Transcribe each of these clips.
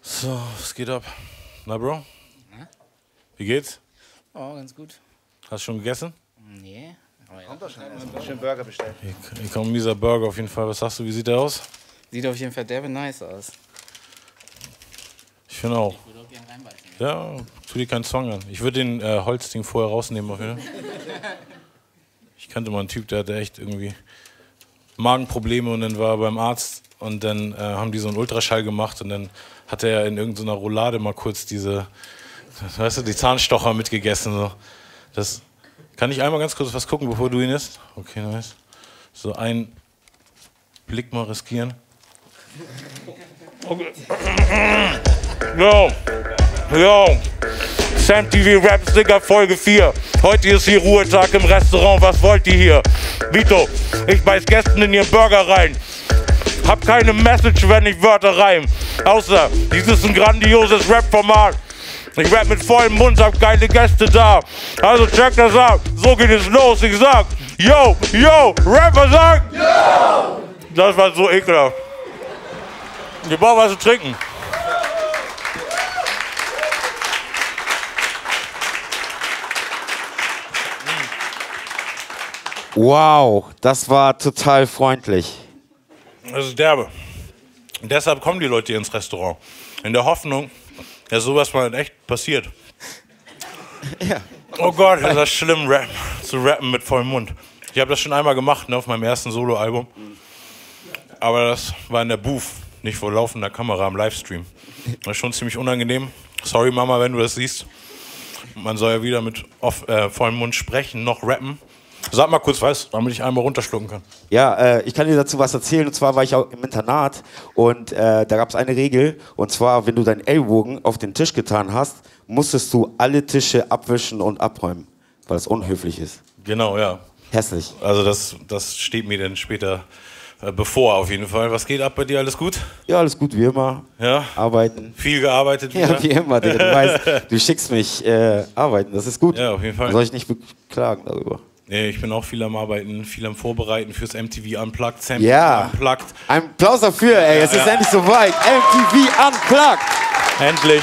So, was geht ab? Na, Bro? Wie geht's? Oh, ganz gut. Hast du schon gegessen? Nee. Aber ja. Kommt doch schon. Schön Burger bestellt. Hier kommt ein mieser Burger auf jeden Fall. Was sagst du, wie sieht der aus? Sieht auf jeden Fall derbe nice aus. Ich finde auch. Ich würde auch gerne reinbeißen. Ja, tu dir keinen Zwang an. Ich würde den Holzding vorher rausnehmen auf jeden Fall. Ich kannte mal einen Typ, der hatte echt irgendwie Magenprobleme und dann war er beim Arzt und dann haben die so einen Ultraschall gemacht und dann hat er in irgendeiner Roulade mal kurz diese, weißt du, die Zahnstocher mitgegessen. So. Das, kann ich einmal ganz kurz was gucken, bevor du ihn isst? Okay, nice. So einen Blick mal riskieren. Okay. Yo, yo. Sam TV Rap Sticker Folge 4. Heute ist hier Ruhetag im Restaurant. Was wollt ihr hier? Vito, ich beiß Gästen in ihren Burger rein. Hab keine Message, wenn ich Wörter reim. Außer, dies ist ein grandioses Rap-Format. Ich rap mit vollem Mund, hab geile Gäste da. Also check das ab, so geht es los. Ich sag, yo, yo, Rapper sagt, yo. Das war so ekelhaft. Wir brauchen was zu trinken. Wow, das war total freundlich. Das ist derbe. Und deshalb kommen die Leute hier ins Restaurant. In der Hoffnung, dass sowas mal in echt passiert. Ja. Oh Gott, ist das schlimm, zu rappen mit vollem Mund. Ich habe das schon einmal gemacht, ne, auf meinem ersten Soloalbum. Aber das war in der Booth, nicht vor laufender Kamera am Livestream. Das ist schon ziemlich unangenehm. Sorry Mama, wenn du das siehst. Man soll ja wieder mit vollem Mund sprechen, noch rappen. Sag mal kurz was, damit ich einmal runterschlucken kann. Ja, ich kann dir dazu was erzählen. Und zwar war ich auch im Internat und da gab es eine Regel. Und zwar, wenn du deinen Ellbogen auf den Tisch getan hast, musstest du alle Tische abwischen und abräumen, weil es unhöflich ist. Genau, ja. Hässlich. Also das steht mir dann später bevor auf jeden Fall. Was geht ab bei dir? Alles gut? Ja, alles gut, wie immer. Ja? Arbeiten. Viel gearbeitet wieder? Ja, wie immer, Digga. Du weißt, du schickst mich arbeiten, das ist gut. Ja, auf jeden Fall. Da soll ich nicht beklagen darüber. Nee, ich bin auch viel am Arbeiten, viel am Vorbereiten fürs MTV Unplugged, Sam Ja. Unplugged. Ein Applaus dafür, ey. Es ist endlich soweit. MTV Unplugged. Endlich.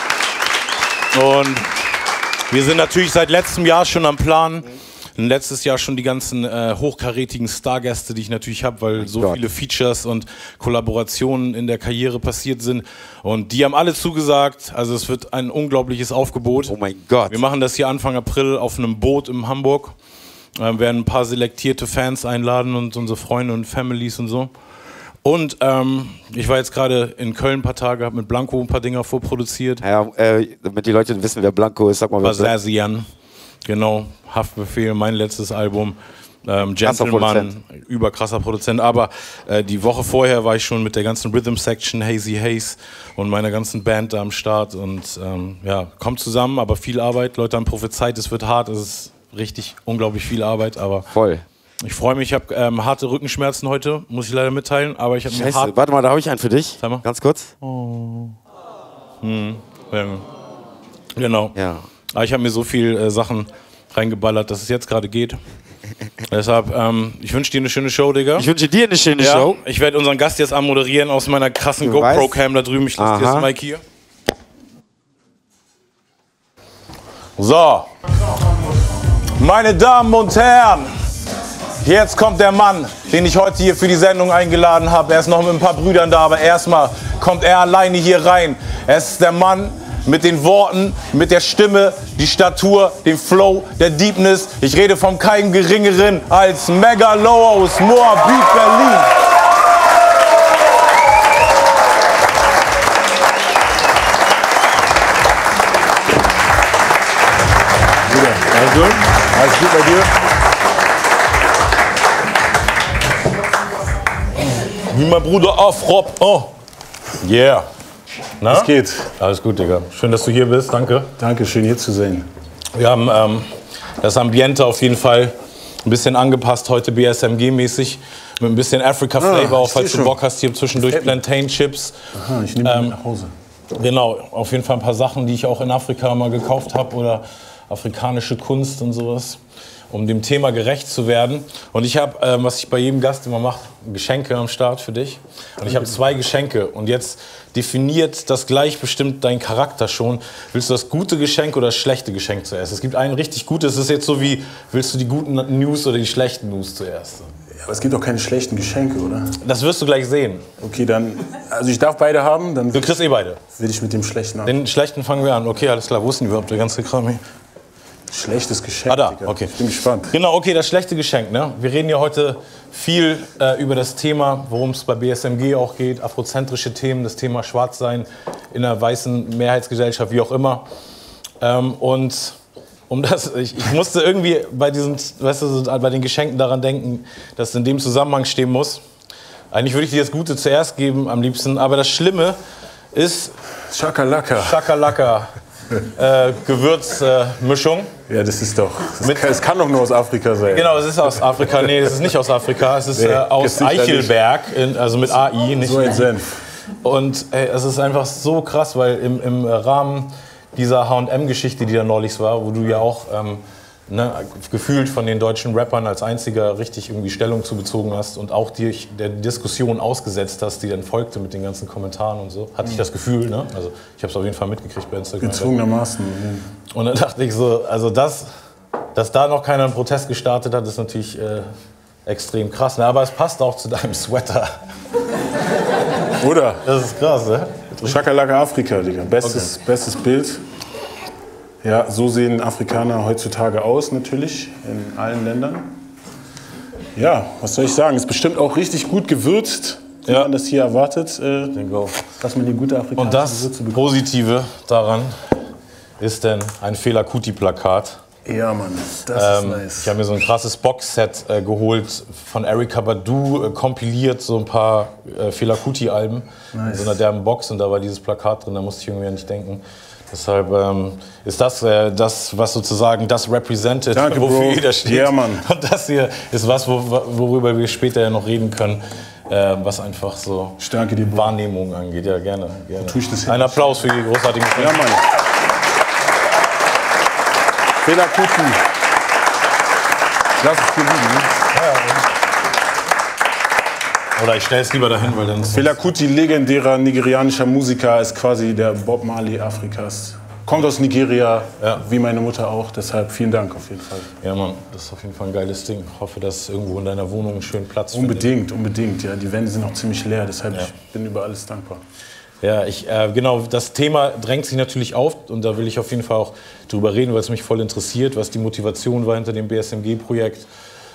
Und wir sind natürlich seit letztem Jahr schon am Plan. Letztes Jahr schon die ganzen hochkarätigen Stargäste, die ich natürlich habe, weil so viele Features und Kollaborationen in der Karriere passiert sind. Und die haben alle zugesagt. Also es wird ein unglaubliches Aufgebot. Oh mein Gott. Wir machen das hier Anfang April auf einem Boot in Hamburg. Werden ein paar selektierte Fans einladen und unsere Freunde und Families und so. Und ich war jetzt gerade in Köln ein paar Tage, habe mit Blanco ein paar Dinger vorproduziert. Ja, damit die Leute wissen, wer Blanco ist, sag mal, wer Basazian, genau, Haftbefehl, mein letztes Album. Gentleman, überkrasser Produzent. Aber die Woche vorher war ich schon mit der ganzen Rhythm Section, Hazy Haze und meiner ganzen Band da am Start. Und ja, kommt zusammen, aber viel Arbeit. Leute haben prophezeit, es wird hart, es ist richtig unglaublich viel Arbeit, aber voll. Ich freue mich, ich habe harte Rückenschmerzen heute, muss ich leider mitteilen, aber ich habe mir hart... Warte mal, da habe ich einen für dich. Sag mal. Ganz kurz. Oh. Ja. Genau. Ja. Aber ich habe mir so viel Sachen reingeballert, dass es jetzt gerade geht. Deshalb, ich wünsche dir eine schöne Show, Digga. Ich wünsche dir eine schöne Show. Ich werde unseren Gast jetzt anmoderieren aus meiner krassen GoPro-Cam da drüben. Ich lasse dir das Mic hier. So. Meine Damen und Herren, jetzt kommt der Mann, den ich heute hier für die Sendung eingeladen habe. Er ist noch mit ein paar Brüdern da, aber erstmal kommt er alleine hier rein. Er ist der Mann mit den Worten, mit der Stimme, die Statur, dem Flow, der Deepness. Ich rede vom keinem Geringeren als Megalo aus Moabit, Berlin. Alles gut? Alles gut bei dir? Wie mein Bruder Afrop. Oh. Yeah. Na? Was geht? Alles gut, Digga. Schön, dass du hier bist. Danke. Danke, schön hier zu sehen. Wir haben das Ambiente auf jeden Fall ein bisschen angepasst, heute BSMG-mäßig. Mit ein bisschen Africa-Flavor, auch falls du Bock hast, hier zwischendurch Plantain-Chips. Aha, ich nehme die nach Hause. Genau, auf jeden Fall ein paar Sachen, die ich auch in Afrika mal gekauft habe oder afrikanische Kunst und sowas. um dem Thema gerecht zu werden. Und ich habe, was ich bei jedem Gast immer mache, Geschenke am Start für dich. Und ich habe 2 Geschenke. Und jetzt definiert das gleich bestimmt deinen Charakter schon. Willst du das gute Geschenk oder das schlechte Geschenk zuerst? Es gibt ein richtig gutes. Es ist jetzt so wie, willst du die guten News oder die schlechten News zuerst? Aber es gibt doch keine schlechten Geschenke, oder? Das wirst du gleich sehen. Okay, dann, also ich darf beide haben, dann Du kriegst eh beide. will ich mit dem schlechten an. Den schlechten fangen wir an. Okay, alles klar. Wo ist denn überhaupt der ganze Kram hier? Schlechtes Geschenk, Da, Digga. okay. Ich bin gespannt. Genau, okay, das schlechte Geschenk. Ne? Wir reden ja heute viel über das Thema, worum es bei BSMG auch geht, afrozentrische Themen, das Thema Schwarzsein in einer weißen Mehrheitsgesellschaft, wie auch immer. Und um das, ich musste irgendwie bei diesen, weißt du, bei den Geschenken daran denken, dass es in dem Zusammenhang stehen muss. Eigentlich würde ich dir das Gute zuerst geben, am liebsten. Aber das Schlimme ist Chakalaka. Chakalaka. Gewürzmischung. Ja, das ist doch. Es kann doch nur aus Afrika sein. Genau, es ist aus Afrika. Nee, es ist nicht aus Afrika. Es ist aus Eichelberg, also mit AI. Nicht So ein Senf. Und es ist einfach so krass, weil im Rahmen dieser H&M-Geschichte, die da neulich war, wo du ja auch gefühlt von den deutschen Rappern als einziger richtig irgendwie Stellung zu bezogen hast und auch dich der Diskussion ausgesetzt hast, die dann folgte mit den ganzen Kommentaren und so, hatte ich das Gefühl, ne? Also ich habe es auf jeden Fall mitgekriegt bei Instagram. Gezwungenermaßen. Und dann dachte ich so, also dass da noch keiner einen Protest gestartet hat, ist natürlich extrem krass. Ne? Aber es passt auch zu deinem Sweater. Oder? Das ist krass, ne? Chakalaka Afrika, Digga. Bestes Bild. Ja, so sehen Afrikaner heutzutage aus, natürlich, in allen Ländern. Ja, was soll ich sagen? Ist bestimmt auch richtig gut gewürzt, wie man das hier erwartet, dass man die gute afrikanische Und das Gewürze bekommt. Positive daran ist denn ein Fela Kuti-Plakat. Ja, Mann, das ist nice. Ich habe mir so ein krasses Boxset geholt von Erykah Badu, kompiliert so ein paar Fela Kuti-Alben in so einer derben Box und da war dieses Plakat drin, da musste ich irgendwie an dich denken. Deshalb ist das das, was sozusagen das represented, Danke, wofür Bro. jeder steht. Ja, Mann. Und das hier ist was, worüber wir später ja noch reden können, was einfach so Ich danke dir, Bro. Wahrnehmung angeht. Ja, gerne. tue ich das hin. Ein Applaus für die großartigen Ja, Mann. Fela Kuti. Lass es dir liegen, ne? Oder ich stelle es lieber dahin, weil dann... Fela Kuti, legendärer nigerianischer Musiker, ist quasi der Bob Marley Afrikas. Kommt aus Nigeria, wie meine Mutter auch. Deshalb vielen Dank auf jeden Fall. Ja, Mann, das ist auf jeden Fall ein geiles Ding. Ich hoffe, dass irgendwo in deiner Wohnung einen schönen Platz findet. Unbedingt. Ja, die Wände sind noch ziemlich leer, deshalb ich bin über alles dankbar. Ja, genau, das Thema drängt sich natürlich auf und da will ich auf jeden Fall auch drüber reden, weil es mich voll interessiert, was die Motivation war hinter dem BSMG-Projekt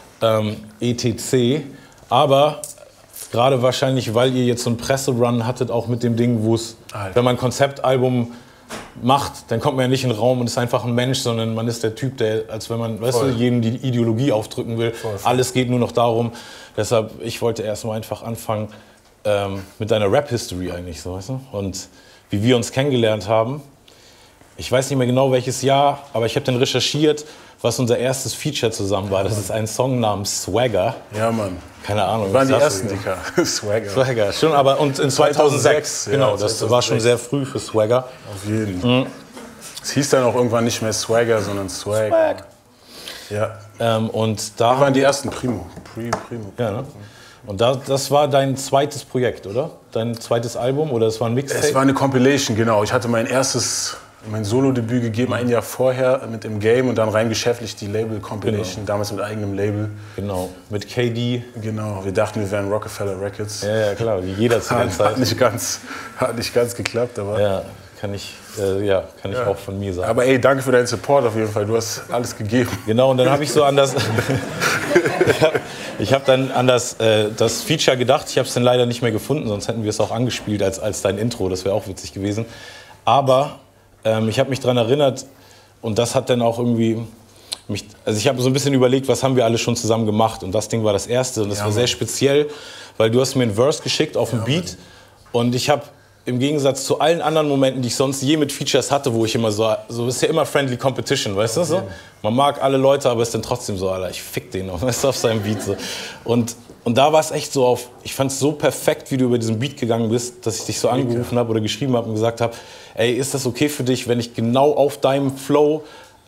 etc. Aber gerade wahrscheinlich, weil ihr jetzt so einen Presserun hattet, auch mit dem Ding, wo es, wenn man ein Konzeptalbum macht, dann kommt man ja nicht in den Raum und ist einfach ein Mensch, sondern man ist der Typ, der, als wenn man, weißt du, jedem die Ideologie aufdrücken will. Voll. Alles geht nur noch darum. Deshalb, ich wollte erstmal einfach anfangen mit deiner Rap-History eigentlich, so, weißt du? Und wie wir uns kennengelernt haben. Ich weiß nicht mehr genau welches Jahr, aber ich habe dann recherchiert, was unser erstes Feature zusammen war. Das ist ein Song namens Swagger. Ja, Mann. Keine Ahnung. Das waren die ersten, Dicker. Swagger, schon, aber und in 2006, genau, ja, das war schon sehr früh für Swagger. Auf jeden Fall. Es hieß dann auch irgendwann nicht mehr Swagger, sondern Swag. Ja. Und da waren die ersten Primo. Ja, ne? Und das war dein zweites Projekt, oder? Dein zweites Album oder es war ein Mixtape? Es war eine Compilation, genau. Ich hatte mein Solo-Debüt gegeben, ein Jahr vorher mit im Game und dann rein geschäftlich die Label-Compilation, damals mit eigenem Label. Genau, mit KD. Genau, wir dachten, wir wären Rockefeller Records. Ja, klar, wie jeder zu der Zeit. Hat nicht ganz geklappt, aber... Ja, kann ich auch von mir sagen. Aber ey, danke für deinen Support auf jeden Fall, du hast alles gegeben. Genau, und dann habe ich so an das... Ich habe dann an das Feature gedacht, ich habe es dann leider nicht mehr gefunden, sonst hätten wir es auch angespielt als dein Intro, das wäre auch witzig gewesen. Aber ich habe mich daran erinnert und das hat dann auch irgendwie... Also ich habe so ein bisschen überlegt, was haben wir alle schon zusammen gemacht und das Ding war das erste und das war sehr speziell, weil du hast mir einen Verse geschickt auf einen Beat und ich habe im Gegensatz zu allen anderen Momenten, die ich sonst je mit Features hatte, wo ich immer so ist ja immer Friendly Competition, weißt du so? Man mag alle Leute, aber ist dann trotzdem so, Alter, ich fick den noch, weißt du, auf seinem Beat so. Und da war es echt so ich fand es so perfekt, wie du über diesen Beat gegangen bist, dass ich dich so angerufen habe oder geschrieben habe und gesagt habe, ey, ist das okay für dich, wenn ich genau auf deinem Flow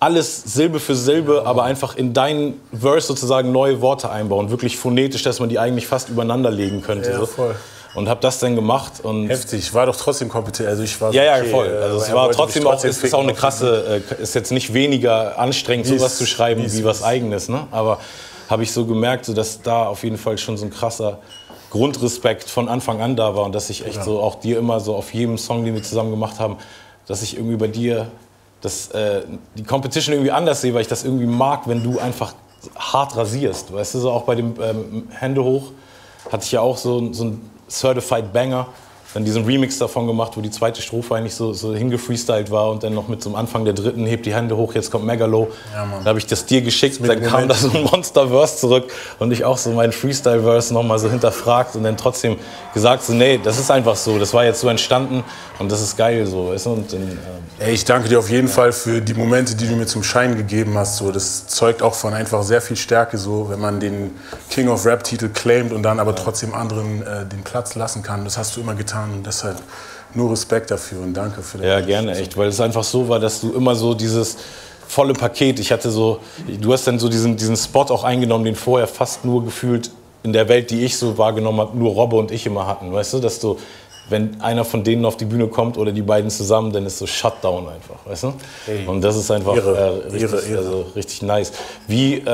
alles Silbe für Silbe, aber einfach in deinen Verse sozusagen neue Worte einbauen. Wirklich phonetisch, dass man die eigentlich fast übereinander legen könnte. Ja, so. voll. Und habe das dann gemacht. Und Heftig, war doch trotzdem kompetent. Also ich war so, ja, okay, voll. Also es war trotzdem auch, ist auch eine krasse, ist jetzt nicht weniger anstrengend, sowas zu schreiben wie was Eigenes. Ne? Aber habe ich so gemerkt, so, dass da auf jeden Fall schon so ein krasser Grundrespekt von Anfang an da war und dass ich echt so auch dir immer so auf jedem Song, den wir zusammen gemacht haben, dass ich irgendwie bei dir die Competition irgendwie anders sehe, weil ich das irgendwie mag, wenn du einfach hart rasierst. Weißt du, so auch bei dem Hände hoch hatte ich ja auch so ein Certified Banger, dann diesen Remix davon gemacht, wo die zweite Strophe eigentlich so hingefreestylt war und dann noch mit so am Anfang der dritten, hebt die Hände hoch, jetzt kommt Megalo. Ja, da habe ich das dir geschickt, dann kam da so ein Monster-Verse zurück und ich auch so meinen Freestyle-Verse nochmal so hinterfragt und dann trotzdem gesagt so, nee, das ist einfach so, das war jetzt so entstanden und das ist geil so. Weißt du? Und dann, Ey, ich danke dir auf jeden Fall für die Momente, die du mir zum Schein gegeben hast. So, das zeugt auch von einfach sehr viel Stärke, so, wenn man den King of Rap-Titel claimt und dann aber trotzdem anderen den Platz lassen kann. Das hast du immer getan und deshalb nur Respekt dafür und danke für das. Ja, gerne, echt, weil es einfach so war, dass du immer so dieses volle Paket, du hast dann so diesen Spot auch eingenommen, den vorher fast nur gefühlt in der Welt, die ich so wahrgenommen habe, nur Robbe und ich immer hatten, weißt du, dass du, wenn einer von denen auf die Bühne kommt oder die beiden zusammen, dann ist so Shutdown einfach, weißt du? Hey. Und das ist einfach richtig nice. Wie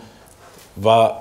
war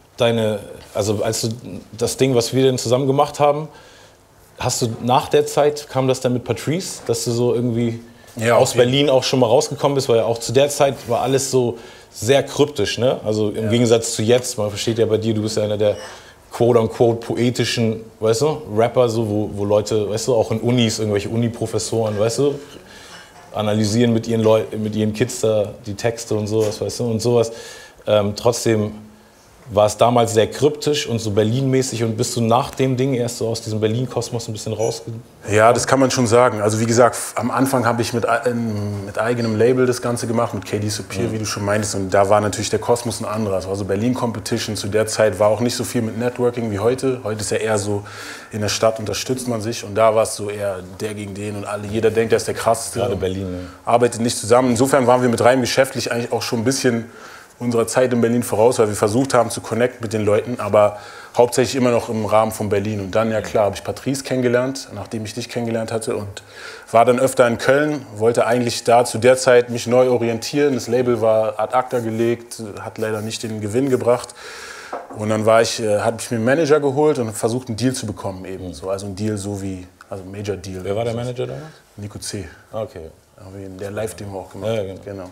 also als du das Ding, was wir denn zusammen gemacht haben, hast du nach der Zeit, kam das dann mit Patrice, dass du so irgendwie aus Berlin auch schon mal rausgekommen bist, weil ja auch zu der Zeit war alles so sehr kryptisch, ne? Also im Gegensatz zu jetzt, man versteht ja bei dir, du bist ja einer der quote-unquote poetischen, weißt du, Rapper, so, wo Leute, weißt du, auch in Unis, irgendwelche Uni-Professoren, weißt du, analysieren mit ihren Kids da die Texte und sowas, weißt du, und sowas. Trotzdem war es damals sehr kryptisch und so Berlin-mäßig und bist du nach dem Ding erst so aus diesem Berlin-Kosmos ein bisschen rausgegangen? Ja, das kann man schon sagen. Also wie gesagt, am Anfang habe ich mit eigenem Label das Ganze gemacht, mit KD Superior, wie du schon meintest. Und da war natürlich der Kosmos ein anderer. Es war so Berlin-Competition. Zu der Zeit war auch nicht so viel mit Networking wie heute. Heute ist ja eher so, in der Stadt unterstützt man sich. Und da war es so eher der gegen den und jeder denkt, der ist der Krasseste. Gerade Berlin, ja. Arbeitet nicht zusammen. Insofern waren wir mit rein geschäftlich eigentlich auch schon ein bisschen unserer Zeit in Berlin voraus, weil wir versucht haben zu connecten mit den Leuten, aber hauptsächlich immer noch im Rahmen von Berlin. Und dann, ja klar, habe ich Patrice kennengelernt, nachdem ich dich kennengelernt hatte und war dann öfter in Köln, wollte eigentlich da zu der Zeit mich neu orientieren. Das Label war ad acta gelegt, hat leider nicht den Gewinn gebracht. Und dann habe ich mir einen Manager geholt und versucht, einen Deal zu bekommen eben. So, also ein Deal so wie, also ein Major Deal. Wer war der Manager damals? Nico C. Okay. Der Live-Demo auch gemacht. Ja, genau.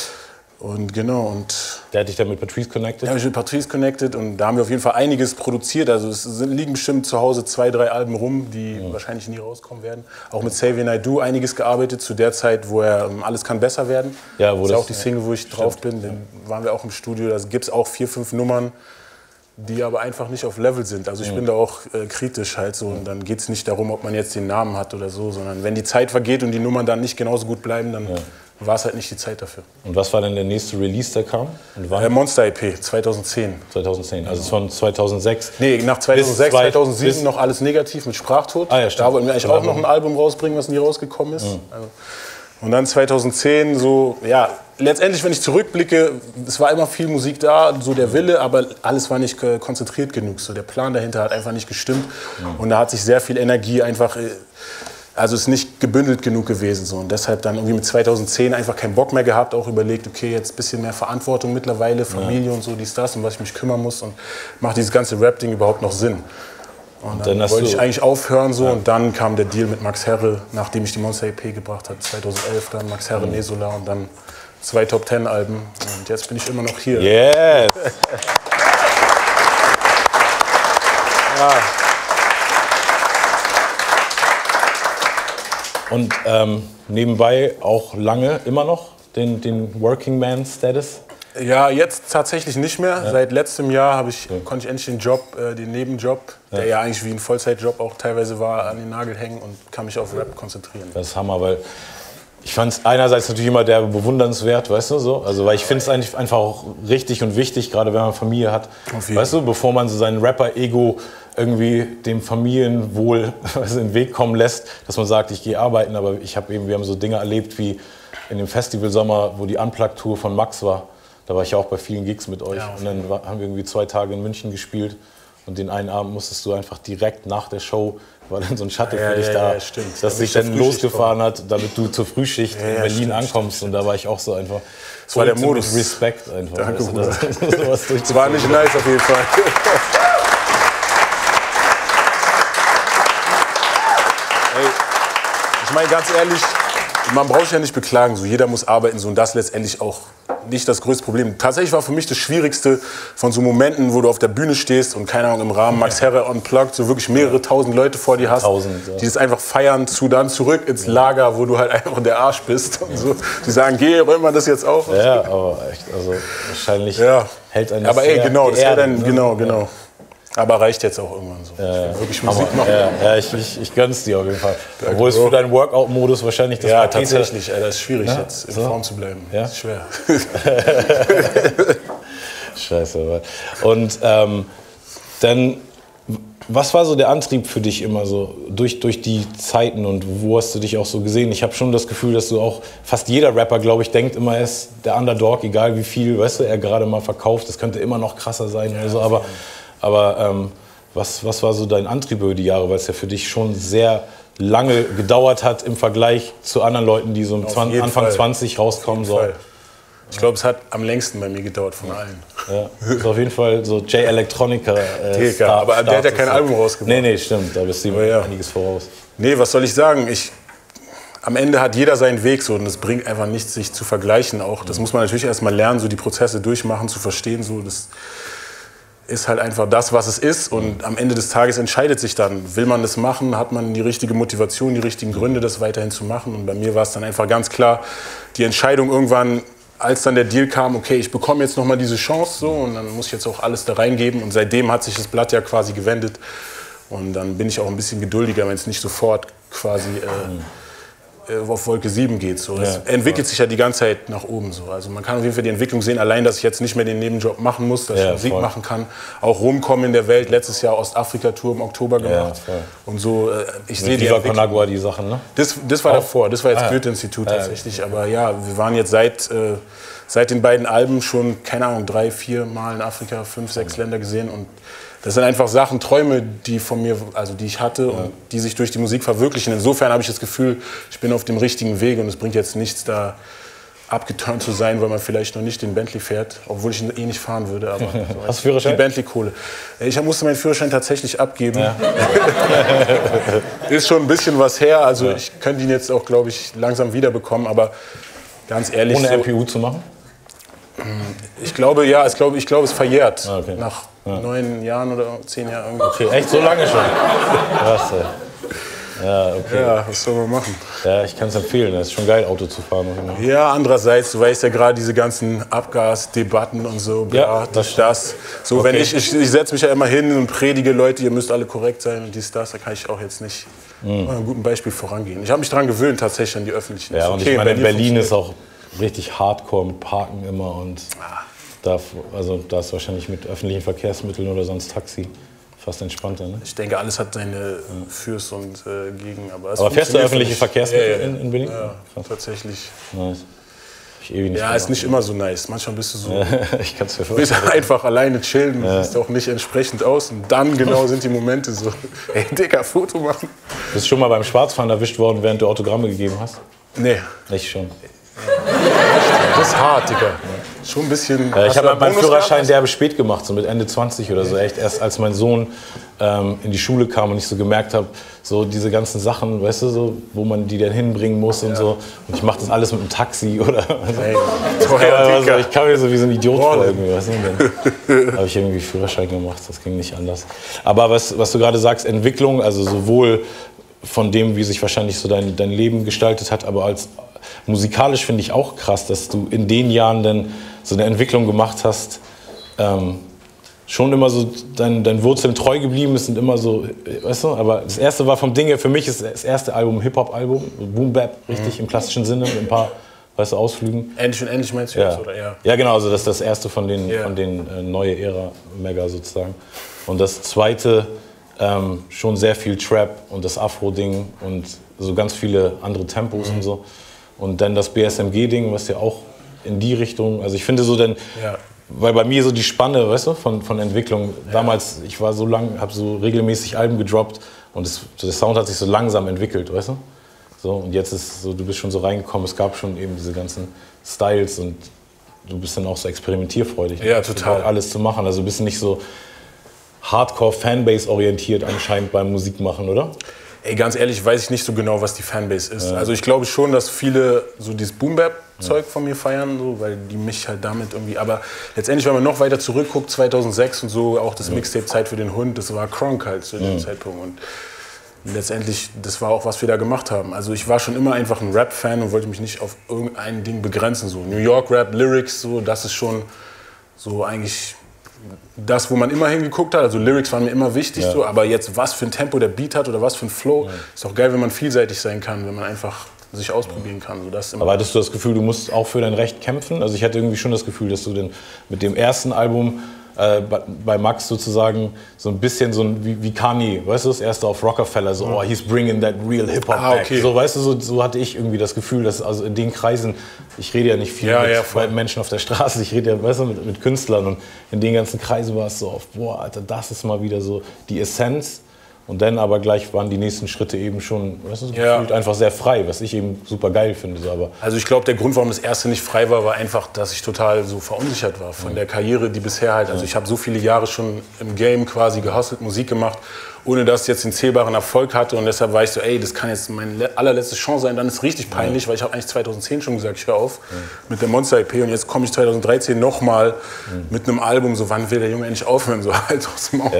Und der hat dich dann mit Patrice connected? Ja, ich mit Patrice connected und da haben wir auf jeden Fall einiges produziert. Also es liegen bestimmt zu Hause 2, 3 Alben rum, die wahrscheinlich nie rauskommen werden. Auch mit Xavier Naidoo einiges gearbeitet, zu der Zeit, wo Alles kann besser werden. Ja, das ist auch die Single, wo ich drauf bin. Dann waren wir auch im Studio, da gibt es auch 4, 5 Nummern, die aber einfach nicht auf Level sind. Also ich bin da auch kritisch halt so. Und dann geht es nicht darum, ob man jetzt den Namen hat oder so, sondern wenn die Zeit vergeht und die Nummern dann nicht genauso gut bleiben, dann war es halt nicht die Zeit dafür. Und was war denn der nächste Release, der kam? Monster EP, 2010. 2010, also von 2006? Nee, nach 2006, 2007 noch Alles negativ mit Sprachtod. Ah, ja, da wollten wir eigentlich auch noch ein Album rausbringen, was nie rausgekommen ist. Also, und dann 2010 so, ja, letztendlich, wenn ich zurückblicke, es war immer viel Musik da, so der Wille, aber alles war nicht konzentriert genug. So der Plan dahinter hat einfach nicht gestimmt. Und da hat sich sehr viel Energie einfach... Also es ist nicht gebündelt genug gewesen. So. Und deshalb dann irgendwie mit 2010 einfach keinen Bock mehr gehabt, auch überlegt, okay, jetzt ein bisschen mehr Verantwortung mittlerweile, Familie und so, dies, das, um was ich mich kümmern muss und macht dieses ganze Rap-Ding überhaupt noch Sinn? Und dann wollte ich eigentlich aufhören so und dann kam der Deal mit Max Herre, nachdem ich die Monster EP gebracht habe, 2011 dann Max Herre, Nesola und dann 2 Top-10-Alben und jetzt bin ich immer noch hier. Yes! Ja. Und nebenbei auch lange immer noch den Working Man Status? Ja, jetzt tatsächlich nicht mehr. Ja. Seit letztem Jahr konnte ich endlich den Nebenjob, der ja eigentlich wie ein Vollzeitjob auch teilweise war, an den Nagel hängen und kann mich auf Rap konzentrieren. Das ist Hammer, weil ich fand es einerseits natürlich immer der bewundernswert, weißt du, so. Also, weil ich finde es eigentlich einfach auch richtig und wichtig, gerade wenn man Familie hat, weißt du, bevor man so sein Rapper-Ego irgendwie dem Familienwohl in den Weg kommen lässt, dass man sagt, ich gehe arbeiten, aber wir haben so Dinge erlebt wie in dem Festivalsommer, wo die Unplugged-Tour von Max war. Da war ich ja auch bei vielen Gigs mit euch. Und dann haben wir irgendwie 2 Tage in München gespielt. Und den einen Abend musstest du einfach direkt nach der Show, war dann so ein Shuttle für dich da, das sich dann losgefahren hat, damit du zur Frühschicht in Berlin ankommst. Und da war ich auch so einfach. Das war der Modus. Respekt einfach. Danke, Bruder. Das war nicht nice auf jeden Fall. Hey, ich meine ganz ehrlich, man braucht sich ja nicht beklagen, so jeder muss arbeiten, so, und das letztendlich auch nicht das größte Problem. Tatsächlich war für mich das Schwierigste von so Momenten, wo du auf der Bühne stehst und keine Ahnung im Rahmen Max Herre Unplugged so wirklich mehrere tausend Leute vor dir hast, die das einfach feiern, dann zurück ins Lager, wo du halt einfach der Arsch bist und so. Die sagen, geh, räum mal das jetzt auf. Ja, aber echt, also wahrscheinlich hält einen das. Aber ey, genau, das hält einen, genau. Aber reicht jetzt auch irgendwann so. Ich will wirklich Musik machen. Ja, ich gönn's dir auf jeden Fall. Obwohl es für deinen Workout-Modus wahrscheinlich das Paket tatsächlich, das ist schwierig, jetzt in Form zu bleiben. Ja? Das ist schwer. Scheiße. Und dann, was war so der Antrieb für dich immer so durch die Zeiten und wo hast du dich auch so gesehen? Ich habe schon das Gefühl, dass du auch, fast jeder Rapper, glaube ich, denkt immer, er ist der Underdog, egal wie viel, weißt du, er gerade mal verkauft. Das könnte immer noch krasser sein oder so, aber was war so dein Antrieb über die Jahre, weil es ja für dich schon sehr lange gedauert hat im Vergleich zu anderen Leuten, die so Anfang 20 rauskommen. So. Ich glaube, es hat am längsten bei mir gedauert von allen. Ja, ist auf jeden Fall so J Electronica. Aber der hat ja kein Album rausgebracht. Nee, stimmt, da bist du einiges voraus. Nee, was soll ich sagen? Am Ende hat jeder seinen Weg so, und es bringt einfach nichts, sich zu vergleichen auch. Das muss man natürlich erstmal lernen, so die Prozesse durchmachen, zu verstehen. So, das ist halt einfach das, was es ist, und am Ende des Tages entscheidet sich dann, will man das machen, hat man die richtige Motivation, die richtigen Gründe, das weiterhin zu machen. Und bei mir war es dann einfach ganz klar die Entscheidung irgendwann, als dann der Deal kam, okay, ich bekomme jetzt nochmal diese Chance so, und dann muss ich jetzt auch alles da reingeben, und seitdem hat sich das Blatt ja quasi gewendet, und dann bin ich auch ein bisschen geduldiger, wenn es nicht sofort quasi auf Wolke 7 geht. So. Es entwickelt sich ja die ganze Zeit nach oben. So. Also man kann auf jeden Fall die Entwicklung sehen, allein, dass ich jetzt nicht mehr den Nebenjob machen muss, dass ich Musik machen kann. Auch rumkommen in der Welt, letztes Jahr Ostafrika-Tour im Oktober gemacht. Und so, ich sehe die Entwicklung. Conagua, die Sachen, ne? Das war davor, das war jetzt Goethe-Institut tatsächlich. Aber ja, wir waren jetzt seit den beiden Alben schon, keine Ahnung, 3, 4 Mal in Afrika, 5, 6 Länder gesehen, und das sind einfach Sachen, Träume, die von mir, also die ich hatte und die sich durch die Musik verwirklichen. Insofern habe ich das Gefühl, ich bin auf dem richtigen Weg, und es bringt jetzt nichts, da abgeturnt zu sein, weil man vielleicht noch nicht den Bentley fährt, obwohl ich ihn eh nicht fahren würde. Aber so hast du Führerschein? Die Bentley-Kohle. Ich musste meinen Führerschein tatsächlich abgeben. Ja. Ist schon ein bisschen was her, also ich könnte ihn jetzt auch, glaube ich, langsam wiederbekommen, aber ganz ehrlich. Ohne MPU zu machen? Ich glaube, es verjährt. Nach 9 Jahren oder 10 Jahren. Okay, echt so lange schon? Krass, ey. Ja, okay. Ja, was soll man machen? Ja, ich kann es empfehlen. Es ist schon geil, Auto zu fahren. Ja, andererseits, du weißt ja gerade diese ganzen Abgasdebatten und so. Ja, das. So, okay. Ich setze mich ja immer hin und predige, Leute, ihr müsst alle korrekt sein und das. Da kann ich auch jetzt nicht mit einem guten Beispiel vorangehen. Ich habe mich daran gewöhnt, tatsächlich an die öffentlichen. Ja, und ich meine, Berlin ist auch richtig hardcore mit Parken immer, und da ist wahrscheinlich mit öffentlichen Verkehrsmitteln oder sonst Taxi fast entspannter, ne? Ich denke, alles hat seine Fürs und Gegen. Aber fährst du öffentliche Verkehrsmittel in Berlin? Ja, tatsächlich. Nice. Nicht ist nicht immer so nice. Manchmal bist du so. Ich kann's mir bist einfach alleine chillen, siehst auch nicht entsprechend aus, und dann genau sind die Momente so, ey, Digga, Foto machen. Bist du schon mal beim Schwarzfahren erwischt worden, während du Autogramme gegeben hast? Nee. Ich schon. Das ist hart, Digga. Schon ein bisschen. Ich habe meinen Führerschein derbe spät gemacht, so mit Ende 20 oder so. Echt erst als mein Sohn in die Schule kam und ich so gemerkt habe, so diese ganzen Sachen, weißt du, so, wo man die dann hinbringen muss und so. Und ich mache das alles mit einem Taxi oder. Ich kam mir so wie so ein Idiot vor irgendwie, weißt du? Dann habe ich irgendwie Führerschein gemacht, das ging nicht anders. Aber was du gerade sagst, Entwicklung, also sowohl von dem, wie sich wahrscheinlich so dein Leben gestaltet hat, aber als musikalisch finde ich auch krass, dass du in den Jahren dann so eine Entwicklung gemacht hast, schon immer so deinen Wurzeln treu geblieben ist und immer so, weißt du, aber das erste war vom Ding her, für mich ist das erste Album Hip-Hop-Album, Boom Bap, richtig im klassischen Sinne, mit ein paar, weißt du, Ausflügen. Endlich und endlich meinst du ja. jetzt, oder eher? Ja, genau, also das ist das erste von den neue Ära Mega sozusagen. Und das zweite schon sehr viel Trap und das Afro-Ding und so ganz viele andere Tempos und so. Und dann das BSMG-Ding, was ja auch in die Richtung, also ich finde so dann, weil bei mir so die Spanne, weißt du, von Entwicklung, damals, ich war so lang, habe so regelmäßig Alben gedroppt und der Sound hat sich so langsam entwickelt, weißt du? So, und jetzt ist so, du bist schon so reingekommen, es gab schon eben diese ganzen Styles und du bist dann auch so experimentierfreudig. Ja, total. Alles zu machen, also du bist nicht so Hardcore-Fanbase orientiert anscheinend beim Musikmachen, oder? Ey, ganz ehrlich, weiß ich nicht so genau, was die Fanbase ist. Also ich glaube schon, dass viele so dieses Boom-Bap-Zeug von mir feiern, so, weil die mich halt damit irgendwie... Aber letztendlich, wenn man noch weiter zurückguckt, 2006 und so, auch das Mixtape Zeit für den Hund, das war Kronk halt zu dem Zeitpunkt. Und letztendlich, das war auch, was wir da gemacht haben. Also ich war schon immer einfach ein Rap-Fan und wollte mich nicht auf irgendein Ding begrenzen. So New York Rap, Lyrics, so, das ist schon so eigentlich... Das, wo man immer hingeguckt hat, also Lyrics waren mir immer wichtig, so, aber jetzt was für ein Tempo der Beat hat oder was für ein Flow, ist auch geil, wenn man vielseitig sein kann, wenn man einfach sich ausprobieren kann. So, das aber hattest du das Gefühl, du musst auch für dein Recht kämpfen? Also ich hatte irgendwie schon das Gefühl, dass du denn mit dem ersten Album bei Max sozusagen so ein bisschen so wie Kanye, weißt du, das erste auf Rockefeller, so, oh, he's bringing that real Hip-Hop back. Okay. So, weißt du, so hatte ich irgendwie das Gefühl, dass also in den Kreisen, ich rede ja nicht viel mit Menschen auf der Straße, ich rede ja, weißt du, mit Künstlern und in den ganzen Kreisen war es so oft, boah, Alter, das ist mal wieder so die Essenz. Und dann aber gleich waren die nächsten Schritte eben schon, weißt du, gefühlt einfach sehr frei, was ich eben super geil finde. So, aber also ich glaube, der Grund, warum das erste nicht frei war, war einfach, dass ich total so verunsichert war von der Karriere, die bisher halt, also ich habe so viele Jahre schon im Game quasi gehustelt, Musik gemacht, ohne dass es jetzt den zählbaren Erfolg hatte und deshalb war ich so, ey, das kann jetzt meine allerletzte Chance sein, dann ist es richtig peinlich, weil ich habe eigentlich 2010 schon gesagt, ich höre auf mit der Monster-EP und jetzt komme ich 2013 nochmal mit einem Album, so wann will der Junge endlich aufhören, so halt aufs Maul.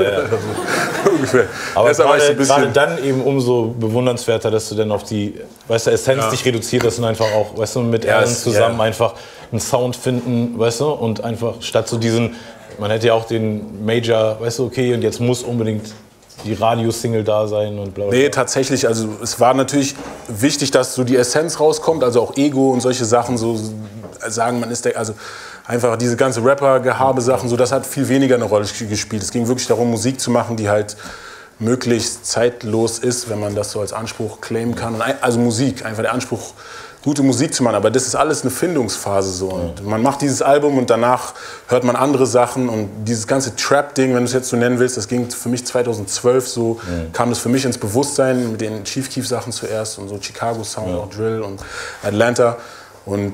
So ungefähr. Aber gerade dann eben umso bewundernswerter, dass du dann auf die, weißt du, Essenz dich reduziert hast und einfach auch, weißt du, mit Alan zusammen einfach einen Sound finden, weißt du, und einfach statt so diesen, man hätte ja auch den Major, weißt du, okay, und jetzt muss unbedingt die Radio-Single da sein und bla bla. Nee, tatsächlich, also es war natürlich wichtig, dass so die Essenz rauskommt, also auch Ego und solche Sachen, so sagen, man ist der, also einfach diese ganze Rapper-Gehabe-Sachen, so das hat viel weniger eine Rolle gespielt. Es ging wirklich darum, Musik zu machen, die halt möglichst zeitlos ist, wenn man das so als Anspruch claimen kann. Und also Musik, einfach der Anspruch, gute Musik zu machen. Aber das ist alles eine Findungsphase so. Und man macht dieses Album und danach hört man andere Sachen. Und dieses ganze Trap-Ding, wenn du es jetzt so nennen willst, das ging für mich 2012 so, kam das für mich ins Bewusstsein mit den Chief Keef-Sachen zuerst und so Chicago Sound, auch Drill und Atlanta. Und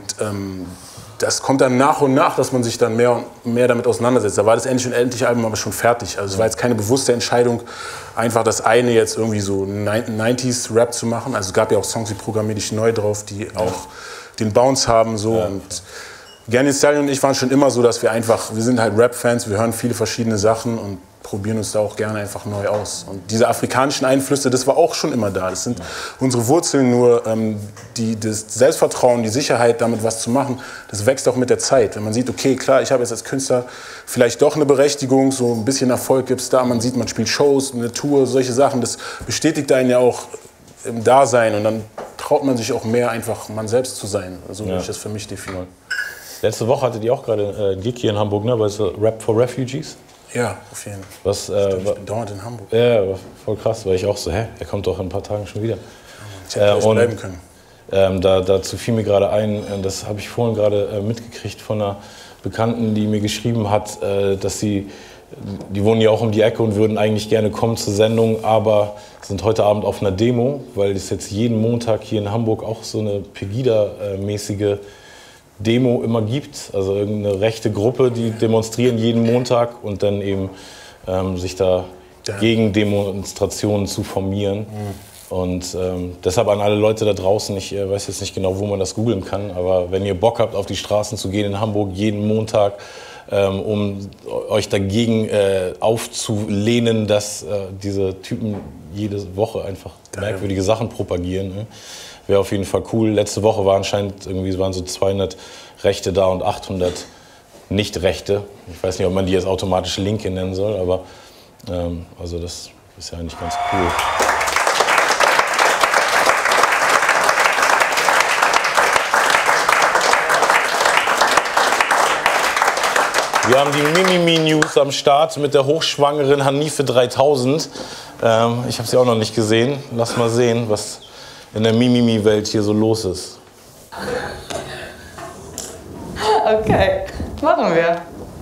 das kommt dann nach und nach, dass man sich dann mehr und mehr damit auseinandersetzt. Da war das Endlich und Endlich Album aber schon fertig. Also es war jetzt keine bewusste Entscheidung, einfach das eine jetzt irgendwie so 90s-Rap zu machen. Also es gab ja auch Songs wie Programmier dich neu drauf, die auch den Bounce haben. So. Und Gangnam Style und ich waren schon immer so, dass wir sind halt Rap-Fans, wir hören viele verschiedene Sachen und probieren uns da auch gerne einfach neu aus. Und diese afrikanischen Einflüsse, das war auch schon immer da. Das sind unsere Wurzeln, nur das Selbstvertrauen, die Sicherheit, damit was zu machen, das wächst auch mit der Zeit. Wenn man sieht, okay, klar, ich habe jetzt als Künstler vielleicht doch eine Berechtigung, so ein bisschen Erfolg gibt es da, man sieht, man spielt Shows, eine Tour, solche Sachen, das bestätigt einen ja auch im Dasein und dann traut man sich auch mehr, einfach man selbst zu sein. So würde ich das für mich definieren. Letzte Woche hattet ihr auch gerade einen Gig hier in Hamburg, ne, bei so Rap for Refugees. Ja, auf jeden Fall. Was, ich bin dauernd in Hamburg. Ja, voll krass, weil ich auch so, er kommt doch in ein paar Tagen schon wieder. Ich hätte gleich bleiben können. Dazu fiel mir gerade ein, das habe ich vorhin gerade mitgekriegt von einer Bekannten, die mir geschrieben hat, dass die wohnen ja auch um die Ecke und würden eigentlich gerne kommen zur Sendung, aber sind heute Abend auf einer Demo, weil es jetzt jeden Montag hier in Hamburg auch so eine Pegida-mäßige Demo immer gibt, also irgendeine rechte Gruppe, die demonstrieren jeden Montag und dann eben sich da gegen Demonstrationen zu formieren. Und deshalb an alle Leute da draußen, ich weiß jetzt nicht genau, wo man das googeln kann, aber wenn ihr Bock habt, auf die Straßen zu gehen in Hamburg jeden Montag, um euch dagegen aufzulehnen, dass diese Typen jede Woche einfach merkwürdige Sachen propagieren, ne? Wäre auf jeden Fall cool. Letzte Woche waren so 200 Rechte da und 800 Nicht-Rechte. Ich weiß nicht, ob man die jetzt automatisch Linke nennen soll, aber also das ist ja eigentlich ganz cool. Wir haben die Mimimi-News am Start mit der hochschwangeren Hanife 3000. Ich habe sie auch noch nicht gesehen. Lass mal sehen, was in der Mimimi-Welt hier so los ist. Okay, machen wir.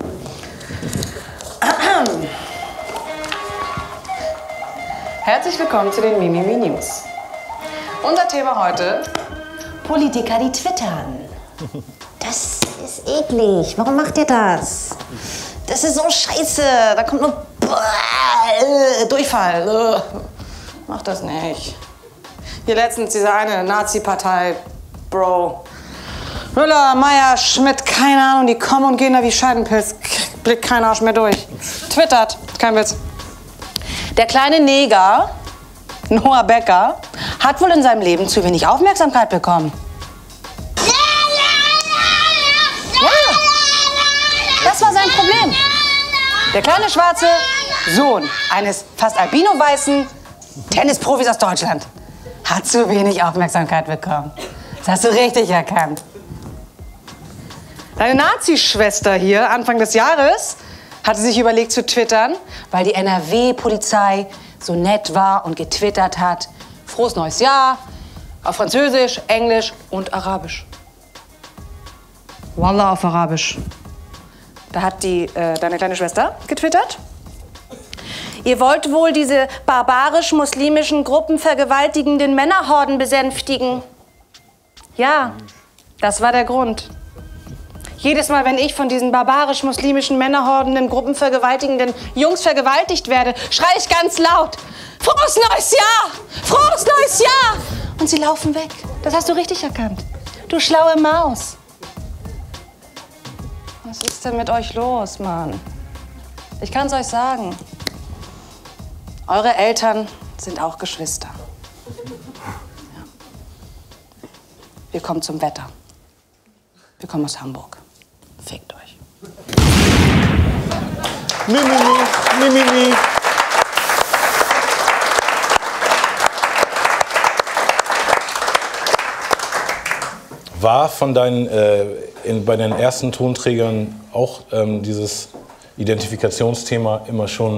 Herzlich willkommen zu den Mimimi News. Unser Thema heute: Politiker, die twittern. Das ist eklig. Warum macht ihr das? Das ist so scheiße. Da kommt nur Durchfall. Mach das nicht. Hier letztens diese eine Nazi-Partei, Bro. Müller, Meier, Schmidt, keine Ahnung, die kommen und gehen da wie Scheidenpilz. Blickt kein Arsch mehr durch. Twittert, kein Witz. Der kleine Neger, Noah Becker, hat wohl in seinem Leben zu wenig Aufmerksamkeit bekommen. Ja, das war sein Problem. Der kleine schwarze Sohn eines fast albino-weißen Tennisprofis aus Deutschland hat zu wenig Aufmerksamkeit bekommen. Das hast du richtig erkannt. Deine Nazi-Schwester hier, Anfang des Jahres, hatte sich überlegt zu twittern, weil die NRW-Polizei so nett war und getwittert hat: Frohes neues Jahr, auf Französisch, Englisch und Arabisch. Wallah auf Arabisch. Da hat deine kleine Schwester getwittert: Ihr wollt wohl diese barbarisch-muslimischen Gruppen vergewaltigenden Männerhorden besänftigen. Ja, das war der Grund. Jedes Mal, wenn ich von diesen barbarisch-muslimischen Männerhordenden, gruppenvergewaltigenden Jungs vergewaltigt werde, schreie ich ganz laut: Frohes neues Jahr! Frohes neues Jahr! Und sie laufen weg. Das hast du richtig erkannt. Du schlaue Maus. Was ist denn mit euch los, Mann? Ich kann's euch sagen. Eure Eltern sind auch Geschwister. Ja. Wir kommen zum Wetter. Wir kommen aus Hamburg. Fickt euch. Mimimi. War von deinen, bei den ersten Tonträgern auch dieses Identifikationsthema immer schon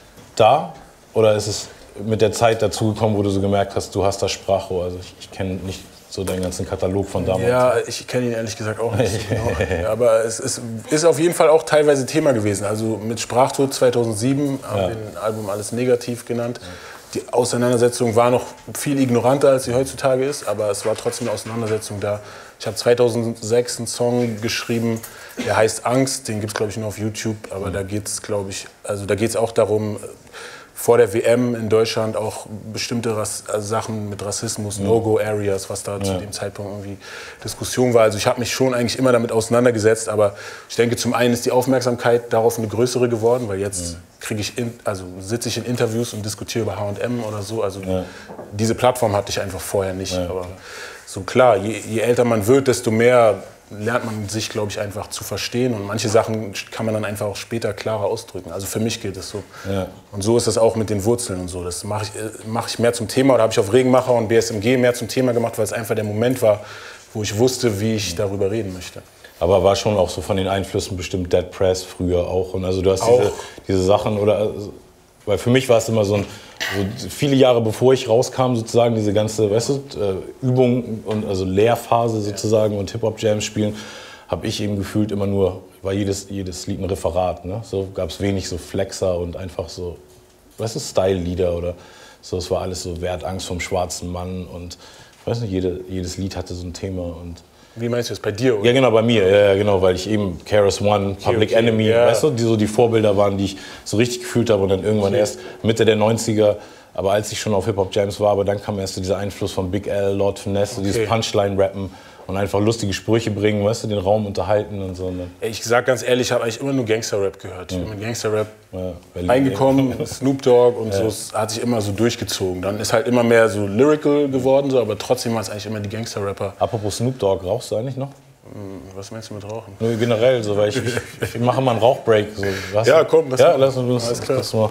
da? Oder ist es mit der Zeit dazugekommen, wo du so gemerkt hast, du hast das Sprachrohr? Also ich kenne nicht so deinen ganzen Katalog von damals. Ja, ich kenne ihn ehrlich gesagt auch nicht. Genau. Aber es ist auf jeden Fall auch teilweise Thema gewesen. Also mit Sprachtod 2007 haben wir ein Album Alles Negativ genannt. Die Auseinandersetzung war noch viel ignoranter, als sie heutzutage ist, aber es war trotzdem eine Auseinandersetzung da. Ich habe 2006 einen Song geschrieben, der heißt Angst, den gibt es glaube ich nur auf YouTube, aber da geht es glaube ich, also da geht es auch darum, vor der WM in Deutschland auch bestimmte Sachen mit Rassismus, No-Go-Areas, was da zu dem Zeitpunkt irgendwie Diskussion war. Also ich habe mich schon eigentlich immer damit auseinandergesetzt, aber ich denke, zum einen ist die Aufmerksamkeit darauf eine größere geworden, weil jetzt sitze ich in Interviews und diskutiere über H&M oder so. Also diese Plattform hatte ich einfach vorher nicht. Aber so klar, je älter man wird, desto mehr lernt man sich, glaube ich, einfach zu verstehen. Und manche Sachen kann man dann einfach auch später klarer ausdrücken. Also für mich geht es so. Ja. Und so ist das auch mit den Wurzeln und so. Das mache ich mehr zum Thema. Oder habe ich auf Regenmacher und BSMG mehr zum Thema gemacht, weil es einfach der Moment war, wo ich wusste, wie ich darüber reden möchte. Aber war schon auch so von den Einflüssen bestimmt Dead Press früher auch. Und also du hast diese Sachen, oder, weil für mich war es immer so viele Jahre bevor ich rauskam, sozusagen diese ganze, weißt du, Übung und also Lehrphase sozusagen und Hip-Hop-Jams spielen, habe ich eben gefühlt immer nur, war jedes Lied ein Referat. Ne? So gab es wenig so Flexer und einfach so, weißt du, Style-Lieder oder so. Es war alles so, wer hat Angst vom schwarzen Mann und ich weiß nicht, jedes Lied hatte so ein Thema. Und wie meinst du das, bei dir? Oder? Ja, genau, bei mir. Ja, genau, weil ich eben KRS-One, Public Enemy, weißt du, die so die Vorbilder waren, die ich so richtig gefühlt habe. Und dann irgendwann erst Mitte der 90er, aber als ich schon auf Hip-Hop-Jams war, aber dann kam erst so dieser Einfluss von Big L, Lord Finesse, so dieses Punchline-Rappen und einfach lustige Sprüche bringen, weißt du, den Raum unterhalten und so. Ne? Ich sag ganz ehrlich, ich habe eigentlich immer nur Gangster-Rap gehört. Ich bin mit Gangster-Rap reingekommen, Snoop Dogg und so, es hat sich immer so durchgezogen. Dann ist halt immer mehr so lyrical geworden, so, aber trotzdem waren es eigentlich immer die Gangster-Rapper. Apropos Snoop Dogg, rauchst du eigentlich noch? Was meinst du mit Rauchen? Nur generell, so, weil ich mache mal einen Rauchbreak. So, ja, komm, lass uns mal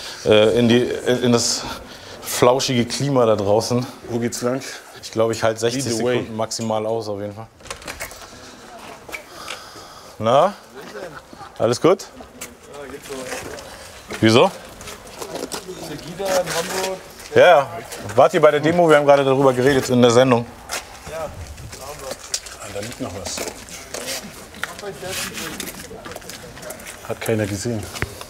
in das flauschige Klima da draußen. Wo geht's lang? Ich glaube, ich halte 60 Sekunden maximal aus, auf jeden Fall. Na? Alles gut? Ja, geht so. Wieso? Segida in Hamburg. Ja, wart ihr bei der Demo? Wir haben gerade darüber geredet in der Sendung. Ja, riecht noch was. Hat keiner gesehen.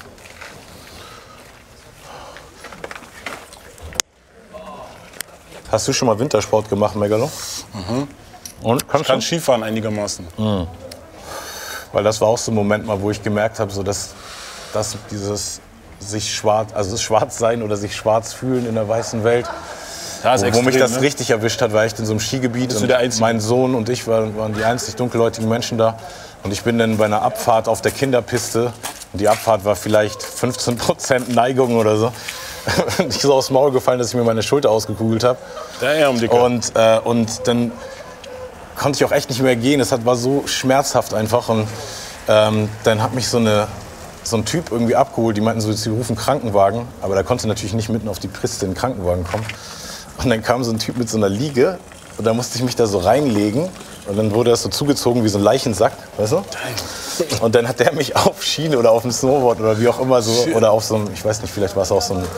Hast du schon mal Wintersport gemacht, Megalo? Und? Ich kann Skifahren einigermaßen. Weil das war auch so ein Moment mal, wo ich gemerkt habe, so dass dieses sich schwarz, also das Schwarzsein oder sich schwarz fühlen in der weißen Welt, wo mich das richtig erwischt hat, war ich in so einem Skigebiet und mein Sohn und ich waren die einzig dunkelhäutigen Menschen da. Und ich bin dann bei einer Abfahrt auf der Kinderpiste und die Abfahrt war vielleicht 15% Neigung oder so. Und ich so aufs Maul gefallen, dass ich mir meine Schulter ausgekugelt habe. Und dann konnte ich auch echt nicht mehr gehen. Es war so schmerzhaft einfach. Und dann hat mich so ein Typ irgendwie abgeholt. Die meinten so, sie rufen Krankenwagen. Aber der konnte natürlich nicht mitten auf die Piste in den Krankenwagen kommen. Und dann kam so ein Typ mit so einer Liege. Und da musste ich mich da so reinlegen. Und dann wurde das so zugezogen wie so ein Leichensack, weißt du? Und dann hat der mich auf Schiene oder auf dem Snowboard oder wie auch immer so, oder auf so einem, ich weiß nicht, vielleicht war es auch so ein...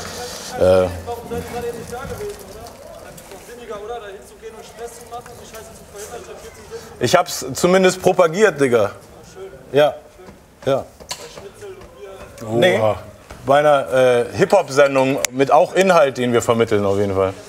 Ich hab's zumindest propagiert, Digga. Ja. Nee, bei einer Hip-Hop-Sendung mit auch Inhalt, den wir vermitteln auf jeden Fall.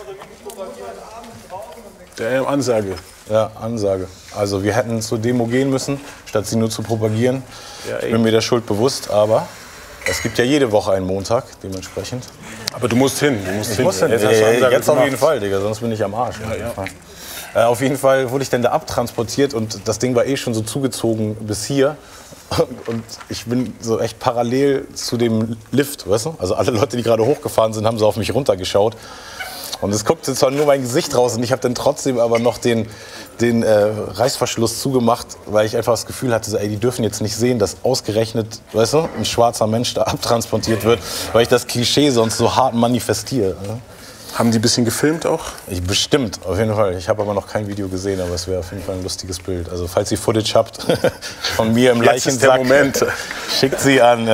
Der Ansage. Ja, Ansage. Also wir hätten zur Demo gehen müssen, statt sie nur zu propagieren. Ja, ich bin mir der Schuld bewusst, aber es gibt ja jede Woche einen Montag, dementsprechend. Aber du musst hin. Ich muss hin. Jetzt auf jeden Fall, Digga, sonst bin ich am Arsch. Auf jeden Fall wurde ich dann da abtransportiert und das Ding war eh schon so zugezogen bis hier. Und ich bin so echt parallel zu dem Lift, weißt du? Also alle Leute, die gerade hochgefahren sind, haben so auf mich runtergeschaut. Und es guckte zwar nur mein Gesicht raus und ich habe dann trotzdem aber noch den Reißverschluss zugemacht, weil ich einfach das Gefühl hatte, so, ey, die dürfen jetzt nicht sehen, dass ausgerechnet, weißt du, ein schwarzer Mensch da abtransportiert wird, weil ich das Klischee sonst so hart manifestiere. Ne? Haben die ein bisschen gefilmt auch? Bestimmt, auf jeden Fall. Ich habe aber noch kein Video gesehen, aber es wäre auf jeden Fall ein lustiges Bild. Also falls ihr Footage habt von mir im Leichensack, schickt sie an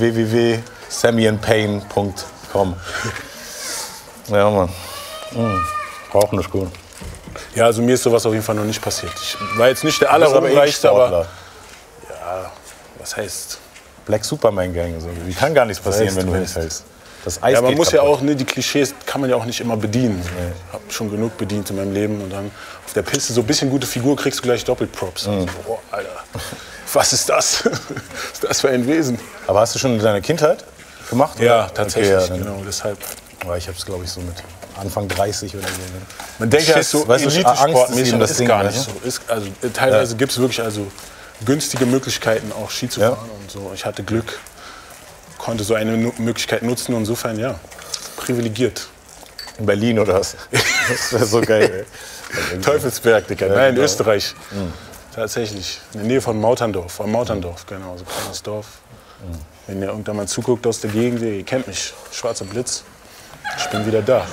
www.sammyandpain.com. Ja, Mann. War auch nicht gut. Ja, also mir ist sowas auf jeden Fall noch nicht passiert. Ich war jetzt nicht der allerreichste, aber ja, was heißt? Black Superman Gang. So. Wie kann gar nichts passieren, wenn du hinfällst. Das Eis ja, man geht muss kaputt. ja auch, ne, die Klischees kann man ja auch nicht immer bedienen. Nee. Ich habe schon genug bedient in meinem Leben und dann auf der Piste so ein bisschen gute Figur kriegst du gleich doppelt Props. Also, oh, Alter, was ist das? Was ist das für ein Wesen? Aber hast du schon in deiner Kindheit gemacht? Ja, oder? tatsächlich, okay, ja, genau, deshalb. Aber ich habe es, glaube ich, so mit Anfang 30 oder so. Man denkt ja, so Elite-Sportmäßig, das ist gar nicht so. Also, teilweise gibt es wirklich günstige Möglichkeiten, auch Ski zu fahren und so. Ich hatte Glück, konnte so eine Möglichkeit nutzen und insofern, ja, privilegiert. In Berlin oder was? Das wäre so geil, ey. Teufelsberg, Digga. Nein, in Österreich. Tatsächlich. In der Nähe von Mauterndorf. Mauterndorf, genau, so ein kleines Dorf. Wenn ihr irgendwann mal zuguckt aus der Gegend, ihr kennt mich, Schwarzer Blitz. Ich bin wieder da.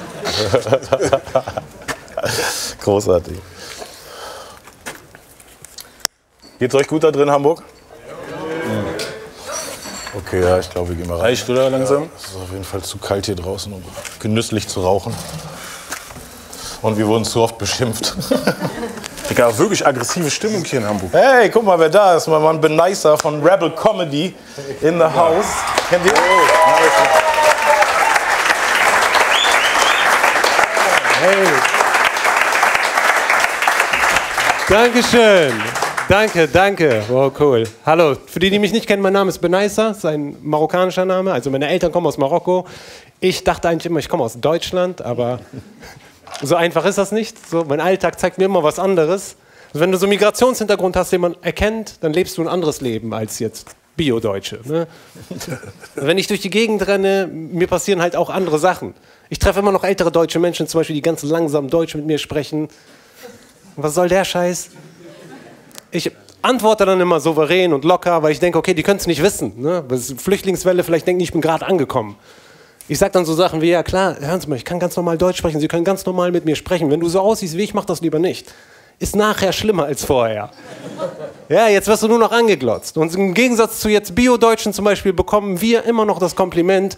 Großartig. Geht's euch gut da drin, Hamburg? Okay, ja, ich glaube, wir gehen mal rein. Reicht, oder, langsam? Ja, es ist auf jeden Fall zu kalt hier draußen, um genüsslich zu rauchen. Und wir wurden zu oft beschimpft. Digga, wirklich aggressive Stimmung hier in Hamburg. Hey, guck mal, wer da ist. Mein Mann Ben Nicer von Rebel Comedy in the house. Kennt ihr? Hey. Dankeschön. Danke. Wow, cool. Hallo, für die, die mich nicht kennen, mein Name ist Benaisa, ist ein marokkanischer Name. Also meine Eltern kommen aus Marokko. Ich dachte eigentlich immer, ich komme aus Deutschland, aber so einfach ist das nicht. So, mein Alltag zeigt mir immer was anderes. Also wenn du so einen Migrationshintergrund hast, den man erkennt, dann lebst du ein anderes Leben als jetzt Bio-Deutsche. Ne? Wenn ich durch die Gegend renne, mir passieren halt auch andere Sachen. Ich treffe immer noch ältere deutsche Menschen, zum Beispiel, die ganz langsam Deutsch mit mir sprechen. Was soll der Scheiß? Ich antworte dann immer souverän und locker, weil ich denke, okay, die können es nicht wissen. Ne? Das ist eine Flüchtlingswelle, vielleicht denken die, ich bin gerade angekommen. Ich sage dann so Sachen wie, ja klar, hören Sie mal, ich kann ganz normal Deutsch sprechen, Sie können ganz normal mit mir sprechen. Wenn du so aussiehst wie ich, mach das lieber nicht. Ist nachher schlimmer als vorher. Ja, jetzt wirst du nur noch angeglotzt. Und im Gegensatz zu jetzt Bio-Deutschen zum Beispiel bekommen wir immer noch das Kompliment,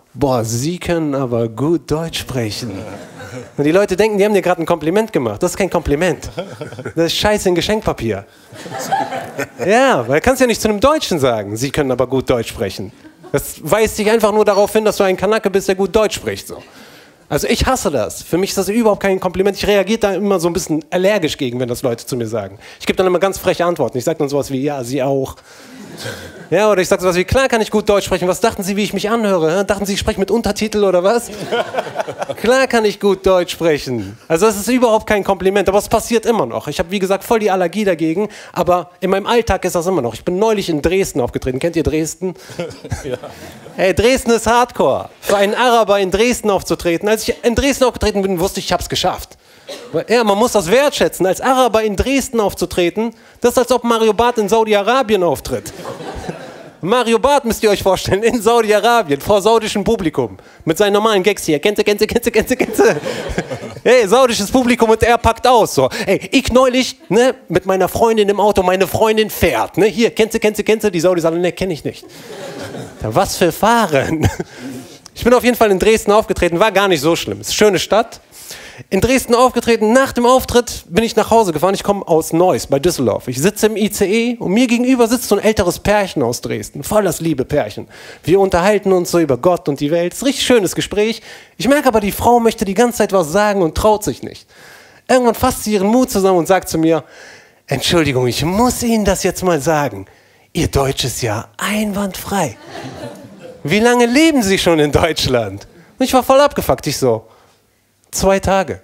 boah, Sie können aber gut Deutsch sprechen. Und die Leute denken, die haben dir gerade ein Kompliment gemacht. Das ist kein Kompliment. Das ist Scheiße in Geschenkpapier. Ja, weil du kannst ja nicht zu einem Deutschen sagen, Sie können aber gut Deutsch sprechen. Das weist dich einfach nur darauf hin, dass du ein Kanake bist, der gut Deutsch spricht. So. Also ich hasse das. Für mich ist das überhaupt kein Kompliment. Ich reagiere da immer so ein bisschen allergisch gegen, wenn das Leute zu mir sagen. Ich gebe dann immer ganz freche Antworten. Ich sage dann sowas wie, ja, Sie auch. Ja, oder ich sage sowas wie, klar kann ich gut Deutsch sprechen. Was dachten Sie, wie ich mich anhöre? Dachten Sie, ich spreche mit Untertitel oder was? Klar kann ich gut Deutsch sprechen. Also das ist überhaupt kein Kompliment, aber es passiert immer noch. Ich habe, wie gesagt, voll die Allergie dagegen, aber in meinem Alltag ist das immer noch. Ich bin neulich in Dresden aufgetreten. Kennt ihr Dresden? Ja. Hey, Dresden ist Hardcore. Für einen Araber in Dresden aufzutreten. Als ich in Dresden aufgetreten bin, wusste ich habe es geschafft. Ja, man muss das wertschätzen. Als Araber in Dresden aufzutreten, das ist, als ob Mario Barth in Saudi-Arabien auftritt. Mario Barth müsst ihr euch vorstellen, in Saudi-Arabien, vor saudischem Publikum. Mit seinen normalen Gags hier. Kennst du. Hey, saudisches Publikum und er packt aus. So. Hey, ich neulich, ne, mit meiner Freundin im Auto, meine Freundin fährt. Ne, hier, kennst du. Die Saudis sagen, ne, kenn ich nicht. Was für Fahren. Ich bin auf jeden Fall in Dresden aufgetreten, war gar nicht so schlimm. Ist eine schöne Stadt. In Dresden aufgetreten, nach dem Auftritt bin ich nach Hause gefahren. Ich komme aus Neuss bei Düsseldorf. Ich sitze im ICE und mir gegenüber sitzt so ein älteres Pärchen aus Dresden. Voll das liebe Pärchen. Wir unterhalten uns so über Gott und die Welt. Das ist ein richtig schönes Gespräch. Ich merke aber, die Frau möchte die ganze Zeit was sagen und traut sich nicht. Irgendwann fasst sie ihren Mut zusammen und sagt zu mir, Entschuldigung, ich muss Ihnen das jetzt mal sagen. Ihr Deutsch ist ja einwandfrei. Wie lange leben Sie schon in Deutschland? Und ich war voll abgefuckt. Ich so, 2 Tage.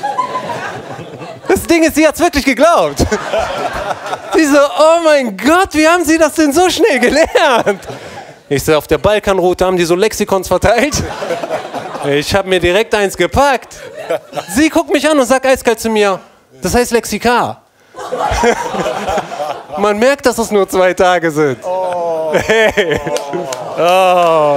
Das Ding ist, sie hat es wirklich geglaubt. Sie so, oh mein Gott, wie haben Sie das denn so schnell gelernt? Ich so, auf der Balkanroute haben die so Lexikons verteilt. Ich habe mir direkt eins gepackt. Sie guckt mich an und sagt eiskalt zu mir, das heißt Lexikar. Man merkt, dass es nur 2 Tage sind. Oh. Hey. Oh.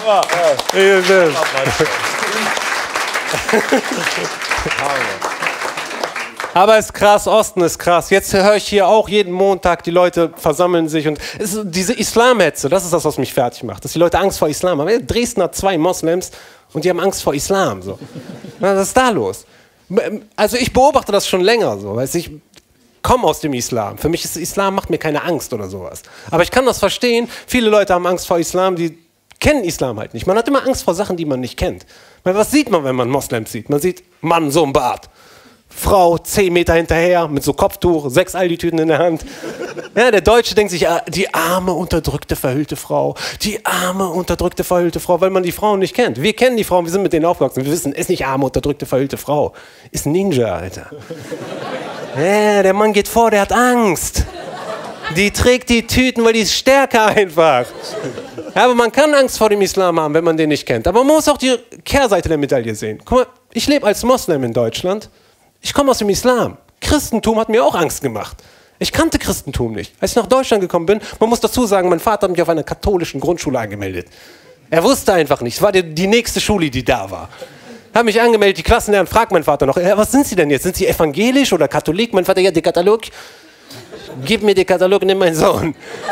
Aber es ist krass, Osten ist krass. Jetzt höre ich hier auch jeden Montag, die Leute versammeln sich und diese Islamhetze, das ist das, was mich fertig macht, dass die Leute Angst vor Islam haben. Dresden hat 2 Moslems und die haben Angst vor Islam. So. Was ist da los? Also ich beobachte das schon länger so, weil ich komme aus dem Islam. Für mich ist Islam, macht mir keine Angst oder sowas. Aber ich kann das verstehen, viele Leute haben Angst vor Islam, die kennen Islam halt nicht. Man hat immer Angst vor Sachen, die man nicht kennt. Weil was sieht man, wenn man Moslems sieht? Man sieht Mann, so ein Bart. Frau 10 Meter hinterher mit so Kopftuch, 6 Aldi-Tüten in der Hand. Ja, der Deutsche denkt sich, die arme, unterdrückte, verhüllte Frau. Die arme, unterdrückte, verhüllte Frau, weil man die Frauen nicht kennt. Wir kennen die Frauen, wir sind mit denen aufgewachsen. Wir wissen, ist nicht arme, unterdrückte, verhüllte Frau. Ist ein Ninja, Alter. Ja, der Mann geht vor, der hat Angst. Die trägt die Tüten, weil die ist stärker einfach. Ja, aber man kann Angst vor dem Islam haben, wenn man den nicht kennt. Aber man muss auch die Kehrseite der Medaille sehen. Guck mal, ich lebe als Moslem in Deutschland. Ich komme aus dem Islam. Christentum hat mir auch Angst gemacht. Ich kannte Christentum nicht. Als ich nach Deutschland gekommen bin, man muss dazu sagen, mein Vater hat mich auf einer katholischen Grundschule angemeldet. Er wusste einfach nicht. Es war die nächste Schule, die da war. Habe mich angemeldet, die Klassenlehrerin fragt mein Vater noch, was sind Sie denn jetzt? Sind Sie evangelisch oder Katholik? Mein Vater, ja, der Katalog. Gib mir den Katalog, nimm meinen Sohn.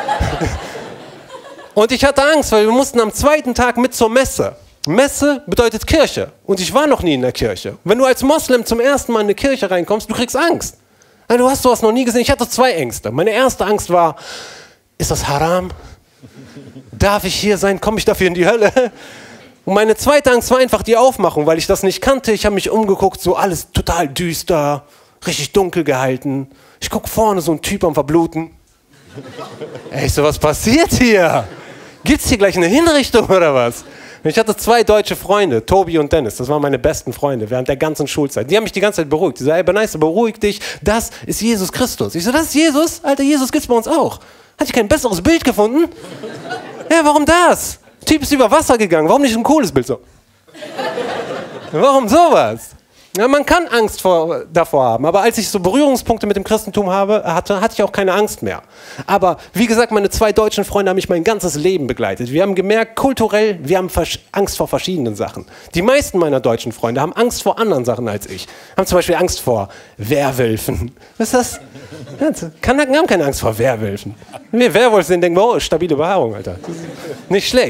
Und ich hatte Angst, weil wir mussten am 2. Tag mit zur Messe. Messe bedeutet Kirche. Und ich war noch nie in der Kirche. Wenn du als Moslem zum ersten Mal in eine Kirche reinkommst, du kriegst Angst. Du hast sowas noch nie gesehen. Ich hatte 2 Ängste. Meine erste Angst war, ist das haram? Darf ich hier sein? Komme ich dafür in die Hölle? Und meine zweite Angst war einfach die Aufmachung, weil ich das nicht kannte. Ich habe mich umgeguckt, so alles total düster, richtig dunkel gehalten. Ich gucke vorne, so ein Typ am Verbluten. Ey, so was passiert hier? Gibt's hier gleich eine Hinrichtung oder was? Ich hatte 2 deutsche Freunde, Tobi und Dennis. Das waren meine besten Freunde während der ganzen Schulzeit. Die haben mich die ganze Zeit beruhigt. Die sagen, ey, Beneise, beruhig dich. Das ist Jesus Christus. Ich so, das ist Jesus? Alter, Jesus gibt's bei uns auch. Hatte ich kein besseres Bild gefunden? Ja, warum das? Der Typ ist über Wasser gegangen. Warum nicht ein cooles Bild so? Warum sowas? Ja, man kann Angst davor haben, aber als ich so Berührungspunkte mit dem Christentum hatte ich auch keine Angst mehr. Aber wie gesagt, meine 2 deutschen Freunde haben mich mein ganzes Leben begleitet. Wir haben gemerkt, kulturell, wir haben Angst vor verschiedenen Sachen. Die meisten meiner deutschen Freunde haben Angst vor anderen Sachen als ich. Haben zum Beispiel Angst vor Werwölfen. Was ist das? Kanaken haben keine Angst vor Werwölfen. Wenn wir Werwolf sehen, denken wir, oh, stabile Behaarung, Alter. Nicht schlecht.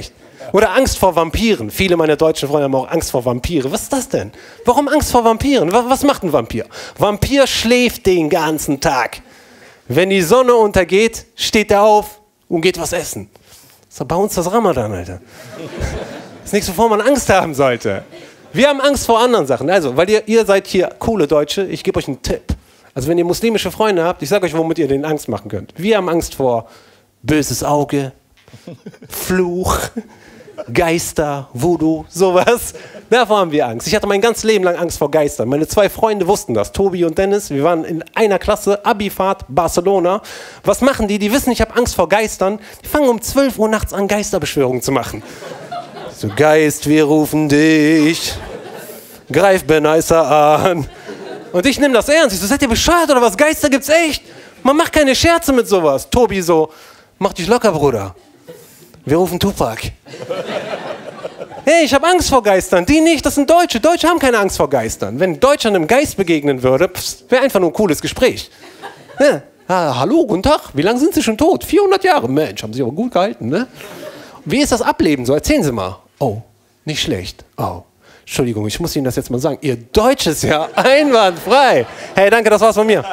Oder Angst vor Vampiren. Viele meiner deutschen Freunde haben auch Angst vor Vampire. Was ist das denn? Warum Angst vor Vampiren? Was macht ein Vampir? Vampir schläft den ganzen Tag. Wenn die Sonne untergeht, steht er auf und geht was essen. Das ist doch bei uns das Ramadan, Alter. Das ist nichts, wovor man Angst haben sollte. Wir haben Angst vor anderen Sachen. Also, weil ihr seid hier coole Deutsche, ich gebe euch einen Tipp. Also wenn ihr muslimische Freunde habt, ich sage euch, womit ihr denen Angst machen könnt. Wir haben Angst vor böses Auge, Fluch, Geister, Voodoo, sowas. Davor haben wir Angst. Ich hatte mein ganzes Leben lang Angst vor Geistern. Meine 2 Freunde wussten das, Tobi und Dennis. Wir waren in einer Klasse, Abifahrt, Barcelona. Was machen die? Die wissen, ich habe Angst vor Geistern. Die fangen um 12 Uhr nachts an, Geisterbeschwörungen zu machen. So, Geist, wir rufen dich. Greif Beneiser an. Und ich nehme das ernst. Ich so, seid ihr bescheuert oder was? Geister gibt's echt. Man macht keine Scherze mit sowas. Tobi so, mach dich locker, Bruder. Wir rufen Tupac. Hey, ich habe Angst vor Geistern. Die nicht, das sind Deutsche. Deutsche haben keine Angst vor Geistern. Wenn Deutscher einem Geist begegnen würde, wäre einfach nur ein cooles Gespräch. Ja. Hallo, guten Tag. Wie lange sind Sie schon tot? 400 Jahre. Mensch, haben Sie aber gut gehalten, ne? Wie ist das Ableben so? Erzählen Sie mal. Oh, nicht schlecht. Oh. Entschuldigung, ich muss Ihnen das jetzt mal sagen. Ihr Deutsch ist ja einwandfrei. Hey, danke, das war's von mir.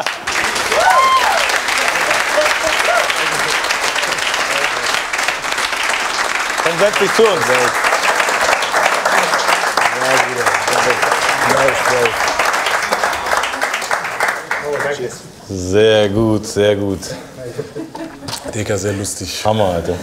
Dann setz dich zu uns. Sehr gut, sehr gut. Digga, sehr lustig. Hammer, Alter.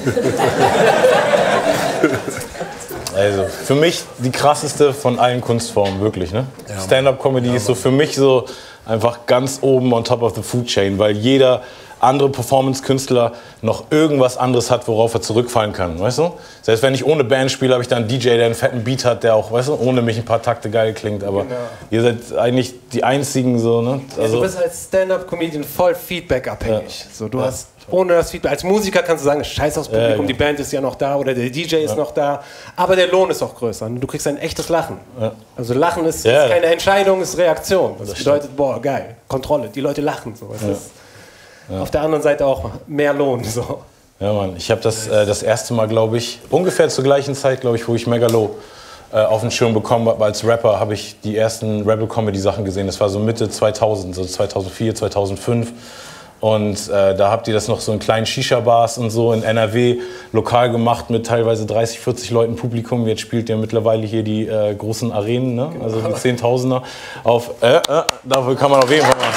Also, für mich die krasseste von allen Kunstformen, wirklich, ne? Ja, Stand-up-Comedy ist so für mich so einfach ganz oben on top of the food chain, weil jeder andere Performance-Künstler noch irgendwas anderes hat, worauf er zurückfallen kann, weißt du? Selbst wenn ich ohne Band spiele, habe ich da einen DJ, der einen fetten Beat hat, der auch, weißt du, ohne mich ein paar Takte geil klingt, aber ihr seid eigentlich die einzigen so, ne? Also, du bist als Stand-up-Comedian voll Feedback-abhängig. Ja. So, du hast ohne das Feedback. Als Musiker kannst du sagen, scheiß aufs Publikum, die Band ist ja noch da oder der DJ ist noch da. Aber der Lohn ist auch größer. Du kriegst ein echtes Lachen. Ja. Also Lachen ist keine Entscheidung, ist Reaktion. Das bedeutet, boah, geil, Kontrolle. Die Leute lachen. So. Es ist auf der anderen Seite auch mehr Lohn. So. Ja, Mann. Ich habe das erste Mal, glaube ich, ungefähr zur gleichen Zeit, glaube ich, wo ich Megalo auf den Schirm bekommen habe. Als Rapper habe ich die ersten Rebel-Comedy-Sachen gesehen. Das war so Mitte 2000, so 2004, 2005. Und da habt ihr das noch so in kleinen Shisha-Bars und so in NRW lokal gemacht mit teilweise 30, 40 Leuten Publikum. Jetzt spielt ihr mittlerweile hier die großen Arenen, ne? Also die Zehntausender. Dafür kann man auf jeden Fall machen.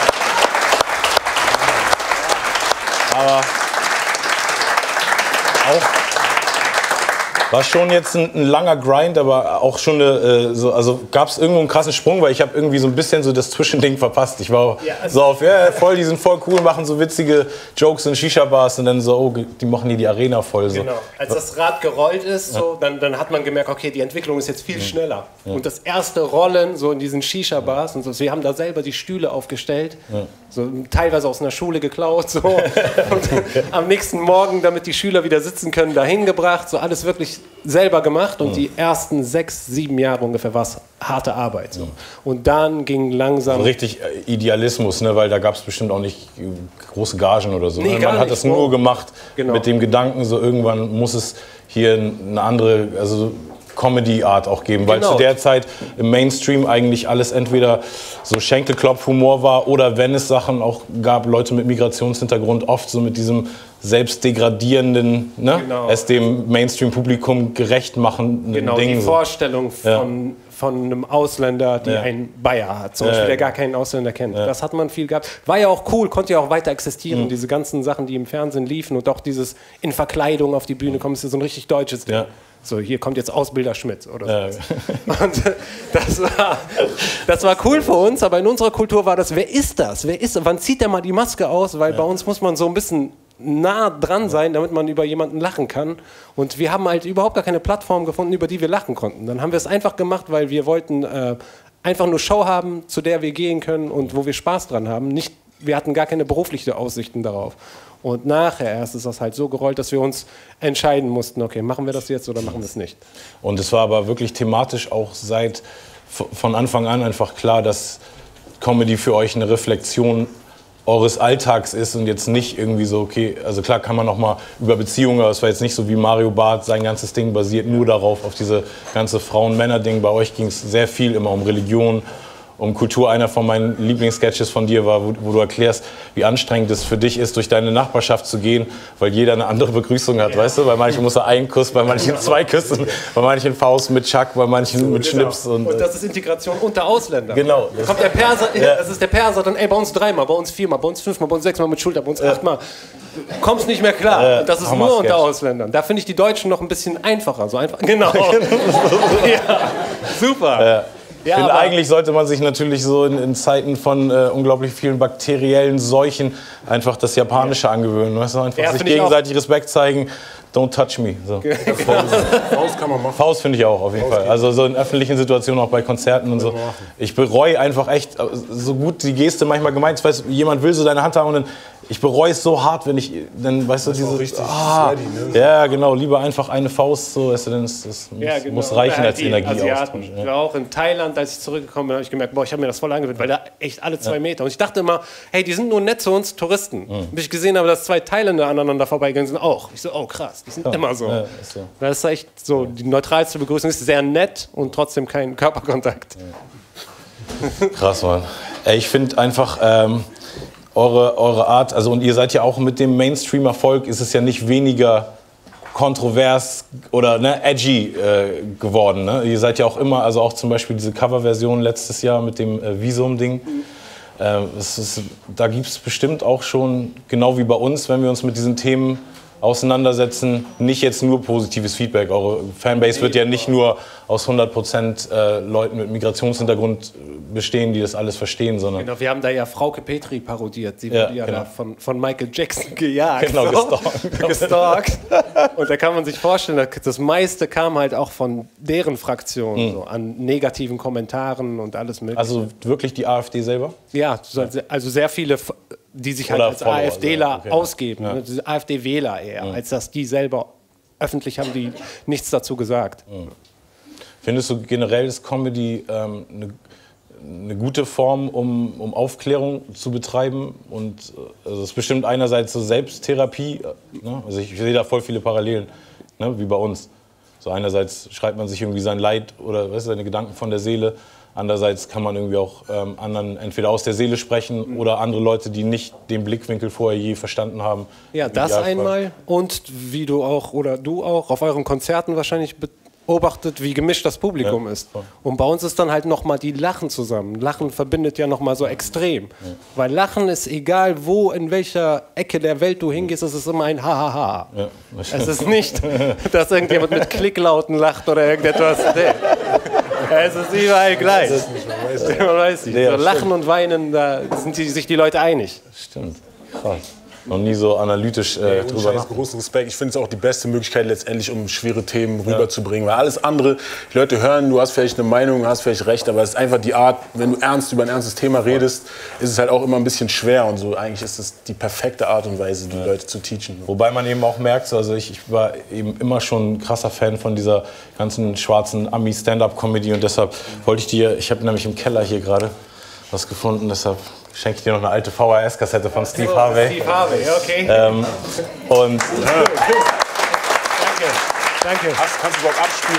Aber auch war schon jetzt ein langer Grind, aber auch schon also gab es irgendwo einen krassen Sprung, weil ich habe irgendwie so ein bisschen so das Zwischending verpasst. Ich war so auf, voll, die sind voll cool, machen so witzige Jokes in Shisha-Bars und dann so, oh, die machen hier die Arena voll. So. Genau, als das Rad gerollt ist, so, dann hat man gemerkt, okay, die Entwicklung ist jetzt viel schneller. Ja. Und das erste Rollen so in diesen Shisha-Bars und so, wir haben da selber die Stühle aufgestellt, so teilweise aus einer Schule geklaut, so. Und am nächsten Morgen, damit die Schüler wieder sitzen können, dahin gebracht, so alles wirklich selber gemacht und die ersten 6, 7 Jahre ungefähr war es harte Arbeit. So. Und dann ging langsam... So richtig Idealismus, ne? Weil da gab es bestimmt auch nicht große Gagen oder so. Nee, Man hat das nur gemacht mit dem Gedanken, so irgendwann muss es hier eine andere... Also Comedy-Art auch geben, weil zu der Zeit im Mainstream eigentlich alles entweder so Schenkelklopf-Humor war oder wenn es Sachen auch gab, Leute mit Migrationshintergrund, oft so mit diesem selbstdegradierenden, ne? Es dem Mainstream-Publikum gerecht machenden Ding. Die Vorstellung von einem Ausländer, die einen Bayer hat, zum Beispiel, der gar keinen Ausländer kennt. Das hat man viel gehabt. War ja auch cool, konnte ja auch weiter existieren. Diese ganzen Sachen, die im Fernsehen liefen und auch dieses in Verkleidung auf die Bühne kommen, ist ja so ein richtig deutsches Ding. So, hier kommt jetzt Ausbilder Schmidt oder so. Und das war cool für uns, aber in unserer Kultur war das, wer ist das? Wann zieht der mal die Maske aus? Weil bei uns muss man so ein bisschen nah dran sein, damit man über jemanden lachen kann. Und wir haben halt überhaupt gar keine Plattform gefunden, über die wir lachen konnten. Dann haben wir es einfach gemacht, weil wir wollten einfach nur Show haben, zu der wir gehen können und wo wir Spaß dran haben. Wir hatten gar keine beruflichen Aussichten darauf. Und nachher erst ist das halt so gerollt, dass wir uns entscheiden mussten, okay, machen wir das jetzt oder machen wir es nicht. Und es war aber wirklich thematisch auch von Anfang an einfach klar, dass Comedy für euch eine Reflexion eures Alltags ist und jetzt nicht irgendwie so, okay, also klar kann man noch mal über Beziehungen, aber es war jetzt nicht so wie Mario Barth, sein ganzes Ding basiert nur darauf, auf diese ganze Frauen-Männer-Ding. Bei euch ging es sehr viel immer um Religion, um Kultur. Einer von meinen Lieblingssketches von dir war, wo du erklärst, wie anstrengend es für dich ist, durch deine Nachbarschaft zu gehen, weil jeder eine andere Begrüßung hat, weißt du? Bei manchen muss er einen Kuss, bei manchen 2 Küssen, bei manchen Faust mit Chuck, bei manchen mit Schnips. Und das ist Integration unter Ausländern. Genau. Kommt der Perser, das ist der Perser, dann ey, bei uns 3-mal, bei uns 4-mal, bei uns 5-mal, bei uns 6-mal mit Schulter, bei uns 8-mal. Du kommst nicht mehr klar. Und das ist nur unter Ausländern. Da finde ich die Deutschen noch ein bisschen einfacher. So einfach. Genau. Ja, super. Ja. Ich finde, eigentlich sollte man sich natürlich so in Zeiten von unglaublich vielen bakteriellen Seuchen einfach das Japanische angewöhnen. Weißt du? Einfach sich gegenseitig Respekt zeigen. Don't touch me. So. Faust kann man machen. Faust finde ich auch, auf jeden Fall. Also so in öffentlichen Situationen, auch bei Konzerten und so. Ich bereue einfach echt, so gut die Geste manchmal gemeint ist, weißt, jemand will so deine Hand haben und dann, ich bereue es so hart, wenn ich, dann, weißt du, diese, sweaty, ne? Ja, genau, lieber einfach eine Faust, so, weißt du, das muss reichen als Energieaustausch. Ich war auch in Thailand, als ich zurückgekommen bin, habe ich gemerkt, boah, ich habe mir das voll angewöhnt, weil da echt alle 2 Meter. Und ich dachte immer, hey, die sind nur nett zu uns Touristen. Bis ich gesehen habe, dass 2 Thailänder aneinander vorbeigegangen sind, auch. Ich so, oh krass, die sind immer so. Ja, ist so. Das ist echt so, die neutralste Begrüßung ist sehr nett und trotzdem kein Körperkontakt. Ja. Krass, Mann. Ey, ich finde einfach, eure Art, also und ihr seid ja auch mit dem Mainstream-Erfolg, ist es ja nicht weniger kontrovers oder edgy geworden. Ne? Ihr seid ja auch immer, also auch zum Beispiel diese Coverversion letztes Jahr mit dem Visum-Ding. Da gibt es bestimmt auch schon, genau wie bei uns, wenn wir uns mit diesen Themen auseinandersetzen, nicht jetzt nur positives Feedback. Eure Fanbase wird ja nicht nur aus 100% Leuten mit Migrationshintergrund bestehen, die das alles verstehen, sondern... Genau, wir haben da ja Frauke Petri parodiert. Sie wurde ja da von Michael Jackson gejagt. Genau, so. Gestalkt. Und da kann man sich vorstellen, das meiste kam halt auch von deren Fraktion, so, an negativen Kommentaren und alles mögliche. Also wirklich die AfD selber? Ja, also sehr viele, die sich halt oder als Follower, AfDler okay. ausgeben, Ja. AfD-Wähler eher, als dass die selber öffentlich haben, die nichts dazu gesagt. Findest du generell ist Comedy eine gute Form, um Aufklärung zu betreiben? Und also es ist bestimmt einerseits so Selbsttherapie, ne? Also ich sehe da voll viele Parallelen, ne? Wie bei uns. So einerseits schreibt man sich irgendwie sein Leid oder weißt du, seine Gedanken von der Seele. Andererseits kann man irgendwie auch anderen entweder aus der Seele sprechen oder andere Leute, die nicht den Blickwinkel vorher je verstanden haben. Ja, das einmal. Und wie du auch oder du auch auf euren Konzerten wahrscheinlich beobachtet, wie gemischt das Publikum ist. Und bei uns ist dann halt nochmal die Lachen zusammen. Lachen verbindet ja nochmal so extrem. Weil Lachen ist egal, wo, in welcher Ecke der Welt du hingehst, es ist immer ein Ha-Ha-Ha. Ja, es ist nicht, dass irgendjemand mit Klicklauten lacht oder irgendetwas. Es ist überall gleich. Man weiß nicht. So Lachen und Weinen, da sind sich die Leute einig. Stimmt. Krass. Noch nie so analytisch drüber nach. Großen Respekt. Ich finde es auch die beste Möglichkeit letztendlich, um schwere Themen rüberzubringen. Weil alles andere, die Leute hören, du hast vielleicht eine Meinung, hast vielleicht recht, aber es ist einfach die Art, wenn du über ein ernstes Thema redest, ist es halt auch immer ein bisschen schwer und so. Eigentlich ist es die perfekte Art und Weise, die Leute zu teachen. Wobei man eben auch merkt, also ich war eben immer schon ein krasser Fan von dieser ganzen schwarzen Ami-Stand-Up-Comedy und deshalb wollte ich dir, ich habe nämlich im Keller hier gerade was gefunden, deshalb schenke ich dir noch eine alte VHS-Kassette von Steve Harvey. Steve Harvey, okay. Und Danke. Kannst du überhaupt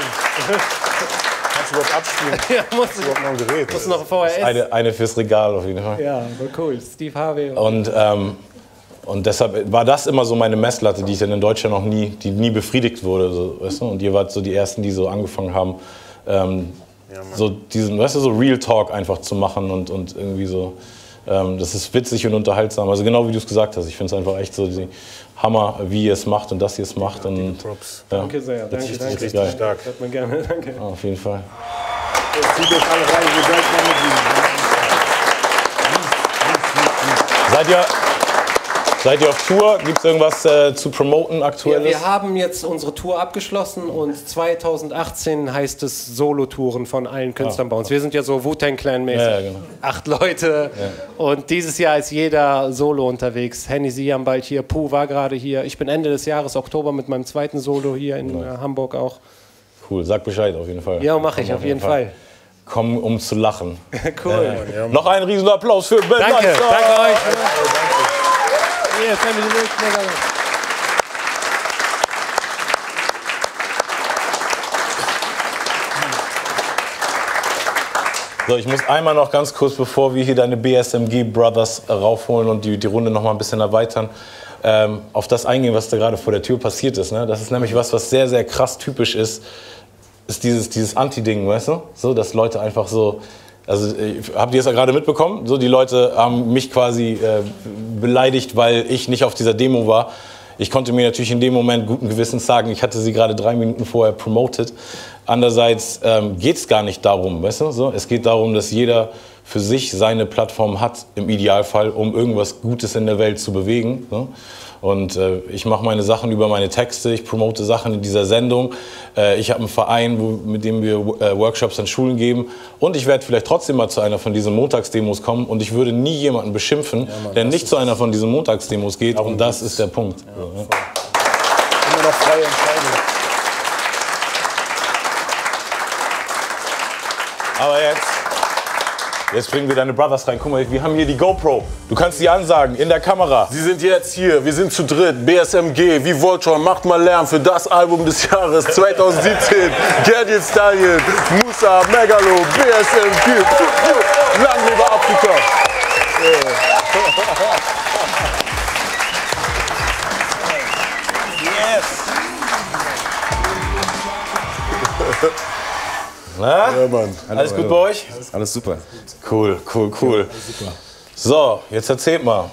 abspielen? Ja, musst du überhaupt noch ein Gerät? Musst du noch ein VHS? Eine fürs Regal auf jeden Fall. Ja, war cool. Steve Harvey. Und deshalb war das immer so meine Messlatte, die ich dann in Deutschland noch nie befriedigt wurde. So, weißt du? Und ihr wart so die Ersten, die so angefangen haben, so diesen, weißt du, so Real Talk einfach zu machen und irgendwie so. Das ist witzig und unterhaltsam. Also genau wie du es gesagt hast. Ich finde es einfach echt so die Hammer, wie ihr es macht und dass ihr es macht. Und, danke sehr. Danke. Richtig stark. Hört man gerne. Danke. Auf jeden Fall. Jetzt zieht euch alle rein, ihr seid mal Seid ihr auf Tour? Gibt es irgendwas zu promoten aktuelles? Ja, wir haben jetzt unsere Tour abgeschlossen und 2018 heißt es Solo-Touren von allen Künstlern bei uns. Wir sind ja so Wu-Tang Clan-mäßig. Ja, genau. 8 Leute. Ja. Und dieses Jahr ist jeder Solo unterwegs. Henny Siam bald hier, Puh war gerade hier. Ich bin Ende des Jahres, Oktober, mit meinem zweiten Solo hier in Hamburg auch. Cool, sag Bescheid auf jeden Fall. Ja, mache ich auf jeden Fall. kommen, um zu lachen. Cool. Noch einen riesen Applaus für Ben Danke, Meister. danke euch. Hier, Family Mix, mega gut. So, ich muss einmal noch ganz kurz, bevor wir hier deine BSMG Brothers raufholen und die Runde noch mal ein bisschen erweitern, auf das eingehen, was da gerade vor der Tür passiert ist. Ne? Das ist nämlich was sehr, sehr krass typisch ist dieses Anti-Ding, weißt du? So, dass Leute einfach so, also habt ihr es ja gerade mitbekommen? So, die Leute haben mich quasi beleidigt, weil ich nicht auf dieser Demo war. Ich konnte mir natürlich in dem Moment guten Gewissens sagen, ich hatte sie gerade 3 Minuten vorher promoted. Andererseits geht es gar nicht darum, weißt du? So, es geht darum, dass jeder für sich seine Plattform hat, im Idealfall, um irgendwas Gutes in der Welt zu bewegen. So. Und ich mache meine Sachen über meine Texte, ich promote Sachen in dieser Sendung. Ich habe einen Verein, mit dem wir Workshops an Schulen geben. Und ich werde vielleicht trotzdem mal zu einer von diesen Montagsdemos kommen. Und ich würde nie jemanden beschimpfen, der nicht zu einer von diesen Montagsdemos geht. Und das ist der Punkt. Ja, so, ne? Immer noch freie Entscheidung. Aber jetzt bringen wir deine Brothers rein. Guck mal, wir haben hier die GoPro. Du kannst die ansagen in der Kamera. Sie sind jetzt hier, wir sind zu dritt, BSMG, wie Voltron, macht mal Lärm für das Album des Jahres 2017. Gadget Stallion, Musa, Megalo, BSMG. Lang lebe Afrika. Na? Ja, Mann. Alles gut bei euch? Alles super. Cool. So, jetzt erzählt mal,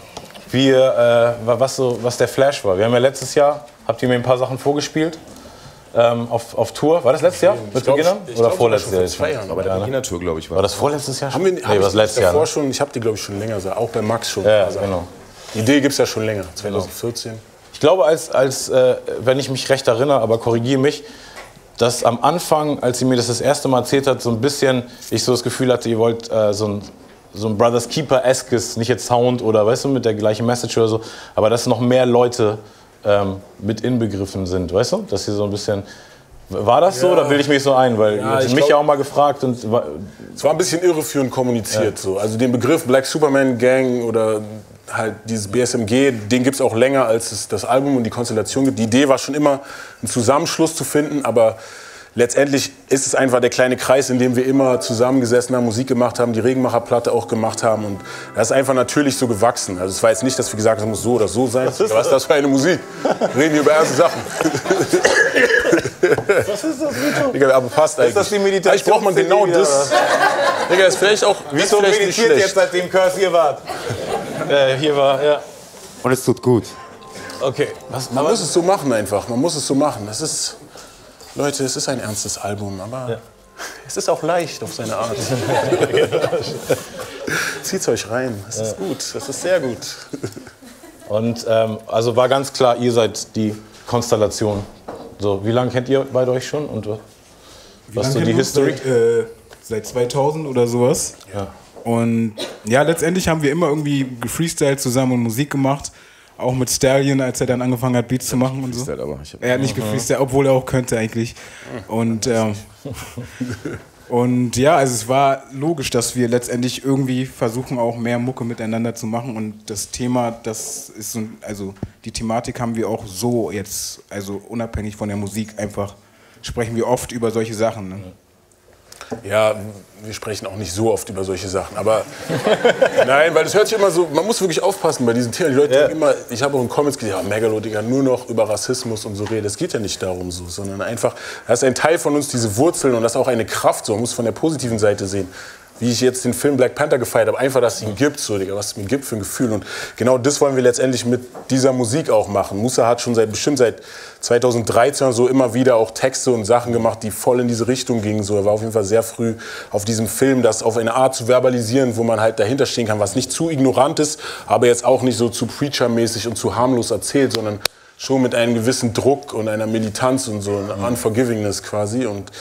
was der Flash war. Wir haben ja letztes Jahr, habt ihr mir ein paar Sachen vorgespielt, auf Tour. War das letztes Jahr mit Beginnern? Oder vorletztes Jahr? 2 Jahren. Bei der Beginner-Tour, glaube ich, War das vorletztes Jahr schon? Nee, was letztes Jahr. Schon, ich habe die, glaube ich, schon länger, auch bei Max schon. Ja, genau. Die Idee gibt es ja schon länger, 2014. Ich glaube, wenn ich mich recht erinnere, aber korrigiere mich, dass am Anfang, als sie mir das erste Mal erzählt hat, so ein bisschen ich so das Gefühl hatte, ihr wollt so ein Brothers Keeper-eskes, nicht jetzt Sound oder weißt du, mit der gleichen Message oder so, aber dass noch mehr Leute mit inbegriffen sind, weißt du? Dass sie so ein bisschen. War das so oder bilde ich mich so ein? Weil Ja, ich mich ja auch mal gefragt und. Es war ein bisschen irreführend kommuniziert. So. Also den Begriff Black Superman Gang oder halt dieses BSMG, den gibt es auch länger, als es das Album und die Konstellation gibt. Die Idee war schon immer, einen Zusammenschluss zu finden, aber letztendlich ist es einfach der kleine Kreis, in dem wir immer zusammengesessen haben, Musik gemacht haben, die Regenmacherplatte auch gemacht haben. Und das ist einfach natürlich so gewachsen. Also es war jetzt nicht, dass wir gesagt haben, es muss so oder so sein. Was ist das für eine Musik? Reden wir über ernste Sachen. Was ist das, Vito? Digga, aber passt eigentlich. Ist das die Meditation? Vielleicht braucht man genau das. Digga, ist vielleicht auch Wieso vielleicht meditiert nicht jetzt, seitdem Curse hier war? Hier war, ja. Und es tut gut. Okay. Man muss es so machen einfach. Man muss es so machen. Das ist, Leute, es ist ein ernstes Album, aber es ist auch leicht auf seine Art. Zieht's euch rein. Es ist gut. Es ist sehr gut. Und also war ganz klar, ihr seid die Konstellation. So, wie lange kennt ihr beide euch schon und was ist so die History? Seit 2000 oder sowas. Ja. Und ja, letztendlich haben wir immer irgendwie gefreestylt zusammen und Musik gemacht. Auch mit Stallion, als er dann angefangen hat, Beats zu machen und so. Aber Er hat nicht gefreestylt, obwohl er auch könnte eigentlich. Und ja, also es war logisch, dass wir letztendlich irgendwie versuchen, auch mehr Mucke miteinander zu machen. Und das Thema, das ist so, also die Thematik haben wir auch so jetzt, also unabhängig von der Musik, einfach sprechen wir oft über solche Sachen. Ne? Ja, wir sprechen auch nicht so oft über solche Sachen, aber nein, weil das hört sich immer so, man muss wirklich aufpassen bei diesen Themen. Die Leute denken immer, ich habe auch in Comments gesehen, ja, Megalo, Digga, nur noch über Rassismus und so reden. Es geht ja nicht darum so, sondern einfach, da ist ein Teil von uns, diese Wurzeln und das ist auch eine Kraft, so, man muss von der positiven Seite sehen. Wie ich jetzt den Film Black Panther gefeiert habe, einfach, dass es ihn gibt, so, Digga, was es mir gibt für ein Gefühl. Und genau das wollen wir letztendlich mit dieser Musik auch machen. Musa hat schon bestimmt seit 2013 so immer wieder auch Texte und Sachen gemacht, die voll in diese Richtung gingen. So, er war auf jeden Fall sehr früh auf diesem Film, das auf eine Art zu verbalisieren, wo man halt dahinter stehen kann, was nicht zu ignorant ist, aber jetzt auch nicht so zu Preacher-mäßig und zu harmlos erzählt, sondern schon mit einem gewissen Druck und einer Militanz und so, einer Unforgivingness quasi. Und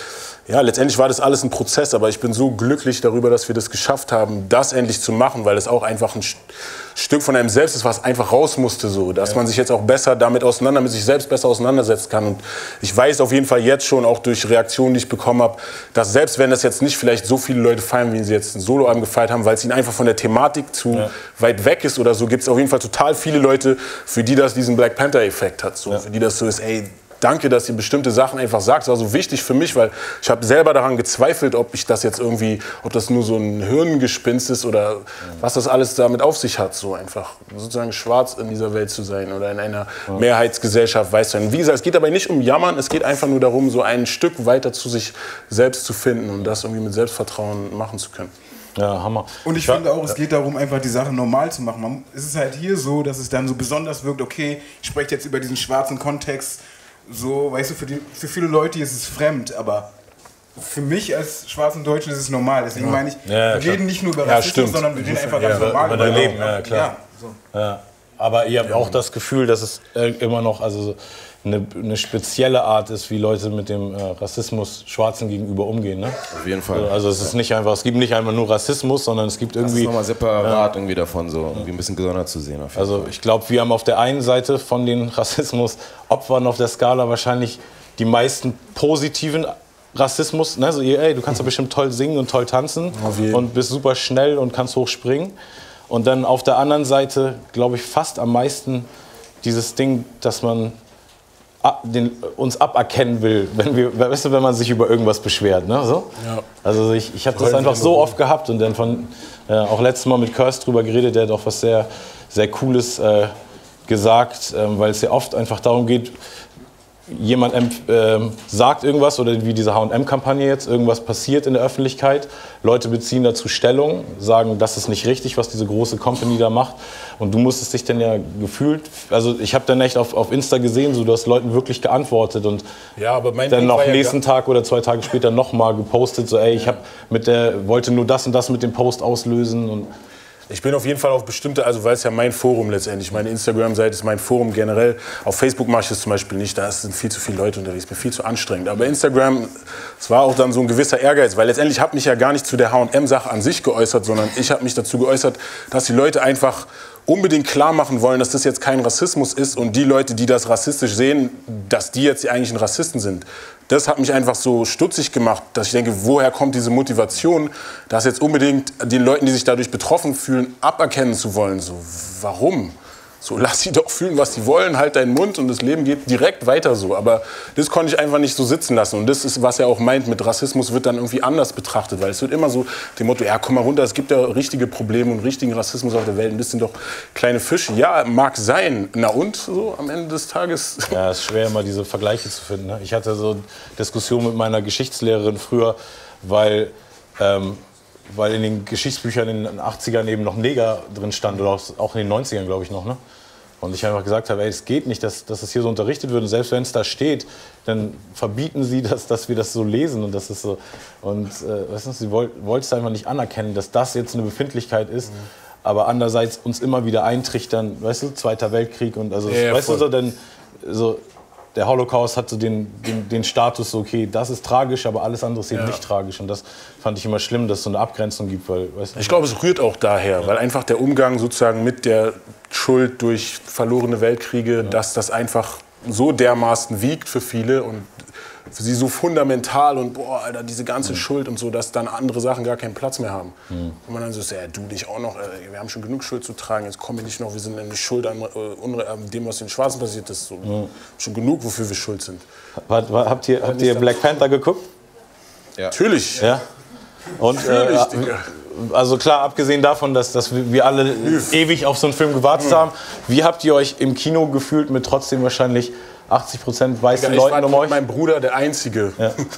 Ja, letztendlich war das alles ein Prozess, aber ich bin so glücklich darüber, dass wir das geschafft haben, das endlich zu machen, weil es auch einfach ein Stück von einem selbst ist, was einfach raus musste, so, dass man sich jetzt auch besser mit sich selbst besser auseinandersetzen kann. Und ich weiß auf jeden Fall jetzt schon, auch durch Reaktionen, die ich bekommen habe, dass selbst wenn das jetzt nicht vielleicht so viele Leute feiern, wie sie jetzt ein Soloalbum gefeiert haben, weil es ihnen einfach von der Thematik zu weit weg ist oder so, gibt es auf jeden Fall total viele Leute, für die das diesen Black Panther-Effekt hat, so, für die das so ist, ey, danke, dass ihr bestimmte Sachen einfach sagt. Das war so wichtig für mich, weil ich habe selber daran gezweifelt, ob ich das jetzt irgendwie, ob das nur so ein Hirngespinst ist oder was das alles damit auf sich hat, so einfach sozusagen schwarz in dieser Welt zu sein oder in einer Mehrheitsgesellschaft weiß zu sein. Wie gesagt, es geht dabei nicht um Jammern, es geht einfach nur darum, so ein Stück weiter zu sich selbst zu finden und das irgendwie mit Selbstvertrauen machen zu können. Ja, Hammer. Und ich finde auch, es geht darum, einfach die Sache normal zu machen. Es ist halt hier so, dass es dann so besonders wirkt, okay, ich spreche jetzt über diesen schwarzen Kontext, so, weißt du, für viele Leute ist es fremd, aber für mich als schwarzen Deutschen ist es normal. Deswegen meine ich, wir reden nicht nur über Rassismus, sondern wir reden einfach ganz normal über dein Leben. Ja, klar. Ja, so. Ja. Aber ihr habt auch das Gefühl, dass es immer noch eine spezielle Art ist, wie Leute mit dem Rassismus Schwarzen gegenüber umgehen. Ne? Auf jeden Fall. Also es ist nicht einfach, es gibt nicht einfach nur Rassismus, sondern es gibt irgendwie... Das ist nochmal separat irgendwie davon, so irgendwie ein bisschen gesondert zu sehen. Also ich glaube, wir haben auf der einen Seite von den Rassismus-Opfern auf der Skala wahrscheinlich die meisten positiven Rassismus. Ne? So, ey, du kannst doch bestimmt toll singen und toll tanzen und bist super schnell und kannst hoch springen. Und dann auf der anderen Seite, glaube ich, fast am meisten dieses Ding, dass man uns aberkennen will, wenn man sich über irgendwas beschwert. Ne? So? Ja. Also ich habe das einfach so oft gehabt und dann auch letztes Mal mit Curse drüber geredet, der hat auch was sehr, sehr Cooles gesagt, weil es ja oft einfach darum geht, jemand sagt irgendwas oder wie diese H&M-Kampagne jetzt, irgendwas passiert in der Öffentlichkeit, Leute beziehen dazu Stellung, sagen, das ist nicht richtig, was diese große Company da macht und du musstest dich dann ja gefühlt, also ich habe dann echt auf Insta gesehen, so, du hast Leuten wirklich geantwortet und dann noch nächsten Tag oder 2 Tage später nochmal gepostet, so ey, ich wollte nur das und das mit dem Post auslösen und ich bin auf jeden Fall auf bestimmte, also weil es ja mein Forum letztendlich, meine Instagram-Seite ist mein Forum generell. Auf Facebook mache ich das zum Beispiel nicht, da sind viel zu viele Leute unterwegs, mir viel zu anstrengend. Aber Instagram, es war auch dann so ein gewisser Ehrgeiz, weil letztendlich habe ich mich ja gar nicht zu der H&M-Sache an sich geäußert, sondern ich habe mich dazu geäußert, dass die Leute einfach unbedingt klar machen wollen, dass das jetzt kein Rassismus ist und die Leute, die das rassistisch sehen, dass die jetzt die eigentlichen Rassisten sind. Das hat mich einfach so stutzig gemacht, dass ich denke, woher kommt diese Motivation, das jetzt unbedingt den Leuten, die sich dadurch betroffen fühlen, aberkennen zu wollen. So, warum? So, lass sie doch fühlen, was sie wollen, halt deinen Mund und das Leben geht direkt weiter so. Aber das konnte ich einfach nicht so sitzen lassen. Und das ist, was er auch meint, mit Rassismus wird dann irgendwie anders betrachtet. Weil es wird immer so dem Motto, ja, komm mal runter, es gibt ja richtige Probleme und richtigen Rassismus auf der Welt. Das sind doch kleine Fische. Ja, mag sein. Na und, so am Ende des Tages? Ja, es ist schwer, immer diese Vergleiche zu finden. Ne? Ich hatte so Diskussionen mit meiner Geschichtslehrerin früher, weil in den Geschichtsbüchern in den 80ern eben noch Neger drin stand oder auch in den 90ern, glaube ich, noch. Ne? Und ich einfach gesagt habe, ey, es geht nicht, dass es hier so unterrichtet wird. Und selbst wenn es da steht, dann verbieten sie, dass wir das so lesen. Und das ist so. Und weißt du, sie wollten es einfach nicht anerkennen, dass das jetzt eine Befindlichkeit ist. Aber andererseits uns immer wieder eintrichtern, weißt du, Zweiter Weltkrieg und also, ja, weißt du, so, denn so. Der Holocaust hat so den Status, so, okay, das ist tragisch, aber alles andere ist eben nicht tragisch. Und das fand ich immer schlimm, dass es so eine Abgrenzung gibt. Weil, weißt du, ich glaube, es rührt auch daher, weil einfach der Umgang sozusagen mit der Schuld durch verlorene Weltkriege, dass das einfach so dermaßen wiegt für viele und für sie so fundamental und boah, Alter, diese ganze Schuld und so, dass dann andere Sachen gar keinen Platz mehr haben. Und man dann so, ja, du dich auch noch, wir haben schon genug Schuld zu tragen, jetzt kommen wir nicht noch, wir sind nämlich schuld an dem, was den Schwarzen passiert ist. So. Schon genug, wofür wir schuld sind. Habt ihr Black Panther geguckt? Ja. Natürlich. Ja. Und also klar, abgesehen davon, dass wir alle ewig auf so einen Film gewartet haben, wie habt ihr euch im Kino gefühlt mit trotzdem wahrscheinlich 80% weißen Leuten um euch? Mein Bruder der Einzige,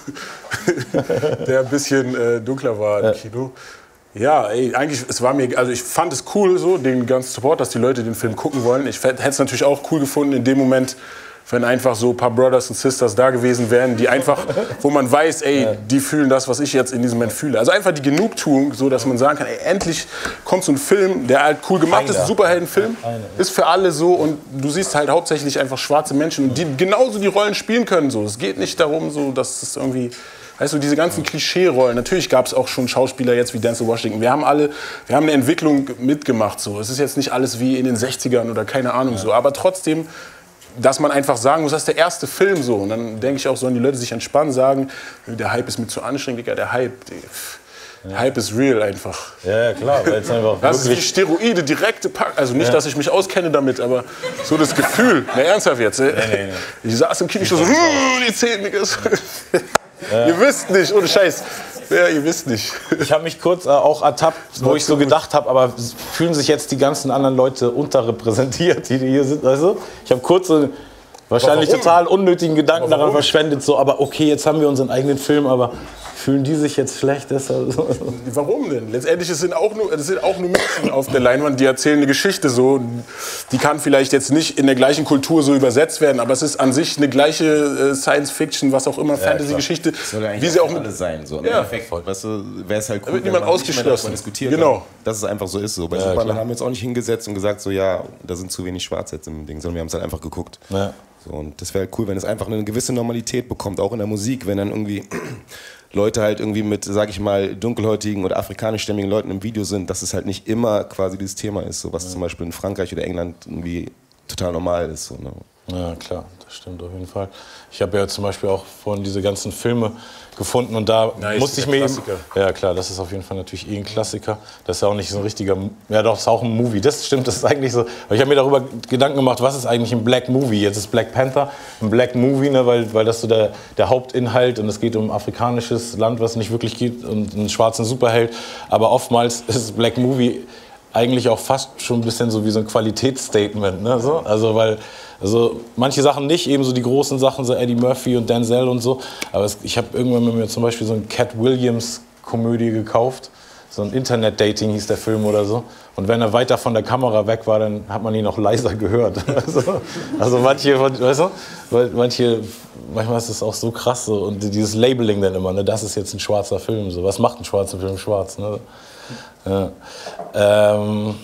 der ein bisschen dunkler war im Kino. Ja, ey, eigentlich, ich fand es cool, so, den ganzen Support, dass die Leute den Film gucken wollen. Ich hätte es natürlich auch cool gefunden in dem Moment, wenn einfach so ein paar Brothers und Sisters da gewesen wären, die einfach, wo man weiß, ey, die fühlen das, was ich jetzt in diesem Moment fühle. Also einfach die Genugtuung, so dass man sagen kann, ey, endlich kommt so ein Film, der halt cool gemacht ist, ein Superheldenfilm, ist für alle so und du siehst halt hauptsächlich einfach schwarze Menschen, die genauso die Rollen spielen können. So. Es geht nicht darum, so, dass es irgendwie weißt du, diese ganzen Klischee-Rollen. Natürlich gab es auch schon Schauspieler jetzt wie Denzel Washington. Wir haben eine Entwicklung mitgemacht. So. Es ist jetzt nicht alles wie in den 60ern oder keine Ahnung so. Aber trotzdem, dass man einfach sagen muss, das ist der erste Film so. Und dann denke ich auch, sollen die Leute sich entspannen, sagen, der Hype ist mir zu anstrengend, Digga, der Hype. Hype ist real einfach. Ja, klar. Weil jetzt einfach das ist wie Steroide, direkte Pack. Also nicht, dass ich mich auskenne damit, aber so das Gefühl. Na, ernsthaft jetzt. Nee. Ich saß im Kino so, die Zähne, Digga. Ihr wisst nicht, ohne Scheiß. Ja, ihr wisst nicht. Ich habe mich kurz auch ertappt, wo ich so gedacht habe, aber fühlen sich jetzt die ganzen anderen Leute unterrepräsentiert, die hier sind, weißt du? Ich habe kurz so wahrscheinlich total unnötigen Gedanken daran verschwendet, so, aber okay, jetzt haben wir unseren eigenen Film, aber fühlen die sich jetzt schlecht? Warum denn? Letztendlich es sind auch nur Menschen auf der Leinwand, die erzählen eine Geschichte so. Die kann vielleicht jetzt nicht in der gleichen Kultur so übersetzt werden, aber es ist an sich eine gleiche Science-Fiction, was auch immer, Fantasy-Geschichte. Soll ja eigentlich auch alles sein. So. Im Endeffekt, weißt du, wäre es halt cool, wird niemand ausgeschlossen. Diskutiert genau. Kann, dass es einfach so ist. So. Bei Superman haben wir uns auch nicht hingesetzt und gesagt, so ja, da sind zu wenig Schwarze jetzt im Ding, sondern wir haben es halt einfach geguckt. Ja. So, und das wäre halt cool, wenn es einfach eine gewisse Normalität bekommt, auch in der Musik, wenn dann irgendwie Leute halt irgendwie mit, sag ich mal, dunkelhäutigen oder afrikanischstämmigen Leuten im Video sind, dass es halt nicht immer quasi dieses Thema ist, so was zum Beispiel in Frankreich oder England irgendwie total normal ist. So, ne? Ja, klar, das stimmt auf jeden Fall. Ich habe ja zum Beispiel auch vorhin diese ganzen Filme gefunden und da musste ich mir eben... Ja klar, das ist auf jeden Fall natürlich ein Klassiker. Das ist ja auch nicht so ein richtiger... Ja doch, das ist auch ein Movie. Das stimmt, das ist eigentlich so... Aber ich habe mir darüber Gedanken gemacht, was ist eigentlich ein Black Movie? Jetzt ist Black Panther ein Black Movie, ne, weil das so der Hauptinhalt und es geht um ein afrikanisches Land, was nicht wirklich geht und einen schwarzen Superheld. Aber oftmals ist Black Movie eigentlich auch fast schon ein bisschen so wie so ein Qualitätsstatement. Ne, so? Also manche Sachen nicht, eben so die großen Sachen, so Eddie Murphy und Denzel und so. Aber ich habe irgendwann mir zum Beispiel so eine Cat Williams-Komödie gekauft. So ein Internet-Dating hieß der Film oder so. Und wenn er weiter von der Kamera weg war, dann hat man ihn auch leiser gehört. Also manche, weißt du, manchmal ist das auch so krass. So. Und dieses Labeling dann immer, ne? Das ist jetzt ein schwarzer Film. So. Was macht ein schwarzer Film schwarz? Ne? Ja.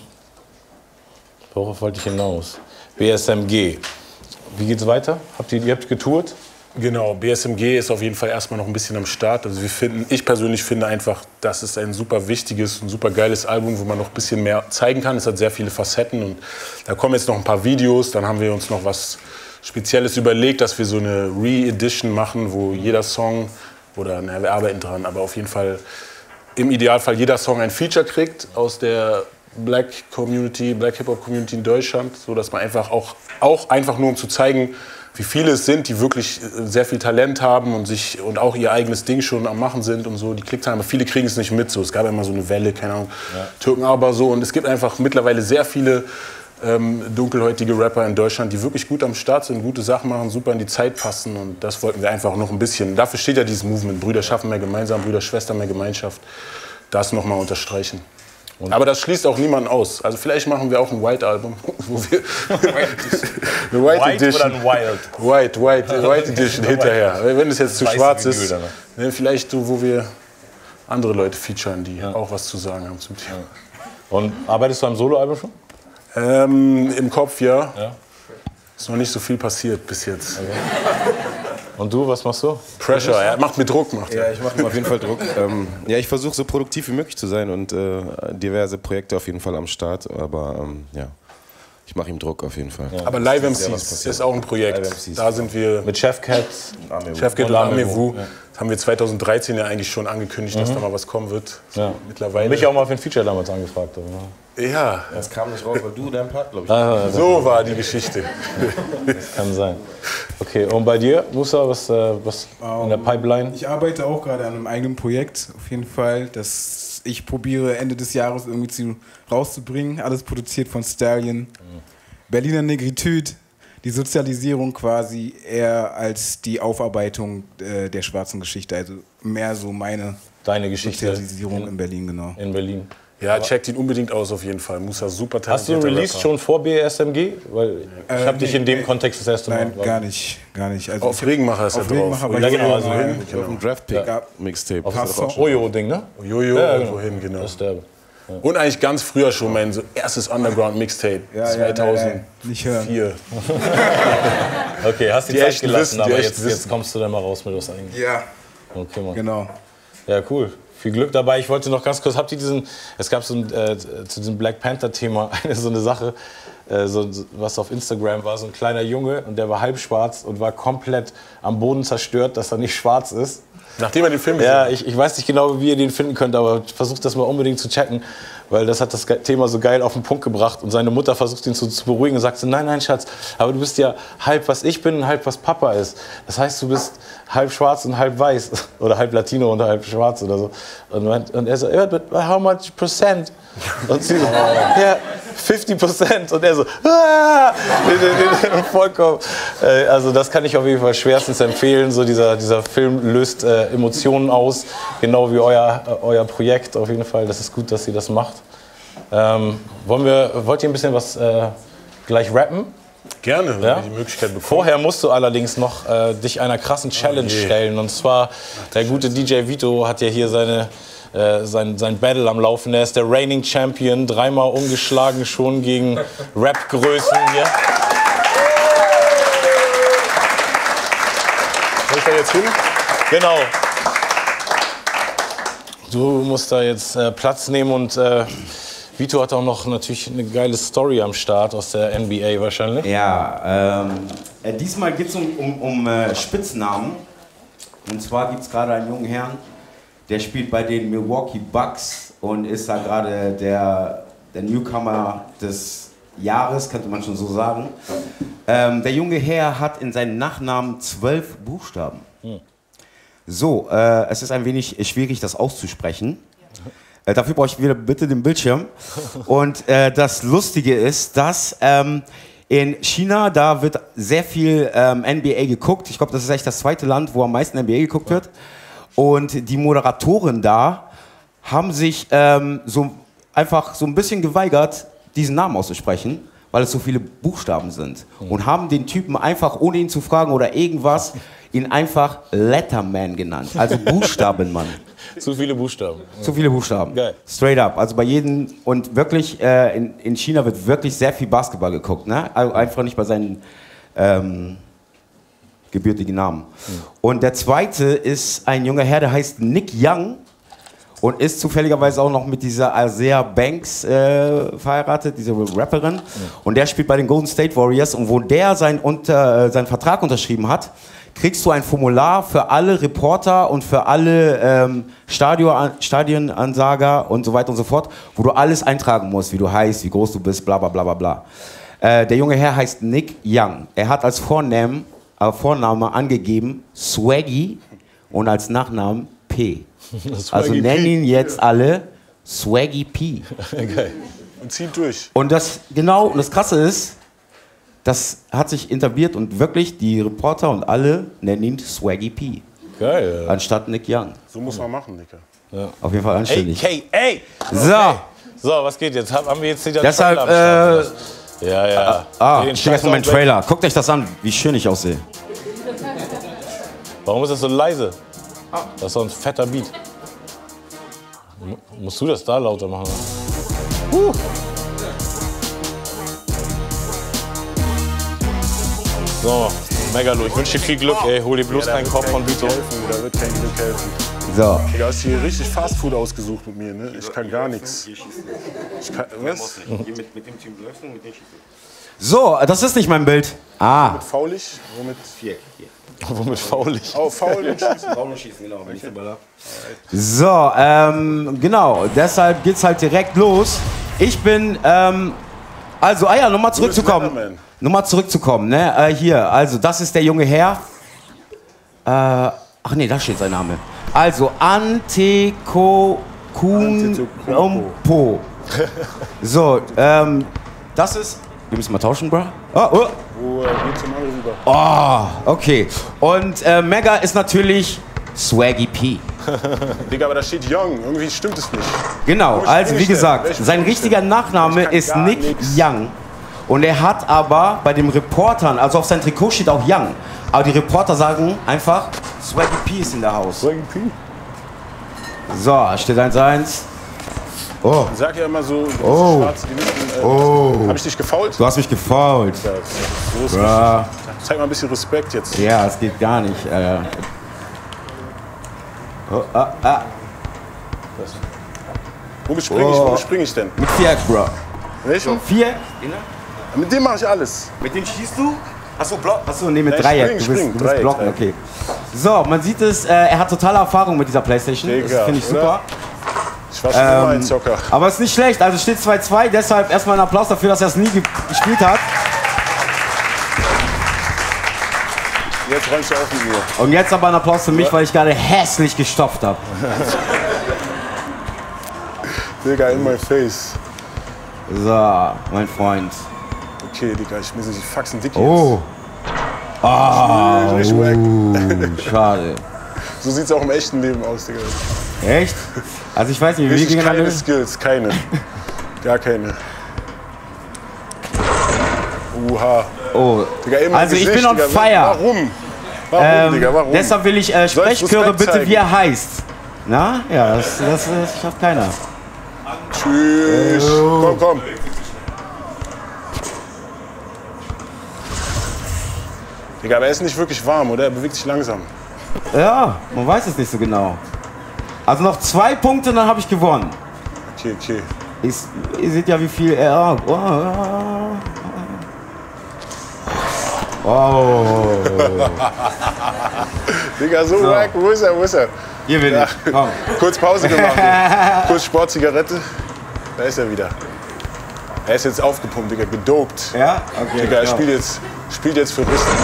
Worauf wollte ich hinaus? BSMG. Wie geht's weiter? Ihr habt getourt? Genau, BSMG ist auf jeden Fall erstmal noch ein bisschen am Start. Also ich persönlich finde einfach, das ist ein super wichtiges und super geiles Album, wo man noch ein bisschen mehr zeigen kann. Es hat sehr viele Facetten und da kommen jetzt noch ein paar Videos. Dann haben wir uns noch was Spezielles überlegt, dass wir so eine Re-Edition machen, wo jeder Song, oder wir arbeiten dran, aber auf jeden Fall im Idealfall jeder Song ein Feature kriegt aus der Black Hip-Hop Community in Deutschland, so dass man einfach auch einfach nur um zu zeigen, wie viele es sind, die wirklich sehr viel Talent haben und auch ihr eigenes Ding schon am machen sind und so, die Klickzahlen, aber viele kriegen es nicht mit, so. Es gab immer so eine Welle, keine Ahnung, Türken aber so, und es gibt einfach mittlerweile sehr viele dunkelhäutige Rapper in Deutschland, die wirklich gut am Start sind, gute Sachen machen, super in die Zeit passen, und das wollten wir einfach noch ein bisschen, dafür steht ja dieses Movement, Brüder schaffen mehr gemeinsam, Brüder, Schwestern mehr Gemeinschaft, das nochmal unterstreichen. Aber das schließt auch niemanden aus. Also vielleicht machen wir auch ein White-Album, wo wir eine White Edition, oder ein Wild? White Edition hinterher. Wenn es jetzt zu schwarz ist, vielleicht so, wo wir andere Leute featuren, die auch was zu sagen haben zum Thema. Und arbeitest du am Soloalbum schon? Im Kopf, ja. Ist noch nicht so viel passiert bis jetzt. Okay. Und du, was machst du? Pressure, er macht mir Druck. Ja, ich mache mir auf jeden Fall Druck. Ja, ich versuche so produktiv wie möglich zu sein und diverse Projekte auf jeden Fall am Start, aber ja, ich mache ihm Druck auf jeden Fall. Ja. Aber Live MCs ist auch ein Projekt. Da sind wir mit Chefcat und Amewu. Das haben wir 2013 ja eigentlich schon angekündigt, dass da mal was kommen wird. Ja. Mittlerweile. Mich auch mal für ein Feature damals angefragt. Ja. Das kam nicht raus, weil du deinen Part, glaube ich. So war die Geschichte. Das kann sein. Okay, und bei dir, Musa, was in der Pipeline? Ich arbeite auch gerade an einem eigenen Projekt, auf jeden Fall, das ich probiere Ende des Jahres irgendwie rauszubringen. Alles produziert von Stallion. Berliner Negritude, die Sozialisierung quasi eher als die Aufarbeitung der schwarzen Geschichte. Also mehr so Deine Geschichte. Sozialisierung in Berlin, genau. In Berlin. Ja, checkt ihn unbedingt aus auf jeden Fall. Musa, super talentiert. Hast du released schon vor BSMG? Weil ich habe dich in dem Kontext das erste Mal... Nein, gar nicht. Also auf Regenmacher ist er drauf. Ja, genau. Also auf dem Draft-Pick-Mixtape. Ojo-Ding, ne? Jojo, ja, genau. wohin, genau. Das ist der. Ja. Und eigentlich ganz früher schon mein erstes Underground-Mixtape, 2004. Nicht hören. Okay, hast die Zeit Echten gelassen, wissen, aber jetzt kommst du dann mal raus mit was eigentlich. Ja, Okay, Mann. Genau. Ja, cool. Viel Glück dabei. Ich wollte noch ganz kurz, habt ihr es gab zu diesem Black Panther-Thema so eine Sache, was auf Instagram war, so ein kleiner Junge und der war halb schwarz und war komplett am Boden zerstört, dass er nicht schwarz ist. Nachdem er den Film gesehen hat. Ja, ich weiß nicht genau, wie ihr den finden könnt, aber versucht das mal unbedingt zu checken, weil das hat das Thema so geil auf den Punkt gebracht und seine Mutter versucht ihn zu beruhigen und sagt so, nein, nein, Schatz, aber du bist ja halb was ich bin und halb was Papa ist. Das heißt, du bist halb schwarz und halb weiß oder halb Latino und halb schwarz oder so. Und er so, yeah, but how much percent? Und sie so, ja, 50%. Und er so, vollkommen. Also das kann ich auf jeden Fall schwerstens empfehlen. So dieser Film löst Emotionen aus, genau wie euer Projekt auf jeden Fall. Das ist gut, dass ihr das macht. Wollt ihr ein bisschen was gleich rappen? Gerne, wenn ja? wir die Möglichkeit bekommen. Vorher musst du allerdings noch dich einer krassen Challenge stellen. Und zwar, der gute DJ Vito hat ja hier sein Battle am Laufen. Er ist der Reigning Champion, 3-mal umgeschlagen schon gegen Rap-Größen hier. Soll ich da jetzt hin? Genau. Du musst da jetzt Platz nehmen und Vito hat auch noch natürlich eine geile Story am Start aus der NBA wahrscheinlich. Ja, diesmal geht es um Spitznamen. Und zwar gibt es gerade einen jungen Herrn, der spielt bei den Milwaukee Bucks und ist da gerade der Newcomer des Jahres, könnte man schon so sagen. Der junge Herr hat in seinem Nachnamen 12 Buchstaben. So, es ist ein wenig schwierig, das auszusprechen. Dafür brauche ich wieder bitte den Bildschirm. Und das Lustige ist, dass in China, da wird sehr viel NBA geguckt. Ich glaube, das ist echt das zweite Land, wo am meisten NBA geguckt wird. Und die Moderatoren da haben sich einfach so ein bisschen geweigert, diesen Namen auszusprechen, weil es so viele Buchstaben sind. Und haben den Typen einfach, ohne ihn zu fragen oder irgendwas, ihn einfach Letterman genannt. Also Buchstabenmann. Zu viele Buchstaben. Zu viele Buchstaben. Geil. Straight up. Also bei jedem, und wirklich, in China wird wirklich sehr viel Basketball geguckt. Ne? Also einfach nicht bei seinen gebürtigen Namen. Und der zweite ist ein junger Herr, der heißt Nick Young und ist zufälligerweise auch noch mit dieser Isaiah Banks verheiratet, diese Rapperin. Und der spielt bei den Golden State Warriors. Und wo der seinen Vertrag unterschrieben hat, kriegst du ein Formular für alle Reporter und für alle Stadionansager und so weiter und so fort, wo du alles eintragen musst, wie du heißt, wie groß du bist, bla bla bla bla bla. Der junge Herr heißt Nick Young. Er hat als Vorname angegeben Swaggy und als Nachnamen P. Also nennen ihn jetzt alle Swaggy P. Okay. Und zieht durch. Und das Krasse ist, das hat sich etabliert und wirklich die Reporter und alle nennen ihn Swaggy P. Geil. Ja. Anstatt Nick Young. So muss man machen, Dicker. Ja. Auf jeden Fall anständig. Ey. So, was geht jetzt? Haben wir jetzt wieder deshalb, ja. Ich schicke erstmal meinen Trailer. Guckt euch das an, wie schön ich aussehe. Warum ist das so leise? Das ist so ein fetter Beat. Musst du das da lauter machen? So, Megalo, ich wünsche dir viel Glück, ey. Hol dir bloß keinen Kopf von Vito. Da wird kein Glück helfen. So. Du hast hier richtig Fastfood ausgesucht mit mir, ne? Ich kann gar nichts. Was? Mit dem Team läufst du, mit dem schießt du. So, das ist nicht mein Bild. Mit faulig? Womit? Hier. Womit faulig? Oh, faul und schießen. Faul und schießen, genau, wenn ich den Ball hab. So, genau, deshalb geht's halt direkt los. Ich bin, nochmal zurückzukommen. Ne? Hier, also das ist der junge Herr. Da steht sein Name. Also Antetokounmpo. So, das ist. Wir müssen mal tauschen, bro. Wo geht's zum anderen rüber? Oh, okay. Und Mega ist natürlich Swaggy P. Digga, aber da steht Young. Irgendwie stimmt es nicht. Genau, also wie gesagt, sein richtiger Nachname ist Nick Young. Und er hat aber bei den Reportern, also auf sein Trikot steht auch Young. Aber die Reporter sagen einfach, Swaggy P ist in der Haus. Swaggy P? So, steht 1-1. Oh. Sag ja immer so, schwarze Oh. Hab ich dich gefoult? Du hast mich gefoult. Ja, so ist Zeig mal ein bisschen Respekt jetzt. Ja, es geht gar nicht. Oh, Womit springe ich denn? Mit Viereck, Bro. Nicht? Viereck? Mit dem mache ich alles. Mit dem schießt du? Achso, Block. Achso, nee, mit Nee, Dreieck. spring, Du bist blocken, okay. So, man sieht es, er hat totale Erfahrung mit dieser Playstation. Digga, das finde ich super. oder? Ich war schon immer ein Zocker. Aber es ist nicht schlecht, also steht 2-2, deshalb erstmal einen Applaus dafür, dass er es nie gespielt hat. Jetzt räumst du auf mit mir. Und jetzt aber einen Applaus für mich, weil ich gerade hässlich gestopft habe. Digga, in my face. So, mein Freund. Okay, Digga, ich muss die Faxen dick jetzt. Oh. Richtig wack. Schade. So sieht's auch im echten Leben aus, Digga. Echt? Also ich weiß nicht, wie Richtig gingen keine alle? Skills, keine. Gar keine. Uha. Oh. Digga, immer Also ich Gesicht, bin on Digga. fire. Warum? Warum, Digga, warum? Deshalb will ich Soll ich Sprechchöre Respekt bitte, zeigen? wie er heißt. Na? Ja, das schafft keiner. Tschüss. Komm, komm. Digga, aber er ist nicht wirklich warm, oder? Er bewegt sich langsam. Ja, man weiß es nicht so genau. Also noch 2 Punkte, dann habe ich gewonnen. Okay, okay. Ihr seht ja, wie viel er... Oh. Digga, so wack. Wo ist er, wo ist er? Hier bin ich. Komm. Kurz Pause gemacht. Kurz Sportzigarette. Da ist er wieder. Er ist jetzt aufgepumpt, Digga, gedopt. Ja? Okay. Digga, er ja. spielt jetzt für Russland.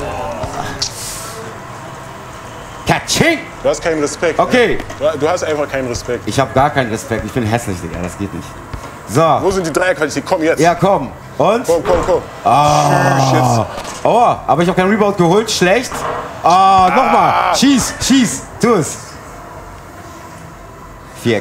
Katsching! Du hast keinen Respekt. Okay. Ne? Du hast einfach keinen Respekt. Ich habe gar keinen Respekt. Ich bin hässlich, Digga. Das geht nicht. So. Wo sind die Dreierqualitäten? Komm jetzt. Ja, komm. Und? Komm, komm, komm. Ah. Oh, aber ich habe keinen Rebound geholt. Schlecht. Ah, nochmal. Schieß, schieß. Tu es. Viereck.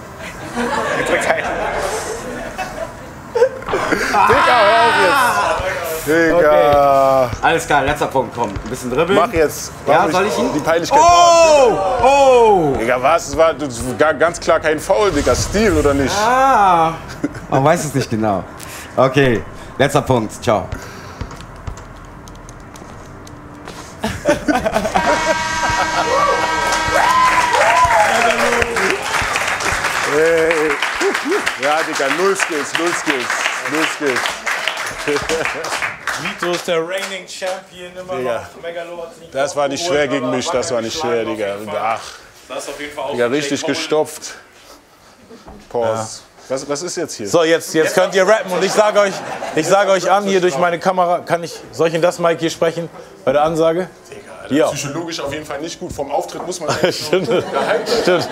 Digga, hör auf jetzt. Digga. Okay. Alles klar, letzter Punkt. Komm, ein bisschen dribbeln. Mach jetzt. Ja, soll ich ihn? Die Peinlichkeit. Oh! Oh! Digga, was? Das war ganz klar kein Foul, Digga. Stil oder nicht? Ah! Man weiß es nicht genau. Okay, letzter Punkt. Ciao. Hey. Ja, Digga, null Skills, null Skills, null Skills. Vito ist der reigning Champion immer Digga. noch. Megalo hat's nicht Das war nicht schwer gegen mich, das war nicht schwer, Digga. Ach, Das ist auf jeden Fall auch Digga, richtig gestopft. Pause. Was ist jetzt hier? So, jetzt könnt ihr rappen und ich sage euch an, hier durch meine Kamera, soll ich in das Mic hier sprechen, bei der Ansage? Ja. Psychologisch auf jeden Fall nicht gut. Vom Auftritt muss man Stimmt. Stimmt.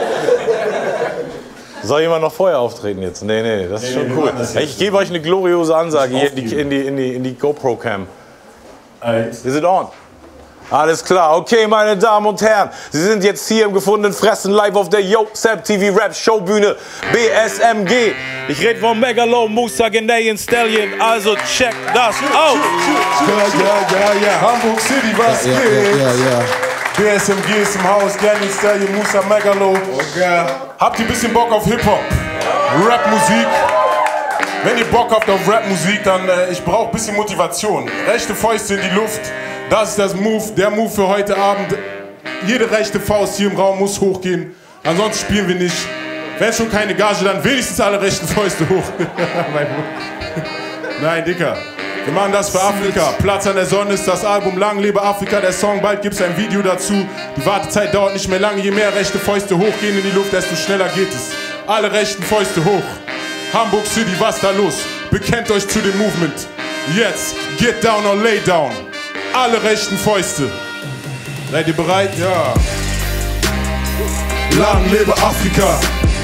Soll jemand noch vorher auftreten jetzt? Nee, das ist schon cool. Ich gebe euch eine gloriose Ansage hier in die GoPro-Cam. Is it on? Alles klar, okay, meine Damen und Herren, Sie sind jetzt hier im gefundenen Fressen live auf der Sam TV Rap Showbühne BSMG. Ich rede von Megalo, Musa, Ghanaian Stallion, also check das aus. Ja, Hamburg City, was geht? BSMG ist im Haus, Ghanaian Stallion, Musa, Megalo. Habt ihr ein bisschen Bock auf Hip-Hop, Rap-Musik? Wenn ihr Bock habt auf Rap-Musik, dann ich brauche ein bisschen Motivation. Rechte Fäuste in die Luft. Das ist der Move für heute Abend. Jede rechte Faust hier im Raum muss hochgehen. Ansonsten spielen wir nicht. Wenn schon keine Gage, dann wenigstens alle rechten Fäuste hoch. Nein, Dicker. Wir machen das für Afrika. Platz an der Sonne ist das Album Lang lebe Afrika. Der Song, bald gibt's ein Video dazu. Die Wartezeit dauert nicht mehr lange. Je mehr rechte Fäuste hochgehen in die Luft, desto schneller geht es. Alle rechten Fäuste hoch. Hamburg City, was da los? Bekennt euch zu dem Movement. Jetzt, get down or lay down. Alle rechten Fäuste. Seid ihr bereit? Ja. Lang lebe Afrika.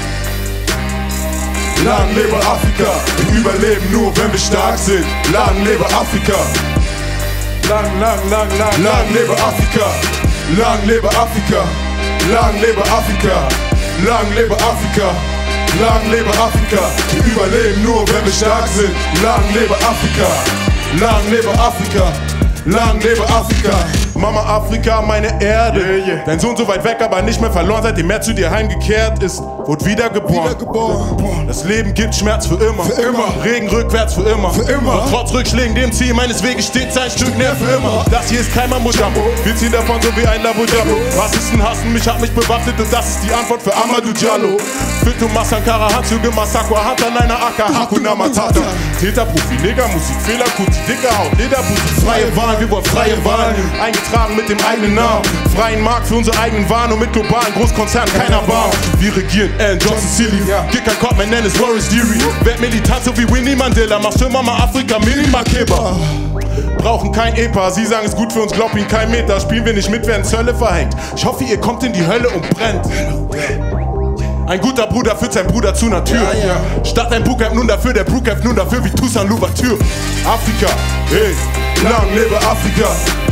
Lang lebe Afrika. Wir überleben nur, wenn wir stark sind. Lang lebe Afrika. Lang lebe Afrika. Lang lebe Afrika. Lang lebe Afrika. Lang lebe Afrika. Lang lebe Afrika. Wir überleben nur, wenn wir stark sind. Lang lebe Afrika. Lang lebe Afrika. Lang lebe Afrika. Mama Afrika, meine Erde. Dein Sohn so weit weg, aber nicht mehr verloren, seitdem er zu dir heimgekehrt ist. Wurde wiedergeboren. Das Leben gibt Schmerz für immer. Regen rückwärts für immer. Doch trotz Rückschlägen dem Ziel meines Weges stets ein Stück näher für immer. Das hier ist kein Mammut-Jumbo. Wir ziehen davon so wie ein Labo-Jumbo. Rassisten hassen mich, hab mich bewaffnet und das ist die Antwort für Amadou Diallo. Fituma Sankara, Handzüge, Masakwa, Hatanayna Aka, Hakuna Matata. Täterprofi, Negermusik, Fehlerkuti, dicke Haut, Lederbusi, freie Wahlen, wir wollen freie Wahlen. Eingetragen mit dem eigenen Namen. Freien Markt für unsere eigenen Waren und mit globalen Großkonzernen keiner Bar. Wir regieren Johnson City. Geht kein Kopf, man nennt es Morris Deary. Werd militant so wie Winnie Mandela. Machst für Mama Afrika Minimakeba. Brauchen kein EPA, sie sagen es gut für uns, glaub ihnen kein Meter. Spielen wir nicht mit, werden Zölle verhängt. Ich hoffe, ihr kommt in die Hölle und brennt. Ein guter Bruder führt seinen Bruder zu einer Tür. Statt ein Bootcamp nun dafür, der Bootcamp nun dafür wie Toussaint Louverture. Afrika, hey, lang lebe Afrika.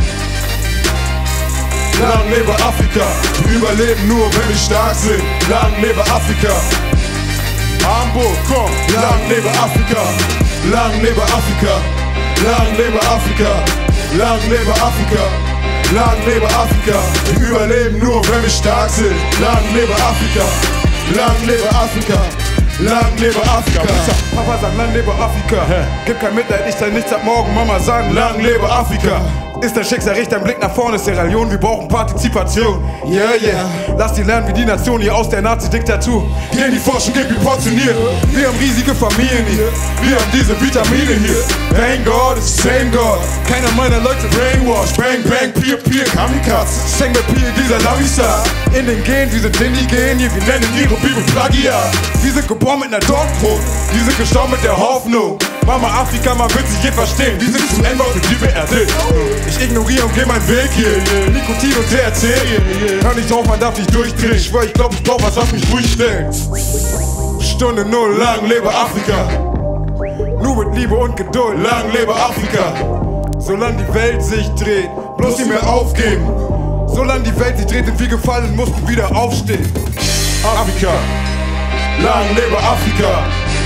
Lang lebe Afrika. Wir überleben nur, wenn wir stark sind. Lang lebe Afrika. Hamburg, komm, lang lebe Afrika. Lang lebe Afrika. Lang lebe Afrika. Lang lebe Afrika. Lang lebe Afrika. Wir überleben nur, wenn wir stark sind. Lang lebe Afrika. Lang lebe Afrika. Lang lebe Afrika. Papa sagt, lang lebe Afrika. Gib kein Mitleid, ich sei nichts ab morgen. Mama sagen, lang lebe Afrika. Ist der Schicksal recht, ein Blick nach vorne, Sierra Leone, wir brauchen Partizipation. Yeah, yeah. Lass die lernen, wie die Nation hier aus der Nazi-Diktatur. Gehen die Forschung, gib die portioniert. Wir haben riesige Familien hier. Wir haben diese Vitamine hier. Thank God, it's the same God. Keiner meiner Leute brainwash. Bang, bang, Pier, Pier, Kamikaze. Sing mit Pier, dieser Lamisa. In den Gen, wir sind indigenen hier. Wir nennen ihre Bibel Plagiat. Wir sind geboren mit einer Dorfbrot. Wir sind gestorben mit der Hoffnung. Mama Afrika, man wird sie je verstehen. Wir sind zu N-Wort für die BRD. Ich ignoriere und geh meinen Weg hier. Nikotin und THC. Hör nicht drauf, man darf nicht durchdrehen. Ich schwör, ich glaub, ich brauch was mich ruhig stellt. Stunde 0, lang lebe Afrika. Nur mit Liebe und Geduld, lang lebe Afrika. Solange die Welt sich dreht, bloß nicht mehr aufgeben. Solange die Welt sich dreht, sind wir gefallen, mussten wieder aufstehen. Afrika, lang lebe Afrika.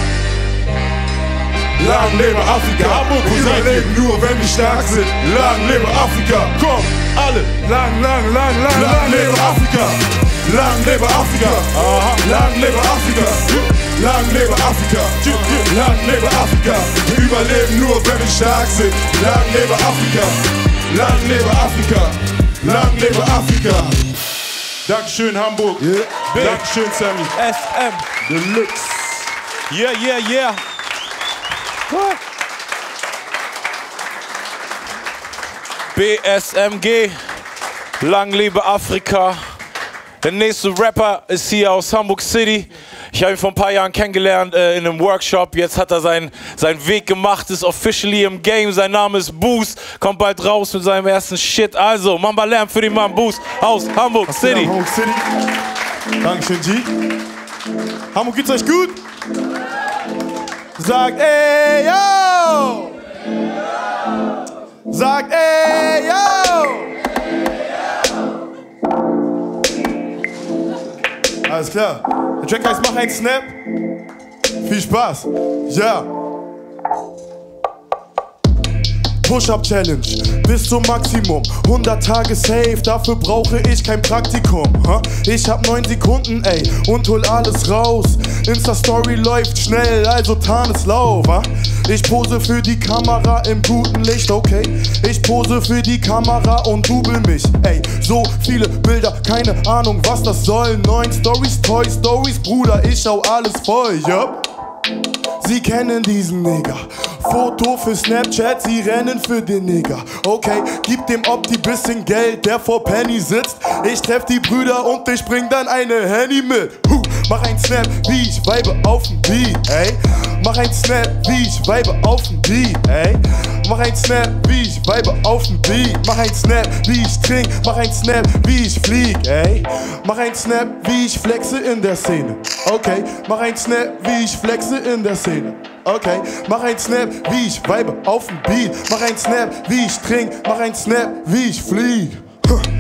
Lang lebe Afrika. Hamburg, wir überleben nur, wenn wir stark sind. Lang lebe Afrika. Komm, alle. Lang lebe Afrika. Lang lebe Afrika. Lang lebe Afrika. Lang lebe Afrika. Lang lebe Afrika. Wir überleben nur, wenn wir stark sind. Lang lebe Afrika. Lang lebe Afrika. Lang lebe Afrika. Dankeschön, Hamburg. Dankeschön, Sammy. SM Deluxe. Yeah, yeah, yeah. BSMG, lang lebe Afrika. Der nächste Rapper ist hier aus Hamburg City. Ich habe ihn vor ein paar Jahren kennengelernt in einem Workshop. Jetzt hat er seinen Weg gemacht, ist officially im Game. Sein Name ist Boost, kommt bald raus mit seinem ersten Shit. Also, Mamba Lärm für den Mann Boost aus Hamburg City. Hamburg City. Dankeschön, G. Hamburg, geht's euch gut? Sagt ey, yo! Sagt ey, yo! Alles klar. Der Track heißt Mach einen Snap. Viel Spaß. Ja. Push-Up-Challenge bis zum Maximum. 100 Tage safe, dafür brauche ich kein Praktikum. Ich hab 9 Sekunden, ey, und hol alles raus. Insta-Story läuft schnell, also Tarneslauf. Ich pose für die Kamera im guten Licht, okay. Ich pose für die Kamera und double mich, ey. So viele Bilder, keine Ahnung, was das soll. 9 Stories, Toy Stories, Bruder, ich schau alles voll, ja. Sie kennen diesen Nigger. Foto für Snapchat, sie rennen für den Nigger. Okay, gib dem Opti bisschen Geld, der vor Penny sitzt. Ich treff die Brüder und ich bring dann eine Henny mit. Mach ein Snap, wie ich vibe auf'm Beat, ey. Mach ein Snap, wie ich vibe auf'm Beat, ey. Mach ein Snap, wie ich vibe auf'm Beat. Mach ein Snap, wie ich trink. Mach ein Snap, wie ich flieg, ey. Mach ein Snap, wie ich flexe in der Szene. Okay, mach ein Snap, wie ich flexe in der Szene. Okay, mach ein Snap, wie ich vibe auf'm Beat. Mach ein Snap, wie ich trink. Mach ein Snap, wie ich flieg.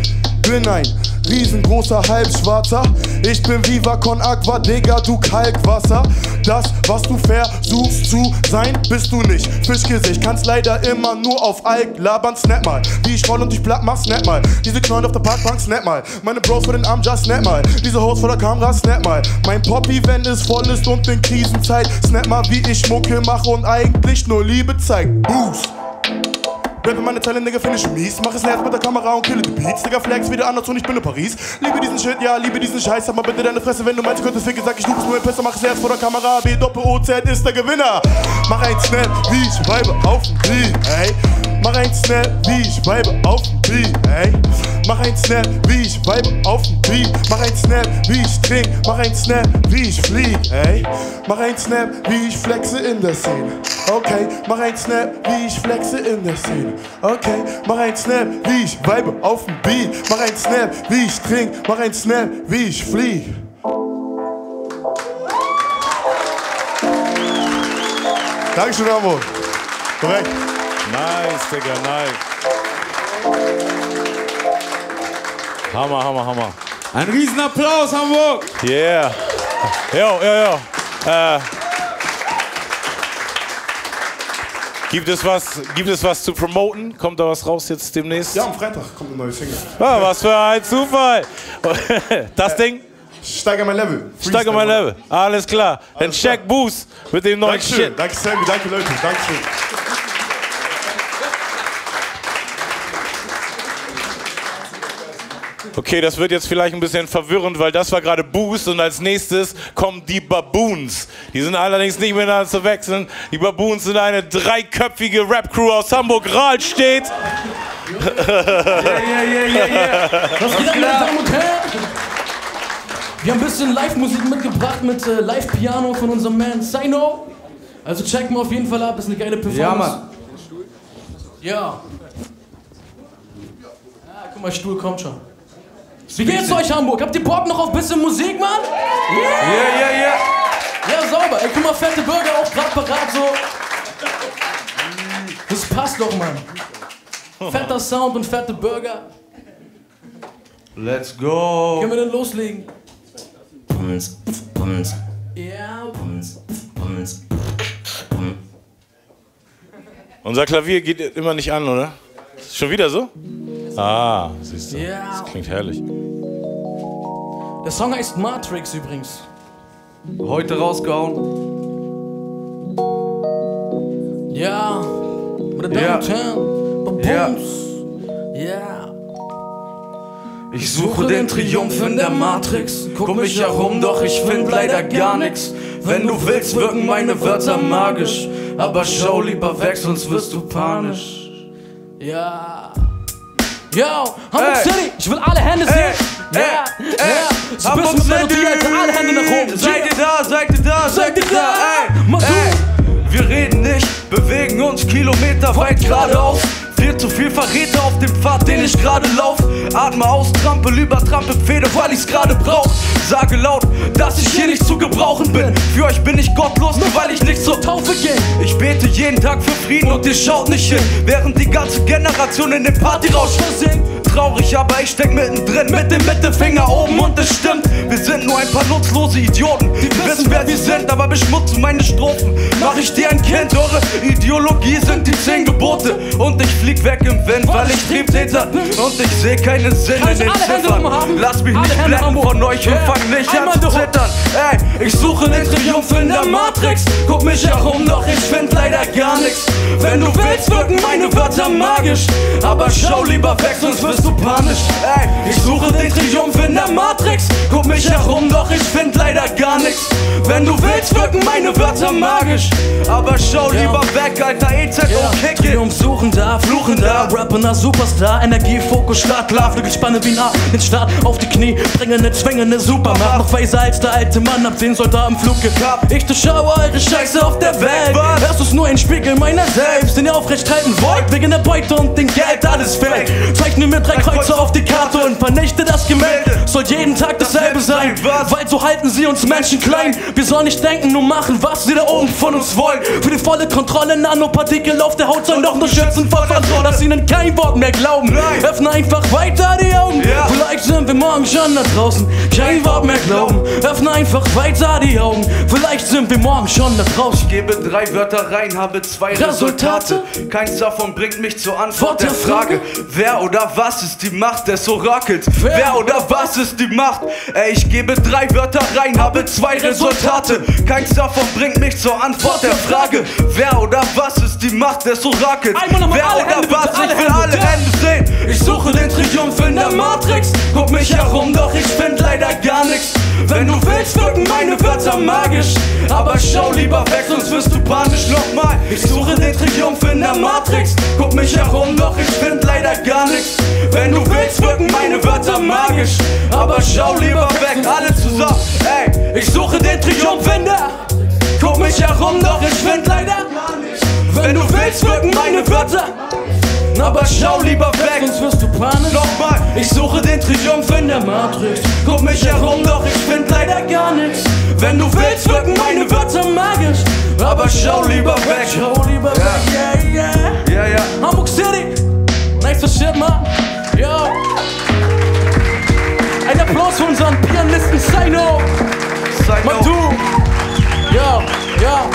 bin ein riesengroßer Halbschwarzer. Ich bin Viva Con Aqua, Digga, du Kalkwasser. Das, was du versuchst zu sein, bist du nicht. Fischgesicht, kannst leider immer nur auf Alk labern, snap mal. Wie ich roll und dich platt mach, snap mal. Diese Knollen auf der Parkbank, snap mal. Meine Bros vor den Arm, just snap mal. Diese Hoes vor der Kamera, snap mal. Mein Poppy, wenn es voll ist und in Krisenzeit, snap mal, wie ich Mucke mache und eigentlich nur Liebe zeigt. Boost. Rappe meine Zeile, Nigga, find ich mies. Mach es Herz mit der Kamera und kille die Beats. Digga, Flex wieder anders und ich bin in Paris. Liebe diesen Shit, ja, liebe diesen Scheiß. Sag mal bitte deine Fresse, wenn du meinst, könntest ficken. Sag ich, du bist nur ein Pisser, mach es Herz vor der Kamera. B-Doppel-O-Z ist der Gewinner. Mach ein Snap, wie ich weibe auf dem Beat, ey. Mach ein Snap, wie ich weibe auf dem Beat, ey. Mach ein Snap, wie ich weibe auf dem Beat. Mach ein Snap, wie ich trink. Mach ein Snap, wie ich flieg, ey. Mach ein Snap, wie ich flexe in der Szene. Okay, mach ein Snap, wie ich flexe in der Szene. Okay, mach ein Snap, wie ich weibe auf dem Beat. Mach ein Snap, wie ich trink. Mach ein Snap, wie ich flieg. Dankeschön, Hamburg. Korrekt. Nice, Digga, nice. Hammer, Hammer, Hammer. Ein Riesenapplaus, Hamburg. Yeah. Jo. Gibt es was zu promoten? Kommt da was raus jetzt demnächst? Ja, am Freitag kommt eine neue Single. Ah, was für ein Zufall. Das Ding? Steiger mein Level. Steiger mein Level. Alles klar. Dann check Boost mit dem neuen Shit. Danke Sammy, danke Leute, Dankeschön. Okay, das wird jetzt vielleicht ein bisschen verwirrend, weil das war gerade Boost und als nächstes kommen die Baboons. Die sind allerdings nicht miteinander zu wechseln. Die Baboons sind eine dreiköpfige Rap-Crew aus Hamburg-Rahlstedt. Was geht ab, meine Damen und Herren? Wir haben ein bisschen Live-Musik mitgebracht mit Live-Piano von unserem Man Sino. Also checken wir auf jeden Fall ab, ist eine geile Performance. Ja, Mann. Ja. Guck mal, Stuhl kommt schon. Wie geht's euch, Hamburg? Habt ihr Bock noch auf ein bisschen Musik, Mann? Yeah. Ja, sauber. Ey, guck mal, fette Burger auch grad parat, so. Das passt doch, Mann. Fetter Sound und fette Burger. Let's go. Können wir denn loslegen? Ja. Unser Klavier geht immer nicht an, oder? Ist schon wieder so? Ah, siehst du. Ja. Das klingt herrlich. Der Song heißt Matrix übrigens. Heute rausgehauen. Ja. Meine Damen und Herren. Ja. Ich suche den Triumph in der Matrix. Guck mich herum, doch ich find leider gar nix. Wenn du willst, wirken meine Wörter magisch. Aber schau lieber weg, sonst wirst du panisch. Ja. Yo, Hamburg City, ich will alle Hände sehen. Ja. So bist du mit Melodie, Alter, alle Hände nach oben. Seid ihr da? Ey. Wir reden nicht, bewegen uns kilometerweit geradeaus. Viel zu viel Verräter auf dem Pfad, den ich gerade lauf. Atme aus, trampel über Trampelpfade, weil ich's gerade brauch. Sage laut, dass ich hier nicht zu gebrauchen bin. Für euch bin ich gottlos, nur weil ich nicht zur Taufe gehe. Ich bete jeden Tag für Frieden und ihr schaut nicht hin, während die ganze Generation in den Partyrausch versinkt. Traurig, aber ich steck mittendrin mit dem Mittelfinger oben und es stimmt. Wir sind nur ein paar nutzlose Idioten, die wissen wer wir sind, aber beschmutzen meine Strophen. Mach ich dir ein Kind, eure Ideologie sind die 10 Gebote. Und ich flieg weg im Wind, weil ich Triebtäter und ich seh keinen Sinn in den Ziffern. Lass mich nicht blenden von euch und fang nicht an zu zittern. Ey, ich suche den Triumph in der Matrix. Guck mich herum, doch ich find leider gar nix. Wenn du willst, wirken meine Wörter magisch. Aber schau lieber weg, sonst wirst du panisch. Ey, ich suche den Triumph in der Matrix. Guck mich herum, doch ich find leider gar nix. Wenn du willst, wirken meine Wörter magisch. Aber schau lieber weg, Alter, EZO, kick it. Triumph suchen da, fluchen da, rappender Superstar. Energie, Fokus, stark, klar, Flügelspanne wie ein A. Den Start auf die Knie, bringe ne Zwänge, ne Supermacht. Noch weiser als der alte Mann, hab 10 Soldaten im Flug gehabt. Ich durchschaue eure Scheiße auf der Welt. Erstes nur ein Spiegel meiner selbst, den ihr aufrecht halten wollt. Wegen der Beute und dem Geld, alles fällt. Zeichne mir 3 Kreuze auf die Karte und vernichte das Gemälde. Soll jeden Tag dasselbe sein, weil so halten sie uns Menschen klein. Wir sollen nicht denken, nur machen, was sie da oben von uns wollen. Für die volle Kontrolle, Nanopartikel auf der Haut sollen doch nur schützen vor Vertrauen, dass ihnen kein Wort mehr glauben. Öffne einfach weiter die Augen, vielleicht sind wir morgen schon da draußen. Kein Wort mehr glauben, öffne einfach weiter die Augen, vielleicht sind wir morgen schon da draußen. Ich gebe 3 Wörter rein, habe 2 Resultate. Keins davon bringt mich zur Antwort der Frage. Wer oder was ist die Macht des Orakels? Wer oder was ist die Macht? Ey, ich gebe 3 Wörter rein, habe 2 Resultate. Keins davon bringt mich zur Antwort der Frage. Wer oder was ist die Macht des Orakels? Wer oder was? Ich will alle Hände sehen. Ich suche den Triumph in der Matrix. Guck mich herum, doch ich find leider gar nichts. Wenn du willst, wirken meine Wörter magisch. Aber schau lieber weg, sonst wirst du panisch. Nochmal, ich suche den Triumph in der Matrix. Guck mich herum, doch ich find leider gar nichts. Wenn du willst, wirken meine Wörter magisch. Aber schau lieber weg, alle zusammen. Ey, ich suche den Triumph in der. Guck mich herum, doch ich find leider gar nichts. Wenn du willst, wirken meine Wörter. Aber schau lieber weg, sonst wirst du panisch. Nochmal, ich suche den Triumph in der Matrix. Guck mich herum, doch ich find leider gar nichts. Wenn du willst, wirken meine Wörter magisch. Aber schau lieber weg. Schau lieber weg, yeah, yeah. Hamburg City, nice shit, man. Yo. Ein Applaus für unseren Pianisten Saino. Matu. Yo, yo.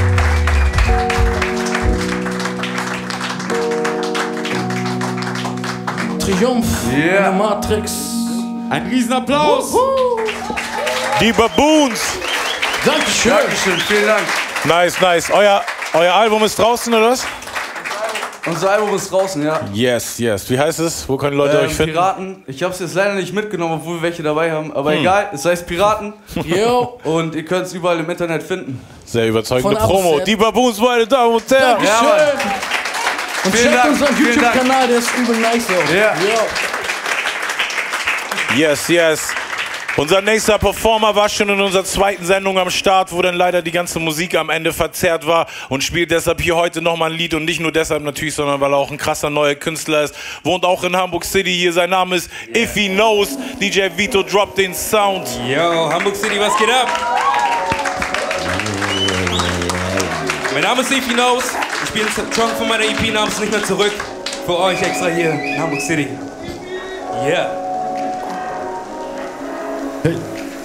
Triumph in der Matrix. Ein Riesenapplaus. Die Baboons. Dankeschön. Dankeschön, vielen Dank. Nice, nice. Euer Album ist draußen, oder was? Unser Album ist draußen, ja. Yes, yes. Wie heißt es? Wo können die Leute euch finden? Piraten. Ich hab's jetzt leider nicht mitgenommen, obwohl wir welche dabei haben. Aber egal, es heißt Piraten. Yo. Und ihr könnt es überall im Internet finden. Sehr überzeugende Promo. Die Baboons, meine Damen und Herren. Dankeschön. Und checkt unseren YouTube-Kanal, der ist übel nice auch. Ja. Yes, yes. Unser nächster Performer war schon in unserer 2. Sendung am Start, wo dann leider die ganze Musik am Ende verzerrt war und spielt deshalb hier heute nochmal ein Lied und nicht nur deshalb natürlich, sondern weil er auch ein krasser neuer Künstler ist. Wohnt auch in Hamburg City hier, sein Name ist If He Knows. DJ Vito droppt den Sound. Yo, Hamburg City, was geht ab? Mein Name ist If He Knows. Ich spiele einen Song von meiner EP namens Nicht mehr zurück. Für euch extra hier in Hamburg City. Yeah. Hey.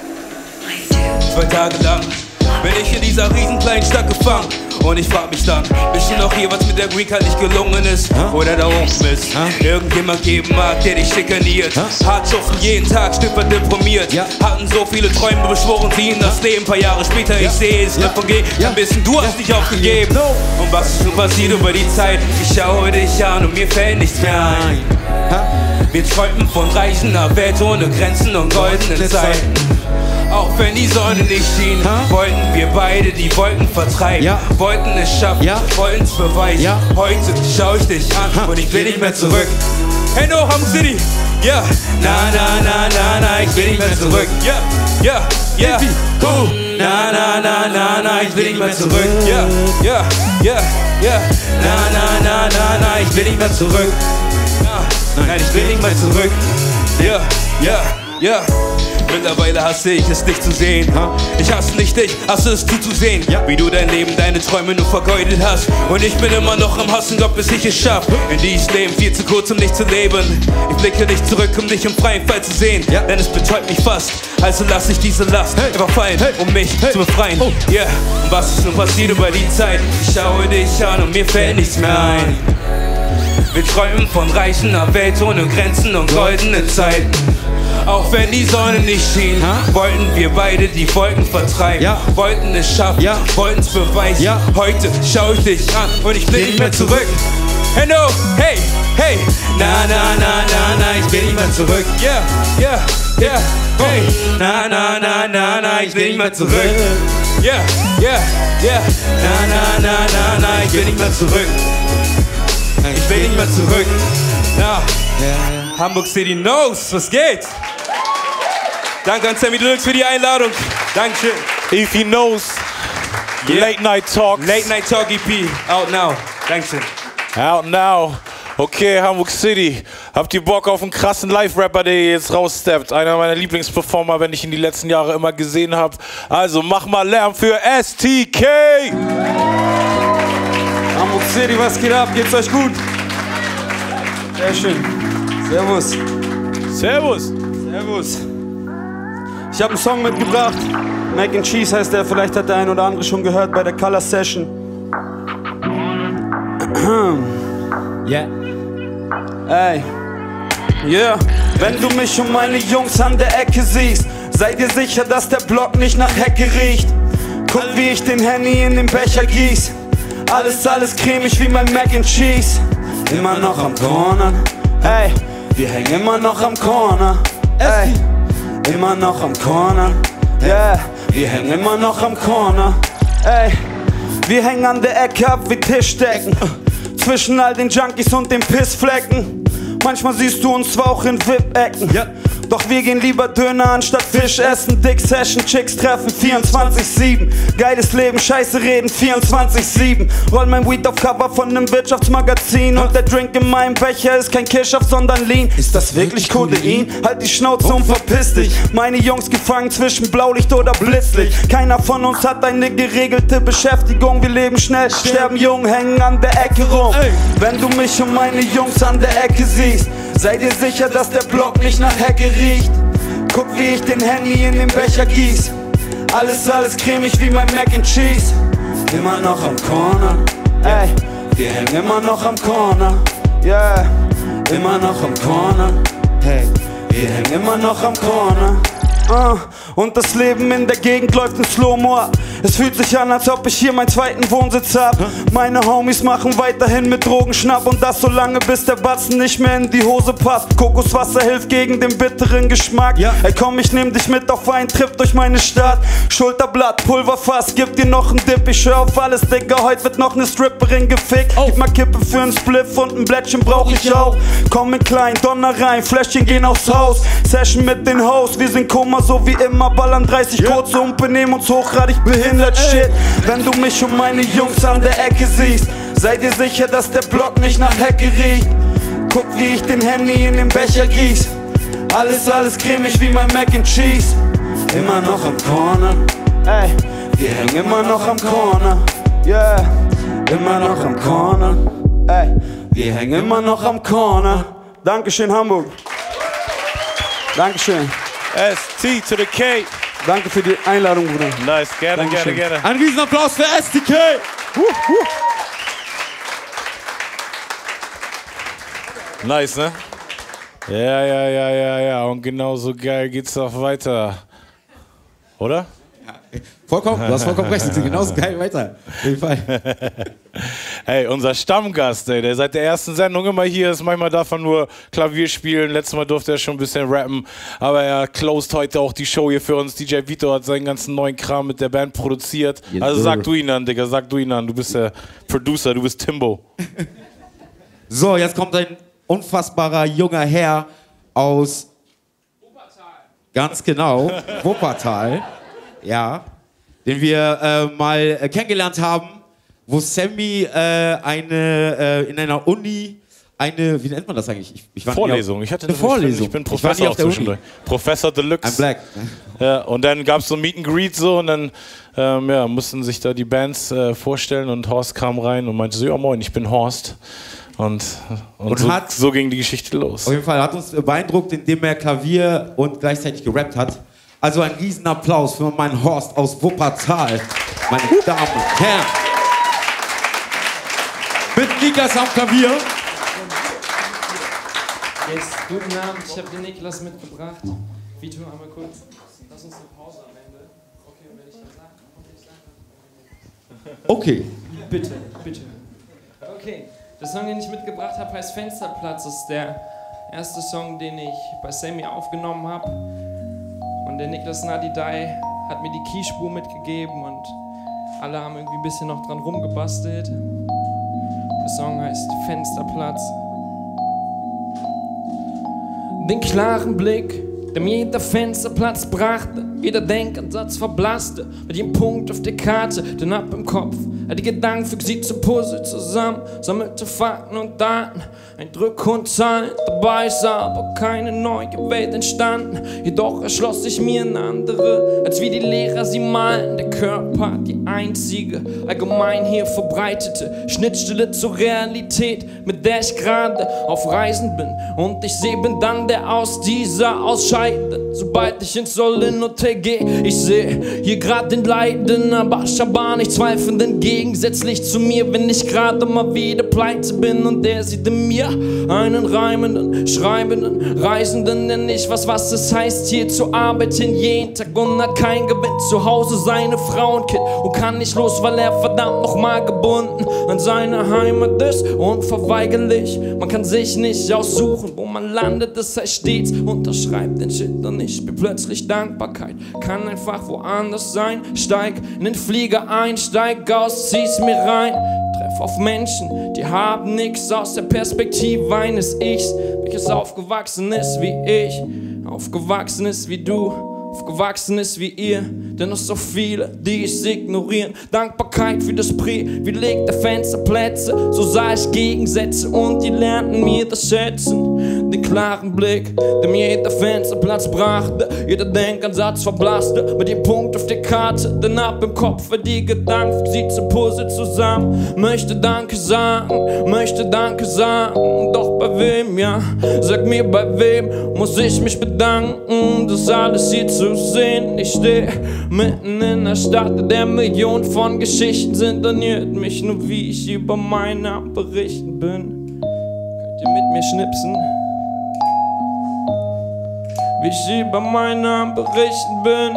2 Tage lang bin ich in dieser riesen kleinen Stadt gefangen. Und ich frag mich dann, bist du noch hier, was mit der Green Card nicht gelungen ist? Oder da oben ist irgendjemand geben mag, der dich schikaniert. Hart schuften jeden Tag, Stück deprimiert. Hatten so viele Träume, beschworen sie in das Leben. Paar Jahre später, ich sehe es davon gehen. Ein bisschen, du hast dich aufgegeben. Und was ist nun passiert über die Zeit? Ich schaue dich an und mir fällt nichts mehr ein. Wir träumen von reichender Welt ohne Grenzen und goldenen Zeiten. Auch wenn die Sonne nicht schien, wollten wir beide die Wolken vertreiben. Wollten es schaffen, wollten es beweisen. Heute schau ich dich an und ich will nicht mehr zurück. Hey no, Hamburg City, ja. Na, na, na, na, na, ich will nicht mehr zurück. Ja, ja, ja. Na, na, na, na, na, ich will nicht mehr zurück. Ja, ja, ja, ja. Na, na, na, na, na, ich will nicht mehr zurück. Nein, ich will nicht mehr zurück. Ja, ja, ja. Mittlerweile hasse ich es, dich zu sehen. Ich hasse nicht dich, hasse es zuzusehen, wie du dein Leben, deine Träume nur vergeudet hast. Und ich bin immer noch am Hassen, ob bis ich es schaff. In dieses Leben viel zu kurz, um nicht zu leben. Ich blicke nicht zurück, um dich im freien Fall zu sehen, denn es betäubt mich fast. Also lass ich diese Last einfach fallen, um mich zu befreien. Yeah. Und was ist nun passiert über die Zeit? Ich schaue dich an und mir fällt nichts mehr ein. Wir träumen von reichender Welt ohne Grenzen und goldenen Zeiten. Auch wenn die Sonne nicht schien, wollten wir beide die Wolken vertreiben. Wollten es schaffen, wollten es beweisen. Heute schau ich dich an und ich blick nicht mehr zurück. Hey no, hey, hey. Na, na, na, na, na, ich will nicht mehr zurück. Yeah, yeah, yeah, hey. Na, na, na, na, na, ich will nicht mehr zurück. Yeah, yeah, yeah. Na, na, na, na, na, ich will nicht mehr zurück. Ich will nicht mehr zurück. Na, Hamburg City knows, was geht? Danke an Sammy Deluxe für die Einladung. Dankeschön. If He Knows. Late Night Talk. Late Night Talk EP. Out now. Dankeschön. Out now. Okay, Hamburg City. Habt ihr Bock auf einen krassen Live-Rapper, der jetzt raussteppt? Einer meiner Lieblingsperformer, wenn ich ihn die letzten Jahre immer gesehen habe. Also mach mal Lärm für STK. Hamburg City, was geht ab? Geht's euch gut? Sehr schön. Servus. Servus. Servus. Ich habe einen Song mitgebracht. Mac and Cheese heißt der. Vielleicht hat der ein oder andere schon gehört bei der Color Session. Yeah. Ey. Yeah. Wenn du mich und meine Jungs an der Ecke siehst, sei dir sicher, dass der Block nicht nach Hecke riecht. Guck, wie ich den Henny in den Becher gieß. Alles cremig wie mein Mac and Cheese. Immer noch am Corner. Ey. Wir hängen immer noch am Corner. Ey. Immer noch am Corner. Yeah. Wir hängen immer noch am Corner. Ey. Wir hängen an der Ecke ab wie Tischdecken. Zwischen all den Junkies und den Pissflecken. Manchmal siehst du uns zwar auch in VIP-Ecken. Yeah. Doch wir gehen lieber Döner anstatt Fisch essen. Dick Session, Chicks treffen 24/7. Geiles Leben, Scheiße reden 24/7. Roll mein Weed auf Cover von nem Wirtschaftsmagazin. Und der Drink in meinem Becher ist kein Kirschhoff, sondern Lean. Ist das wirklich Codein? Halt die Schnauze und verpiss dich. Meine Jungs gefangen zwischen Blaulicht oder Blitzlicht. Keiner von uns hat eine geregelte Beschäftigung. Wir leben schnell, sterben jung, hängen an der Ecke rum. Wenn du mich und meine Jungs an der Ecke siehst, sei dir sicher, dass der Block nicht nach Hecke riecht. Guck, wie ich den Henny in den Becher gieß. Alles cremig wie mein Mac and Cheese. Immer noch am Corner. Ey, wir hängen immer noch am Corner. Yeah, immer noch am Corner. Hey, wir hängen immer noch am Corner. Und das Leben in der Gegend läuft in Slow-Mo ab. Es fühlt sich an, als ob ich hier meinen zweiten Wohnsitz hab. Meine Homies machen weiterhin mit Drogenschnapp. Und das so lange, bis der Batzen nicht mehr in die Hose passt. Kokoswasser hilft gegen den bitteren Geschmack. Ey komm, ich nehm dich mit auf einen Trip durch meine Stadt. Schulterblatt, Pulverfass, gib dir noch einen Dip. Ich schwör auf alles, Digga, heute wird noch ne Stripperin gefickt. Gib mal Kippe für einen Spliff und ein Blättchen brauch ich auch. Komm in klein, Donner rein, Fläschchen gehen aufs Haus. Session mit den Hosts, wir sind Koma so wie immer. Ballern 30 kurze und benehmen uns hochgradig behindert. Shit, wenn du mich und meine Jungs an der Ecke siehst, sei dir sicher, dass der Block nicht nach Hecke riecht. Guck, wie ich den Henny in den Becher gieß. Alles cremig wie mein Mac and Cheese. Immer noch am Corner. Ey, wir hängen immer noch am Corner. Yeah, immer noch am Corner. Ey, wir hängen immer noch am Corner. Dankeschön, Hamburg. Dankeschön. ST to the K. Danke für die Einladung, Bruder. Nice, gerne. Ein Riesenapplaus für STK. Nice, ne? Ja. Und genauso geil geht's auch weiter. Oder? Vollkommen, du hast vollkommen recht. Genauso geil weiter. Auf jeden Fall. Hey, unser Stammgast, ey, der seit der ersten Sendung immer hier ist. Manchmal darf er nur Klavier spielen. Letztes Mal durfte er schon ein bisschen rappen. Aber er closed heute auch die Show hier für uns. DJ Vito hat seinen ganzen neuen Kram mit der Band produziert. Yes, also sag du ihn an, Digga, sag du ihn an. Du bist der Producer, du bist Timbo. So, jetzt kommt ein unfassbarer junger Herr aus Wuppertal. Ganz genau, Wuppertal. Ja, den wir mal kennengelernt haben, wo Sammy in einer Uni wie nennt man das eigentlich? Ich war Vorlesung. Ich hatte eine Vorlesung. Ich bin Professor auch zwischendurch. Professor Deluxe. I'm black. Ja, und dann gab es so ein Meet and Greet so und dann mussten sich da die Bands vorstellen und Horst kam rein und meinte so, ja moin, ich bin Horst. Und so ging die Geschichte los. Auf jeden Fall hat uns beeindruckt, indem er Klavier und gleichzeitig gerappt hat. Also ein Riesenapplaus für meinen Horst aus Wuppertal, meine Damen und Herren. Mit Niklas am Klavier. Yes, guten Abend, ich habe den Niklas mitgebracht. Vito, einmal kurz. Lass uns eine Pause am Ende. Okay, und wenn ich dann sage, Okay. Bitte. Okay, der Song, den ich mitgebracht habe, heißt Fensterplatz. Das ist der erste Song, den ich bei Sammy aufgenommen habe. Und der Niklas Nadidai hat mir die Keyspur mitgegeben und alle haben irgendwie ein bisschen noch dran rumgebastelt. Der Song heißt Fensterplatz. Den klaren Blick der mir jeder Fensterplatz brachte, jeder Denkansatz verblasste, mit jedem Punkt auf der Karte, denn ab im Kopf, die Gedanken fügt sie zum Puzzle zusammen, sammelte Fakten und Daten, ein Drück und Zahlen, dabei ist aber keine neue Welt entstanden, jedoch erschloss sich mir eine andere, als wie die Lehrer sie malen, der Körper die einzige, allgemein hier verbreitete Schnittstelle zur Realität, mit der ich gerade auf Reisen bin, und ich sehe, bin dann der aus dieser ausscheiden, sobald ich ins Soll-in-Hotel gehe. Ich sehe hier grad den Leiden, aber Schaban nicht zweifelnden, gegensätzlich zu mir, wenn ich gerade mal wieder pleite bin, und der sieht in mir einen reimenden, schreibenden, Reisenden, denn ich weiß, was es heißt, hier zu arbeiten jeden Tag und hat kein Gewinn, zu Hause seine Frau und Kind und kann nicht los, weil er verdammt nochmal gebunden an seine Heimat ist, unverweigerlich, man kann sich nicht aussuchen, wo man landet, das heißt stets unterschreibt den Shit und ich bin plötzlich Dankbarkeit, kann einfach woanders sein, steig in den Flieger ein, steig aus, zieh's mir rein, treff auf Menschen, die haben nix aus der Perspektive eines Ichs, welches aufgewachsen ist wie ich, aufgewachsen ist wie du, aufgewachsen ist wie ihr, denn es so viele, die es ignorieren. Dankbarkeit für das Privileg der Fensterplätze, so sah ich Gegensätze und die lernten mir das Schätzen. Den klaren Blick, der mir jeder Fensterplatz brachte, jeder Denkansatz verblasste, mit dem Punkt auf der Karte, denn ab im Kopf für die Gedanken, sie zum Puzzle zusammen. Möchte Danke sagen, doch bei wem, ja? Sag mir, bei wem muss ich mich bedanken, das alles hier zu sehen. Ich stehe mitten in der Stadt, der Millionen von Geschichten sind, interessiert mich nur, wie ich über meine am Berichten bin. Könnt ihr mit mir schnipsen? Wie ich über meine am Berichten bin.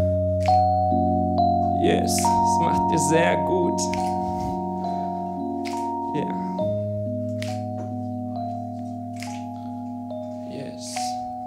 Yes, das macht ihr sehr gut. Ja. Yes.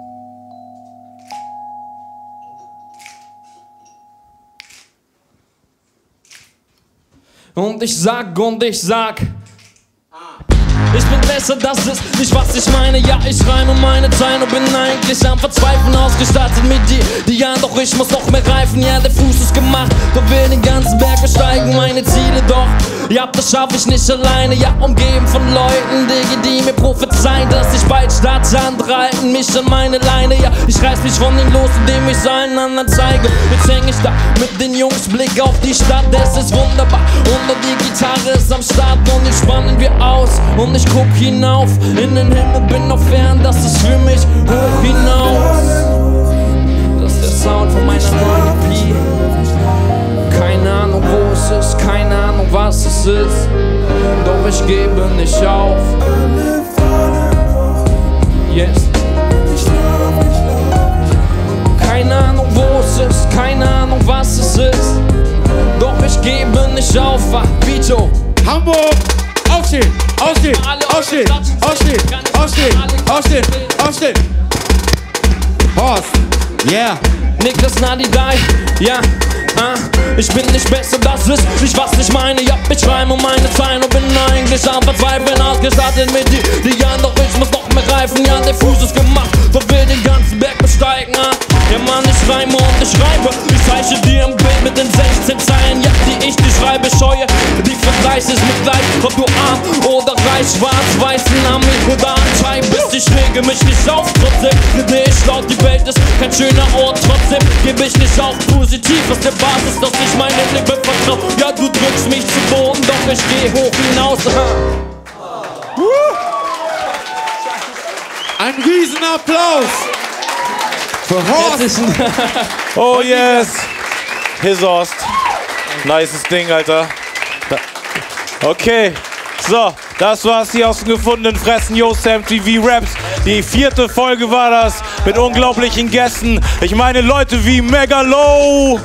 Und ich sag, ich bin besser, das ist nicht was ich meine. Ja, ich reime meine Zeilen und bin eigentlich am Verzweifeln, ausgestattet mit die ja, doch ich muss noch mehr reifen. Ja, der Fuß ist gemacht, doch will den ganzen Berg besteigen, meine Ziele doch. Ja, das schaff ich nicht alleine. Ja, umgeben von Leuten, die mir prophezeien, dass ich bald starte, andere halten mich an meine Leine. Ja, ich reiß mich von den los, indem ich allen anderen zeige. Jetzt häng ich da mit den Jungs, Blick auf die Stadt, es ist wunderbar. Und die Gitarre ist am Start und jetzt spannen wir aus. Und ich guck hinauf in den Himmel, bin noch fern, das ist für mich hoch hinaus. Das ist der Sound von meiner neuen EP. Keine Ahnung, wo es ist, keine Ahnung, was es ist, doch ich gebe nicht auf. Yes. Keine Ahnung, wo es ist, keine Ahnung, was es ist, doch ich gebe nicht auf. Vito, Hamburg! Aufstehen, aufstehen, aufstehen, aufstehen, aufstehen, aufstehen, aufstehen. Horst, yeah. Niklas Nadidai, ja, ich bin nicht besser, das ist nicht was ich meine. Ja, ich reime meine Zeilen und bin eigentlich am Verzweifeln, ausgestattet mit die ja, doch ich muss noch mehr reifen. Ja, der Fuß ist gemacht, doch will den ganzen Berg besteigen. Ja, Mann, ich reime und ich schreibe, ich zeichne dir ein Bild mit den 16 Zeilen, ja, die ich dir schreibe, scheue die Vergleich ist mit gleich, ob du arm oder reich, schwarz, weißen Ami oder Anteil bist. Ich rege mich nicht auf, trotzdem rede ich laut, die Welt ist kein schöner Ort, trotzdem gebe ich nicht auf, positiv aus der Basis, dass ich meine Liebe vertraue. Ja, du drückst mich zu Boden, doch ich geh hoch hinaus. Ein Riesenapplaus für Horst. Oh yes, His Horst. Nices Ding, Alter. Okay, so, das war's hier aus den gefundenen Fressen Yoast MTV Raps. Die 4. Folge war das mit unglaublichen Gästen. Ich meine Leute wie Megalo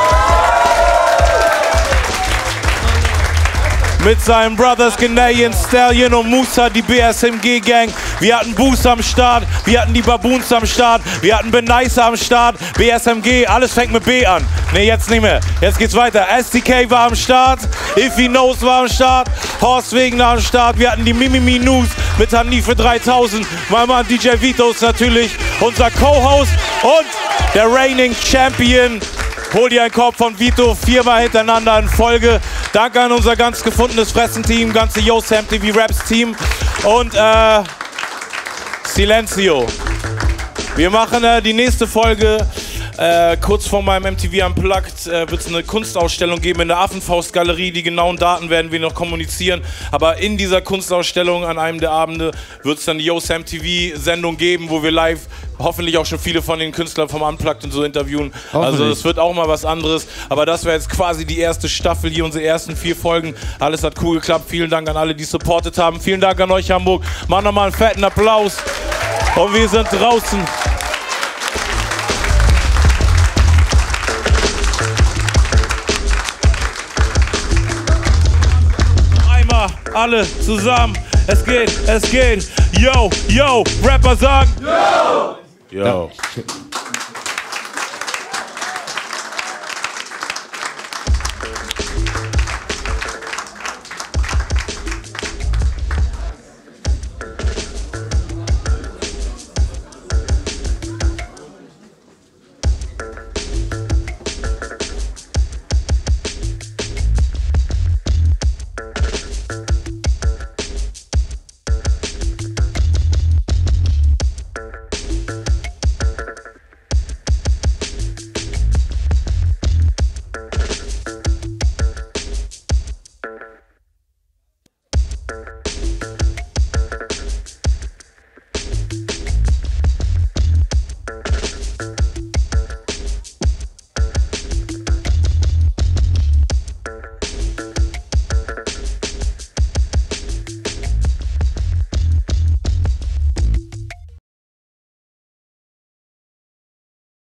mit seinen Brothers Canadian Stallion und Musa, die BSMG Gang. Wir hatten Boos am Start, wir hatten die Baboons am Start, wir hatten Benice am Start, BSMG, alles fängt mit B an. Ne, jetzt nicht mehr. Jetzt geht's weiter. STK war am Start, If He Knows war am Start, Horst Wegner am Start, wir hatten die Mimimi News, mit Hanife 3000. Mein Mann DJ Vito ist natürlich unser Co-Host und der Reigning Champion. Hol dir einen Korb von Vito, 4-mal hintereinander in Folge. Danke an unser ganz gefundenes Fressen-Team, ganze Yo Sam TV Raps Team und Silencio. Wir machen die nächste Folge. Kurz vor meinem MTV Unplugged wird es eine Kunstausstellung geben in der Affenfaustgalerie. Die genauen Daten werden wir noch kommunizieren. Aber in dieser Kunstausstellung an einem der Abende wird es dann die Yo Sam TV Sendung geben, wo wir live hoffentlich auch schon viele von den Künstlern vom Unplugged und so interviewen. Also es wird auch mal was anderes. Aber das wäre jetzt quasi die erste Staffel, hier unsere ersten 4 Folgen. Alles hat cool geklappt. Vielen Dank an alle, die supportet haben. Vielen Dank an euch, Hamburg. Mach nochmal einen fetten Applaus. Und wir sind draußen. Alle zusammen, es geht, yo, yo, Rapper sagen, yo, yo.